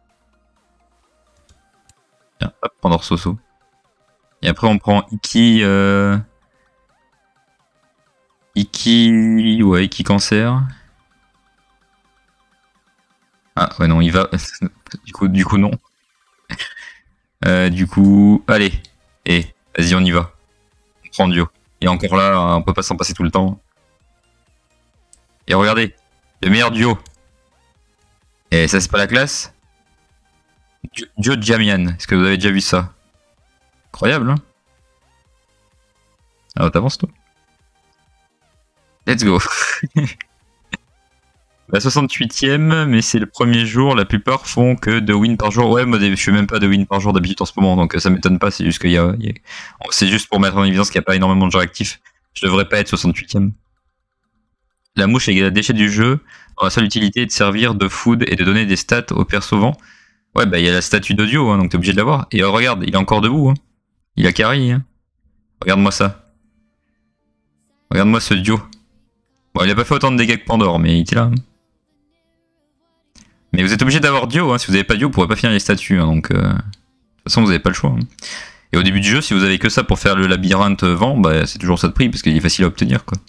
Tiens, hop, Pandore Soso. Et après, on prend Iki. Ouais, Iki Cancer. Ah, ouais, non, il va. du coup, non. Du coup, allez. Vas-y, on y va. On prend Dio. Et encore là, on peut pas s'en passer tout le temps. Et regardez, le meilleur duo. Et ça, c'est pas la classe. Dio Jamian, est-ce que vous avez déjà vu ça? Incroyable, hein? Alors, t'avances, toi? Let's go. La 68e, mais c'est le premier jour, la plupart font que 2 wins par jour. Ouais, moi je fais même pas 2 wins par jour d'habitude en ce moment, donc ça m'étonne pas, c'est juste c'est juste pour mettre en évidence qu'il n'y a pas énormément de gens actifs. Je devrais pas être 68e. La mouche est un déchet du jeu, dont la seule utilité est de servir de food et de donner des stats au percevant. Ouais, bah il y a la statue d'audio, hein, donc t'es obligé de l'avoir. Et regarde, il est encore debout, hein. Il a carry, hein. Regarde-moi ça. Regarde-moi ce Dio. Bon, il a pas fait autant de dégâts que Pandore, mais il était là. Hein. Mais vous êtes obligé d'avoir Dio, hein. Si vous n'avez pas Dio, vous pourrez pas finir les statues, hein, donc de toute façon vous n'avez pas le choix. Hein. Et au début du jeu, si vous avez que ça pour faire le labyrinthe vent, bah c'est toujours ça de prix, parce qu'il est facile à obtenir, quoi.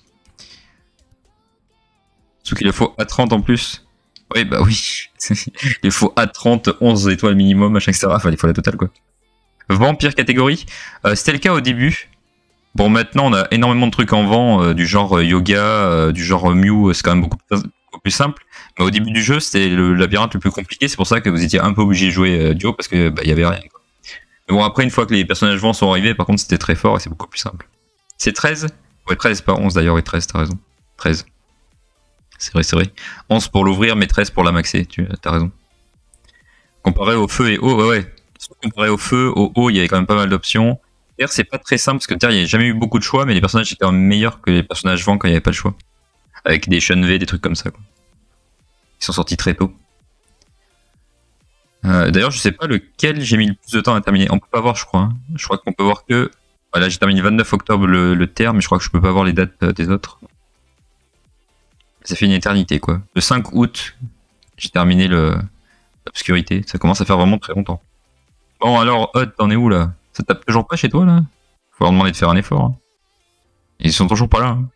Sauf qu'il le faut A30 en plus. Oui, bah oui. Il faut A30, 11 étoiles minimum, machin, etc. Enfin, il faut la totale, quoi. Vent, pire catégorie. C'était le cas au début. Bon, maintenant, on a énormément de trucs en vent, du genre yoga, du genre Mew, c'est quand même beaucoup plus simple. Mais au début du jeu, c'était le labyrinthe le plus compliqué. C'est pour ça que vous étiez un peu obligé de jouer duo, parce que bah, y avait rien, quoi. Mais bon, après, une fois que les personnages vent sont arrivés, par contre, c'était très fort et c'est beaucoup plus simple. C'est 13 ? Ouais, 13, pas 11 d'ailleurs, et 13, t'as raison. 13. C'est vrai, c'est vrai. 11 pour l'ouvrir, mais 13 pour la maxer, t'as raison. Comparé au feu et eau, ouais. Comparé au feu, au eau, il y avait quand même pas mal d'options. Terre, c'est pas très simple, parce que Terre, il n'y a jamais eu beaucoup de choix, mais les personnages étaient quand même meilleurs que les personnages vent quand il n'y avait pas de choix. Avec des Shunve, des trucs comme ça, quoi. Ils sont sortis très tôt. D'ailleurs, je sais pas lequel j'ai mis le plus de temps à terminer. On peut pas voir, je crois. Hein. Je crois qu'on peut voir que... Voilà, j'ai terminé le 29 octobre le Terre, mais je crois que je peux pas voir les dates des autres. Ça fait une éternité, quoi. Le 5 août, j'ai terminé l'obscurité. Ça commence à faire vraiment très longtemps. Bon, alors, Odd, t'en es où, là? Ça tape toujours pas chez toi, là? Faut leur demander de faire un effort. Hein. Ils sont toujours pas là. Hein.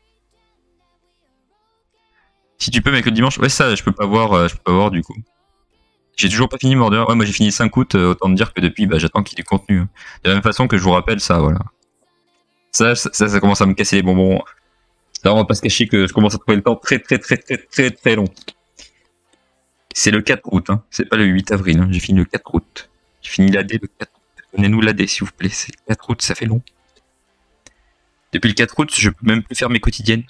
Si tu peux, mais que le dimanche... Ouais, ça, je peux pas voir, du coup. J'ai toujours pas fini Mordor. Ouais, moi j'ai fini le 5 août, autant te dire que depuis, bah, j'attends qu'il y ait du contenu. Hein. De la même façon que je vous rappelle ça, voilà. Ça commence à me casser les bonbons. Là, on va pas se cacher que je commence à trouver le temps très long. C'est le 4 août, hein. C'est pas le 8 avril, hein. J'ai fini le 4 août. J'ai fini l'AD le 4 août. Donnez-nous l'AD, s'il vous plaît. C'est le 4 août, ça fait long. Depuis le 4 août, je peux même plus faire mes quotidiennes.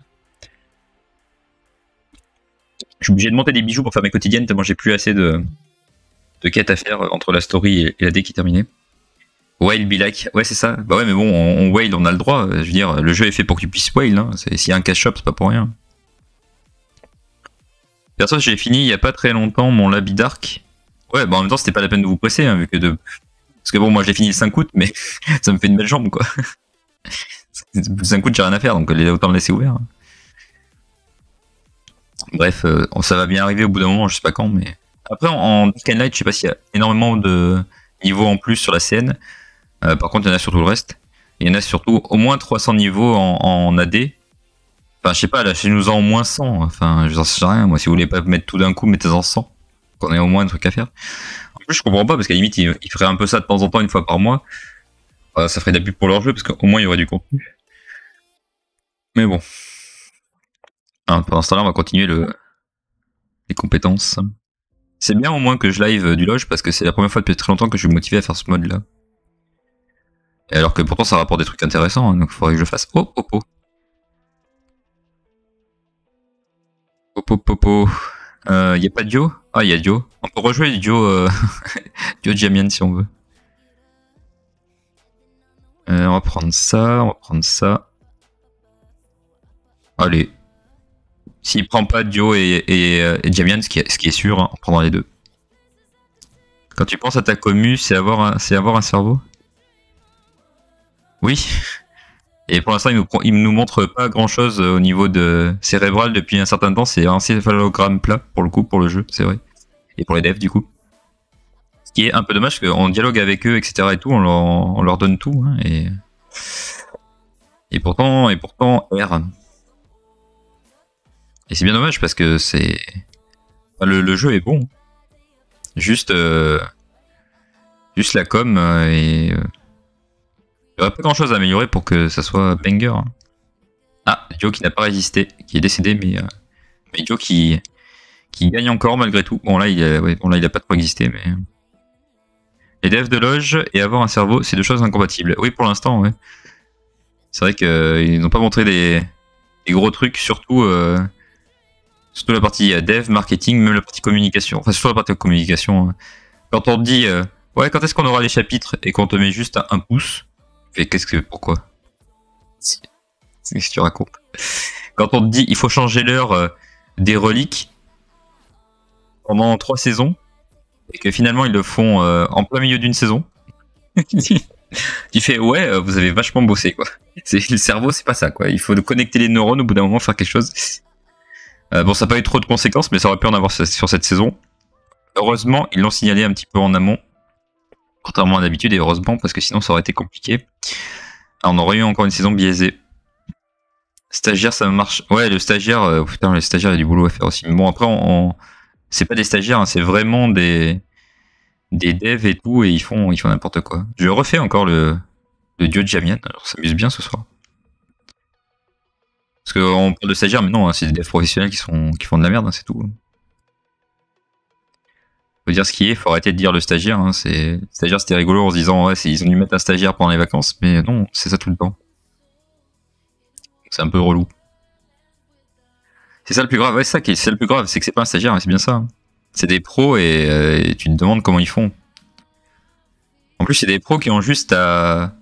Je suis obligé de monter des bijoux pour faire mes quotidiennes, tellement j'ai plus assez de quêtes à faire entre la story et l'AD qui est terminée. Whale be like. Ouais, c'est ça. Bah ouais, mais bon, on whale, on a le droit. Je veux dire, le jeu est fait pour que tu puisses whale. Hein. S'il y a un cash shop, c'est pas pour rien. Perso, j'ai fini il y a pas très longtemps mon Labi Dark. Ouais, bah en même temps, c'était pas la peine de vous presser, hein, vu que parce que bon, moi j'ai fini le 5 août, mais ça me fait une belle jambe, quoi. Le 5 août, j'ai rien à faire, donc autant le laisser ouvert. Bref, ça va bien arriver au bout d'un moment, je sais pas quand, mais... Après, en Dark and Light, je sais pas s'il y a énormément de niveaux en plus sur la scène. Par contre, il y en a sur tout le reste. Il y en a surtout au moins 300 niveaux en AD. Enfin, je sais pas, lâchez-nous-en au moins 100. Enfin, je sais rien. Moi, si vous voulez pas mettre tout d'un coup, mettez-en 100. Qu'on ait au moins un truc à faire. En plus, je comprends pas, parce qu'à la limite, ils feraient un peu ça de temps en temps, une fois par mois. Ça ferait de la pub pour leur jeu, parce qu'au moins, il y aurait du contenu. Mais bon. Pendant ce temps-là, on va continuer les compétences. C'est bien au moins que je live du Loge, parce que c'est la première fois depuis très longtemps que je suis motivé à faire ce mode-là. Et alors que pourtant, ça rapporte des trucs intéressants, hein, donc il faudrait que je fasse... Oh. Y a pas de Dio? Ah, y a Dio. On peut rejouer Dio, Dio Jamian si on veut. On va prendre ça, Allez. S'il prend pas Dio et Jamian, ce qui est sûr, hein, on prendra les deux. Quand tu penses à ta commu, c'est avoir un cerveau? Oui. Et pour l'instant, il nous montre pas grand chose au niveau de cérébral depuis un certain temps. C'est un encéphalogramme plat pour le coup, pour le jeu, c'est vrai. Et pour les devs, du coup. Ce qui est un peu dommage, parce qu'on dialogue avec eux, etc. et tout, on leur donne tout. Hein, et pourtant, R. Et c'est bien dommage parce que c'est. Enfin, le jeu est bon. Juste la com et. Il n'y aurait pas grand chose à améliorer pour que ça soit banger. Hein. Ah, Dio qui n'a pas résisté, qui est décédé, mais Dio qui gagne encore malgré tout. Bon là, il a pas trop existé, mais... Les devs de Loge et avoir un cerveau, c'est deux choses incompatibles. Oui, pour l'instant, ouais. C'est vrai qu'ils n'ont pas montré des gros trucs, surtout Surtout la partie dev, marketing, même la partie communication. Enfin, surtout la partie communication. Quand on te dit, ouais, quand est-ce qu'on aura les chapitres et qu'on te met juste un pouce, et pourquoi? Qu'est-ce que tu racontes? Quand on te dit, il faut changer l'heure des reliques pendant 3 saisons, et que finalement ils le font en plein milieu d'une saison, tu fais, ouais, vous avez vachement bossé, quoi. Le cerveau, c'est pas ça, quoi. Il faut connecter les neurones au bout d'un moment, faire quelque chose. Bon, ça n'a pas eu trop de conséquences, mais ça aurait pu en avoir sur cette saison. Heureusement, ils l'ont signalé un petit peu en amont, contrairement à d'habitude, et heureusement, parce que sinon ça aurait été compliqué. Alors, on aurait eu encore une saison biaisée. Stagiaire, ça marche. Ouais, le stagiaire, putain, le stagiaire, il y a du boulot à faire aussi. Mais bon, après, c'est pas des stagiaires, hein, c'est vraiment des devs et tout, et ils font n'importe quoi. Je refais encore le dieu de Jamian, alors ça s'amuse bien ce soir. Parce qu'on parle de stagiaires, mais non, hein, c'est des devs professionnels qui font de la merde, hein, c'est tout. Faut dire ce qui est, faut arrêter de dire le stagiaire. Hein, le stagiaire, c'était rigolo en se disant, ouais, ils ont dû mettre un stagiaire pendant les vacances, mais non, c'est ça tout le temps. C'est un peu relou. C'est ça le plus grave, ouais, c'est le plus grave, c'est que c'est pas un stagiaire, c'est bien ça. Hein. C'est des pros et tu te demandes comment ils font. En plus, c'est des pros qui ont juste à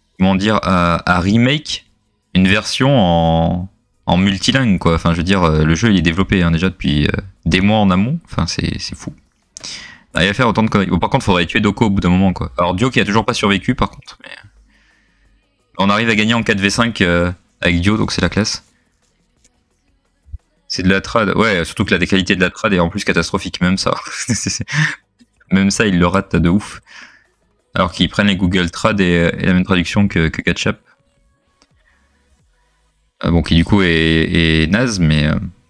remake une version en multilingue, quoi. Enfin, je veux dire, le jeu il est développé hein, déjà depuis des mois en amont. Enfin, c'est fou. Il va faire autant de conneries. Bon, par contre, faudrait tuer Doko au bout d'un moment, quoi. Alors Dio qui a toujours pas survécu, par contre. Mais... on arrive à gagner en 4v5 avec Dio, donc c'est la classe. C'est de la trad. Ouais, surtout que la qualité de la trad est en plus catastrophique, même ça. Même ça, ils le ratent de ouf. Alors qu'ils prennent les Google Trad et la même traduction que Ketchup. Bon, qui du coup est naze, mais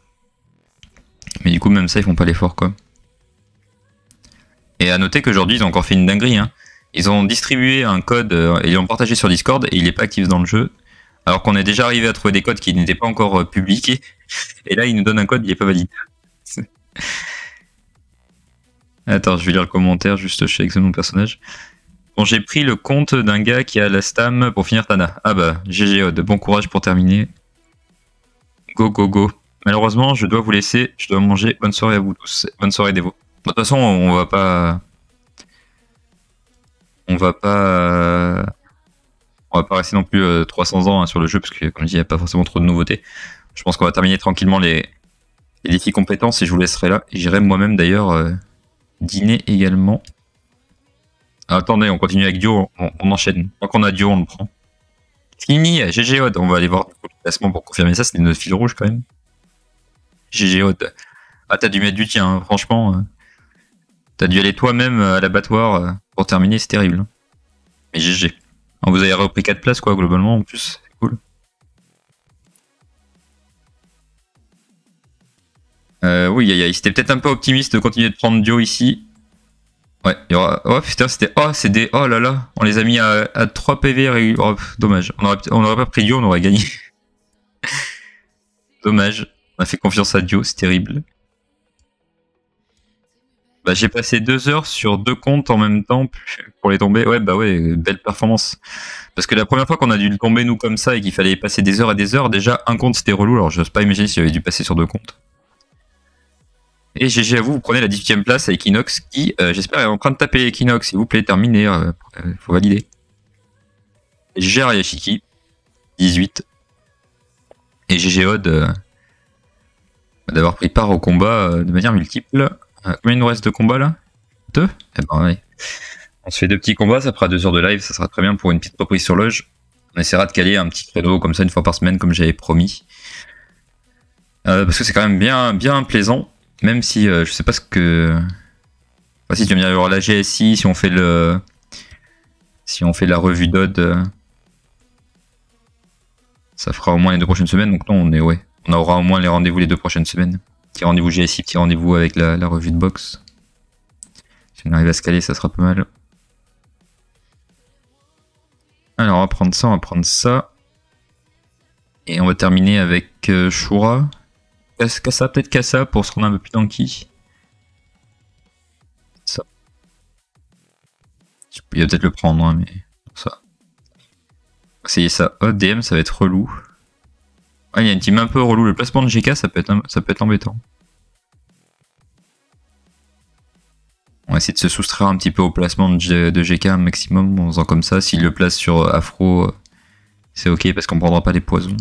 du coup, même ça, ils font pas l'effort, quoi. Et à noter qu'aujourd'hui, ils ont encore fait une dinguerie. Hein. Ils ont distribué un code et ils l'ont partagé sur Discord et il n'est pas actif dans le jeu. Alors qu'on est déjà arrivé à trouver des codes qui n'étaient pas encore publiés. Et là, ils nous donnent un code, il n'est pas valide. Attends, je vais lire le commentaire, juste je sélectionne mon personnage. Bon, j'ai pris le compte d'un gars qui a la stam pour finir Tana. Ah bah, GG Odd, bon courage pour terminer. Go, go, go. Malheureusement, je dois vous laisser, je dois manger. Bonne soirée à vous tous. Bonne soirée, Devo. De toute façon, on va pas rester non plus 300 ans hein, sur le jeu, parce que comme je dis, il n'y a pas forcément trop de nouveautés. Je pense qu'on va terminer tranquillement les défis compétences et je vous laisserai là. Et j'irai moi-même d'ailleurs dîner également. Ah, attendez, on continue avec Dio, on enchaîne. Tant qu'on a Dio, on le prend. Fini, GG Odd, on va aller voir le classement pour confirmer ça, c'était notre fil rouge quand même. GG Odd. Ah, t'as dû mettre du tien, hein, franchement. T'as dû aller toi-même à l'abattoir pour terminer, c'est terrible. Mais GG. Alors, vous avez repris 4 places, quoi, globalement, en plus. C'est cool. Oui, c'était peut-être un peu optimiste de continuer de prendre Dio ici. Ouais, il y aura... Oh putain, c'était... Oh, c'est des... Oh là là, on les a mis à 3 PV. Oh, dommage. On aurait pas pris Dio, on aurait gagné. Dommage. On a fait confiance à Dio, c'est terrible. Bah, j'ai passé 2 heures sur 2 comptes en même temps pour les tomber. Ouais, bah ouais, belle performance. Parce que la première fois qu'on a dû le tomber nous comme ça et qu'il fallait passer des heures et des heures, déjà un compte c'était relou, alors j'ose pas imaginer si j'avais dû passer sur 2 comptes. Et GG à vous, vous prenez la 18ème place à Equinox qui, j'espère, est en train de taper Equinox. S'il vous plaît, terminez, faut valider. Et GG à Yashiki, 18. Et GG Odd d'avoir pris part au combat de manière multiple. Combien il nous reste de combats là 2 ? Eh ben ouais. On se fait 2 petits combats, ça fera 2 heures de live, ça sera très bien pour une petite reprise sur Loge. On essaiera de caler un petit créneau comme ça une fois par semaine comme j'avais promis. Parce que c'est quand même bien plaisant, même si je sais pas ce que... Enfin, si tu veux bien y avoir la GSI, si on fait la revue d'Odd, ça fera au moins les 2 prochaines semaines, donc non, on aura au moins les rendez-vous les 2 prochaines semaines. Petit rendez-vous GSI, petit rendez-vous avec la revue de boxe. Si on arrive à se caler, ça sera pas mal. Alors on va prendre ça, Et on va terminer avec Shura. Kassa, peut-être Kassa pour se rendre un peu plus tanky. Ça. Il va peut-être le prendre, hein, mais ça. C'est ça. Oh, DM, ça va être relou. Ouais, il y a une team un peu relou. Le placement de GK, ça peut être embêtant. On va essayer de se soustraire un petit peu au placement de GK maximum en faisant comme ça. S'il le place sur Afro, c'est ok parce qu'on prendra pas les poisons.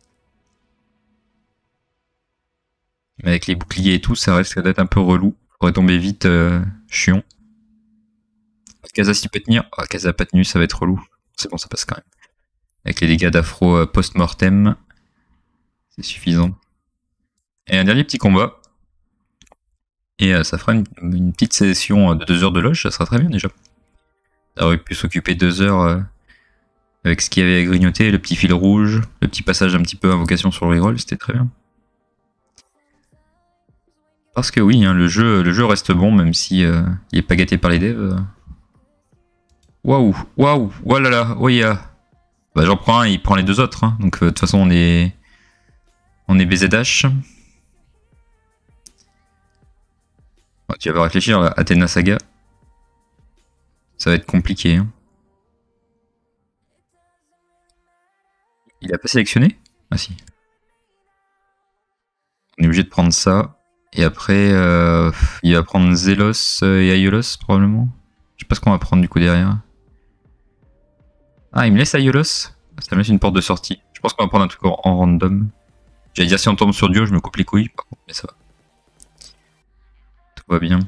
Mais avec les boucliers et tout, ça risque d'être un peu relou. Faudrait tomber vite, chiant. Kaza s'il peut tenir. Ah, Kaza pas tenu, ça va être relou. C'est bon, ça passe quand même. Avec les dégâts d'Afro post-mortem, c'est suffisant. Et un dernier petit combat. Et ça fera une petite session de 2 heures de loge, ça sera très bien déjà. Ça aurait pu s'occuper 2 heures avec ce qu'il y avait à grignoter, le petit fil rouge, le petit passage un petit peu invocation sur le reroll, c'était très bien. Parce que oui, hein, le jeu reste bon, même si il est pas gâté par les devs. Waouh, waouh, walala, oya. Bah j'en prends un, il prend les 2 autres, hein. Donc de toute façon on est BZH. Oh, tu vas réfléchir à Athéna Saga. Ça va être compliqué. Hein. Il a pas sélectionné? Ah si. On est obligé de prendre ça. Et après, il va prendre Zelos et Aiolos probablement. Je sais pas ce qu'on va prendre du coup derrière. Ah, il me laisse Aiolos? Ça me laisse une porte de sortie. Je pense qu'on va prendre un truc en random. J'allais dire si on tombe sur Dio, je me coupe les couilles. Par contre, mais ça va. Tout va bien.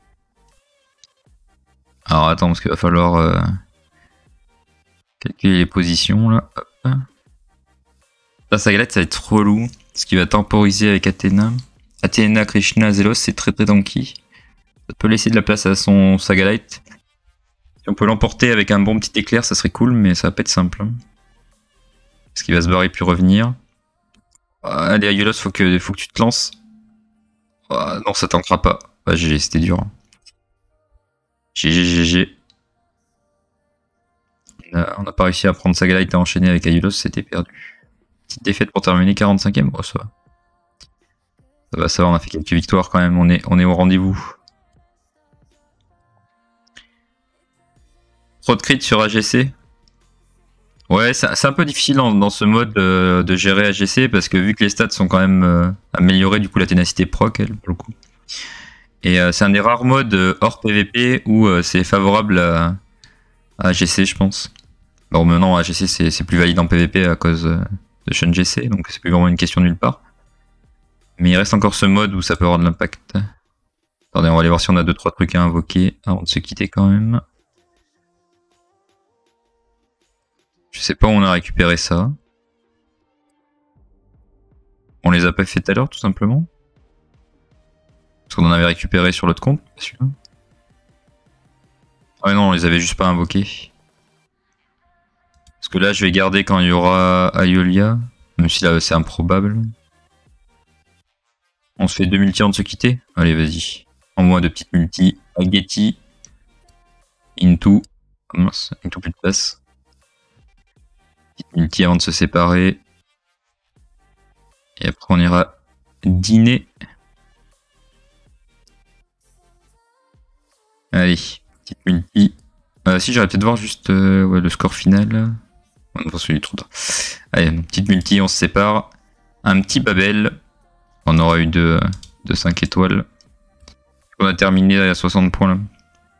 Alors attends, parce qu'il va falloir calculer les positions là. Hop. Là, sa galette, ça va être relou. Ce qui va temporiser avec Athéna. Athéna, Krishna, Zelos, c'est très donkey. Ça peut laisser de la place à son Sagalite. Si on peut l'emporter avec un bon petit éclair, ça serait cool, mais ça va pas être simple. Hein. Parce qu'il va se barrer puis revenir. Allez, Aiolos, faut que tu te lances. Non, ça tankera pas. Bah, GG, c'était dur. Hein. GG. On n'a pas réussi à prendre Sagalite et à enchaîner avec Aiolos, c'était perdu. Petite défaite pour terminer, 45ème. Oh, ça va. Ça va, on a fait quelques victoires quand même, on est au rendez-vous. Trop de crit sur AGC. Ouais, c'est un peu difficile dans ce mode de gérer AGC parce que vu que les stats sont quand même améliorées, du coup la ténacité proc, elle, pour le coup. Et c'est un des rares modes hors PVP où c'est favorable à AGC, je pense. Bon, maintenant AGC c'est plus valide en PVP à cause de Shun GC, donc c'est plus vraiment une question nulle part. Mais il reste encore ce mode où ça peut avoir de l'impact. Attendez, on va aller voir si on a 2-3 trucs à invoquer avant de se quitter quand même. Je sais pas où on a récupéré ça. On les a pas fait tout à l'heure tout simplement. Parce qu'on en avait récupéré sur l'autre compte, celui-là. Ah non, on les avait juste pas invoqués. Parce que là je vais garder quand il y aura Aiolia. Même si là c'est improbable. On se fait 2 multi avant de se quitter. Allez, vas-y. Envoie 2 petites multi. Ageti. Into. Oh mince, Into plus de place. Petite multi avant de se séparer. Et après on ira dîner. Allez, petite multi. Si j'aurais peut-être voir juste ouais, le score final. On va celui trop tard. Allez, petite multi, on se sépare. Un petit Babel. On aura eu de 5 étoiles. On a terminé à 60 points là.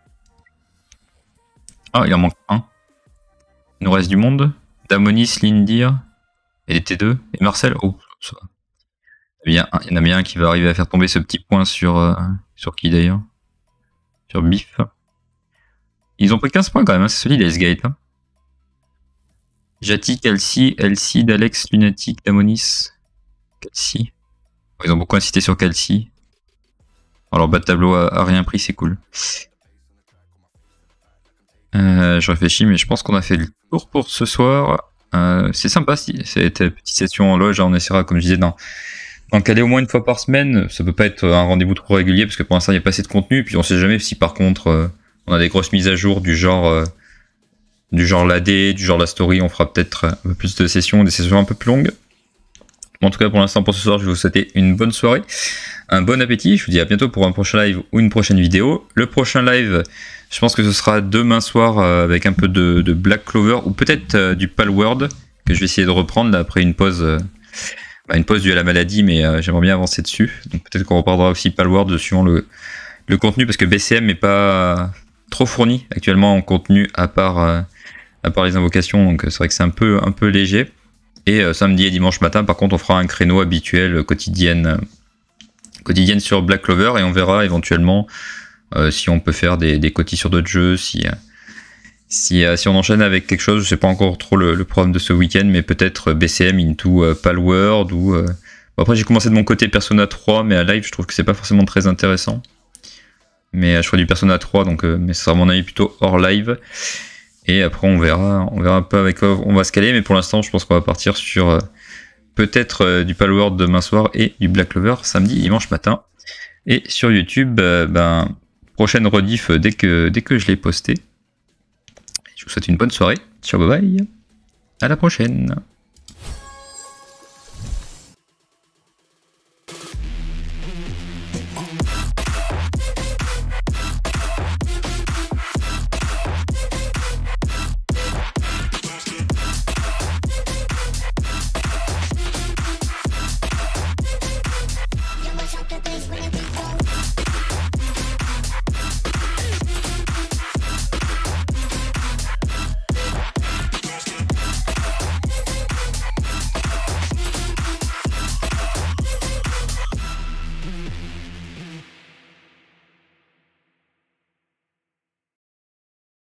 Ah, il en manque un. Il nous reste du monde. Damonis, Lindir. Et les T2. Et Marcel. Oh, ça va. Il y en a bien un qui va arriver à faire tomber ce petit point sur qui d'ailleurs? Sur Biff. Ils ont pris 15 points quand même, hein. C'est solide, S-Gate. Hein. Jati, Kalsi, Elcid, Alex, Lunatic, Damonis. Kalsi. Ils ont beaucoup insisté sur Kalsi. Alors bas de tableau a rien pris, c'est cool. Je réfléchis, mais je pense qu'on a fait le tour pour ce soir. C'est sympa, cette petite session en loge. On essaiera, comme je disais, d'en caler au moins une fois par semaine. Ça peut pas être un rendez-vous trop régulier, parce que pour l'instant, il n'y a pas assez de contenu. Puis on sait jamais si par contre, on a des grosses mises à jour du genre l'AD, du genre la story. On fera peut-être un peu plus de sessions, des sessions un peu plus longues. En tout cas, pour l'instant, pour ce soir, je vais vous souhaiter une bonne soirée, un bon appétit. Je vous dis à bientôt pour un prochain live ou une prochaine vidéo. Le prochain live, je pense que ce sera demain soir avec un peu de Black Clover ou peut-être du Palworld que je vais essayer de reprendre là, après une pause due à la maladie, mais j'aimerais bien avancer dessus. Donc peut-être qu'on reparlera aussi Palworld suivant le contenu parce que BCM n'est pas trop fourni actuellement en contenu à part les invocations, donc c'est vrai que c'est un peu léger. Et samedi et dimanche matin, par contre, on fera un créneau habituel quotidienne sur Black Clover et on verra éventuellement si on peut faire des cotis sur d'autres jeux, si on enchaîne avec quelque chose. Je sais pas encore trop le programme de ce week-end, mais peut-être BCM into Palworld ou... Bon, après j'ai commencé de mon côté Persona 3, mais à live je trouve que c'est pas forcément très intéressant. Mais je ferai du Persona 3, donc mais ce sera à mon avis plutôt hors live. Et après on verra un peu avec quoi on va se caler, mais pour l'instant je pense qu'on va partir sur peut-être du Palworld demain soir et du Black Clover samedi, dimanche matin. Et sur YouTube, prochaine rediff dès que je l'ai posté. Je vous souhaite une bonne soirée. Ciao, bye bye. À la prochaine.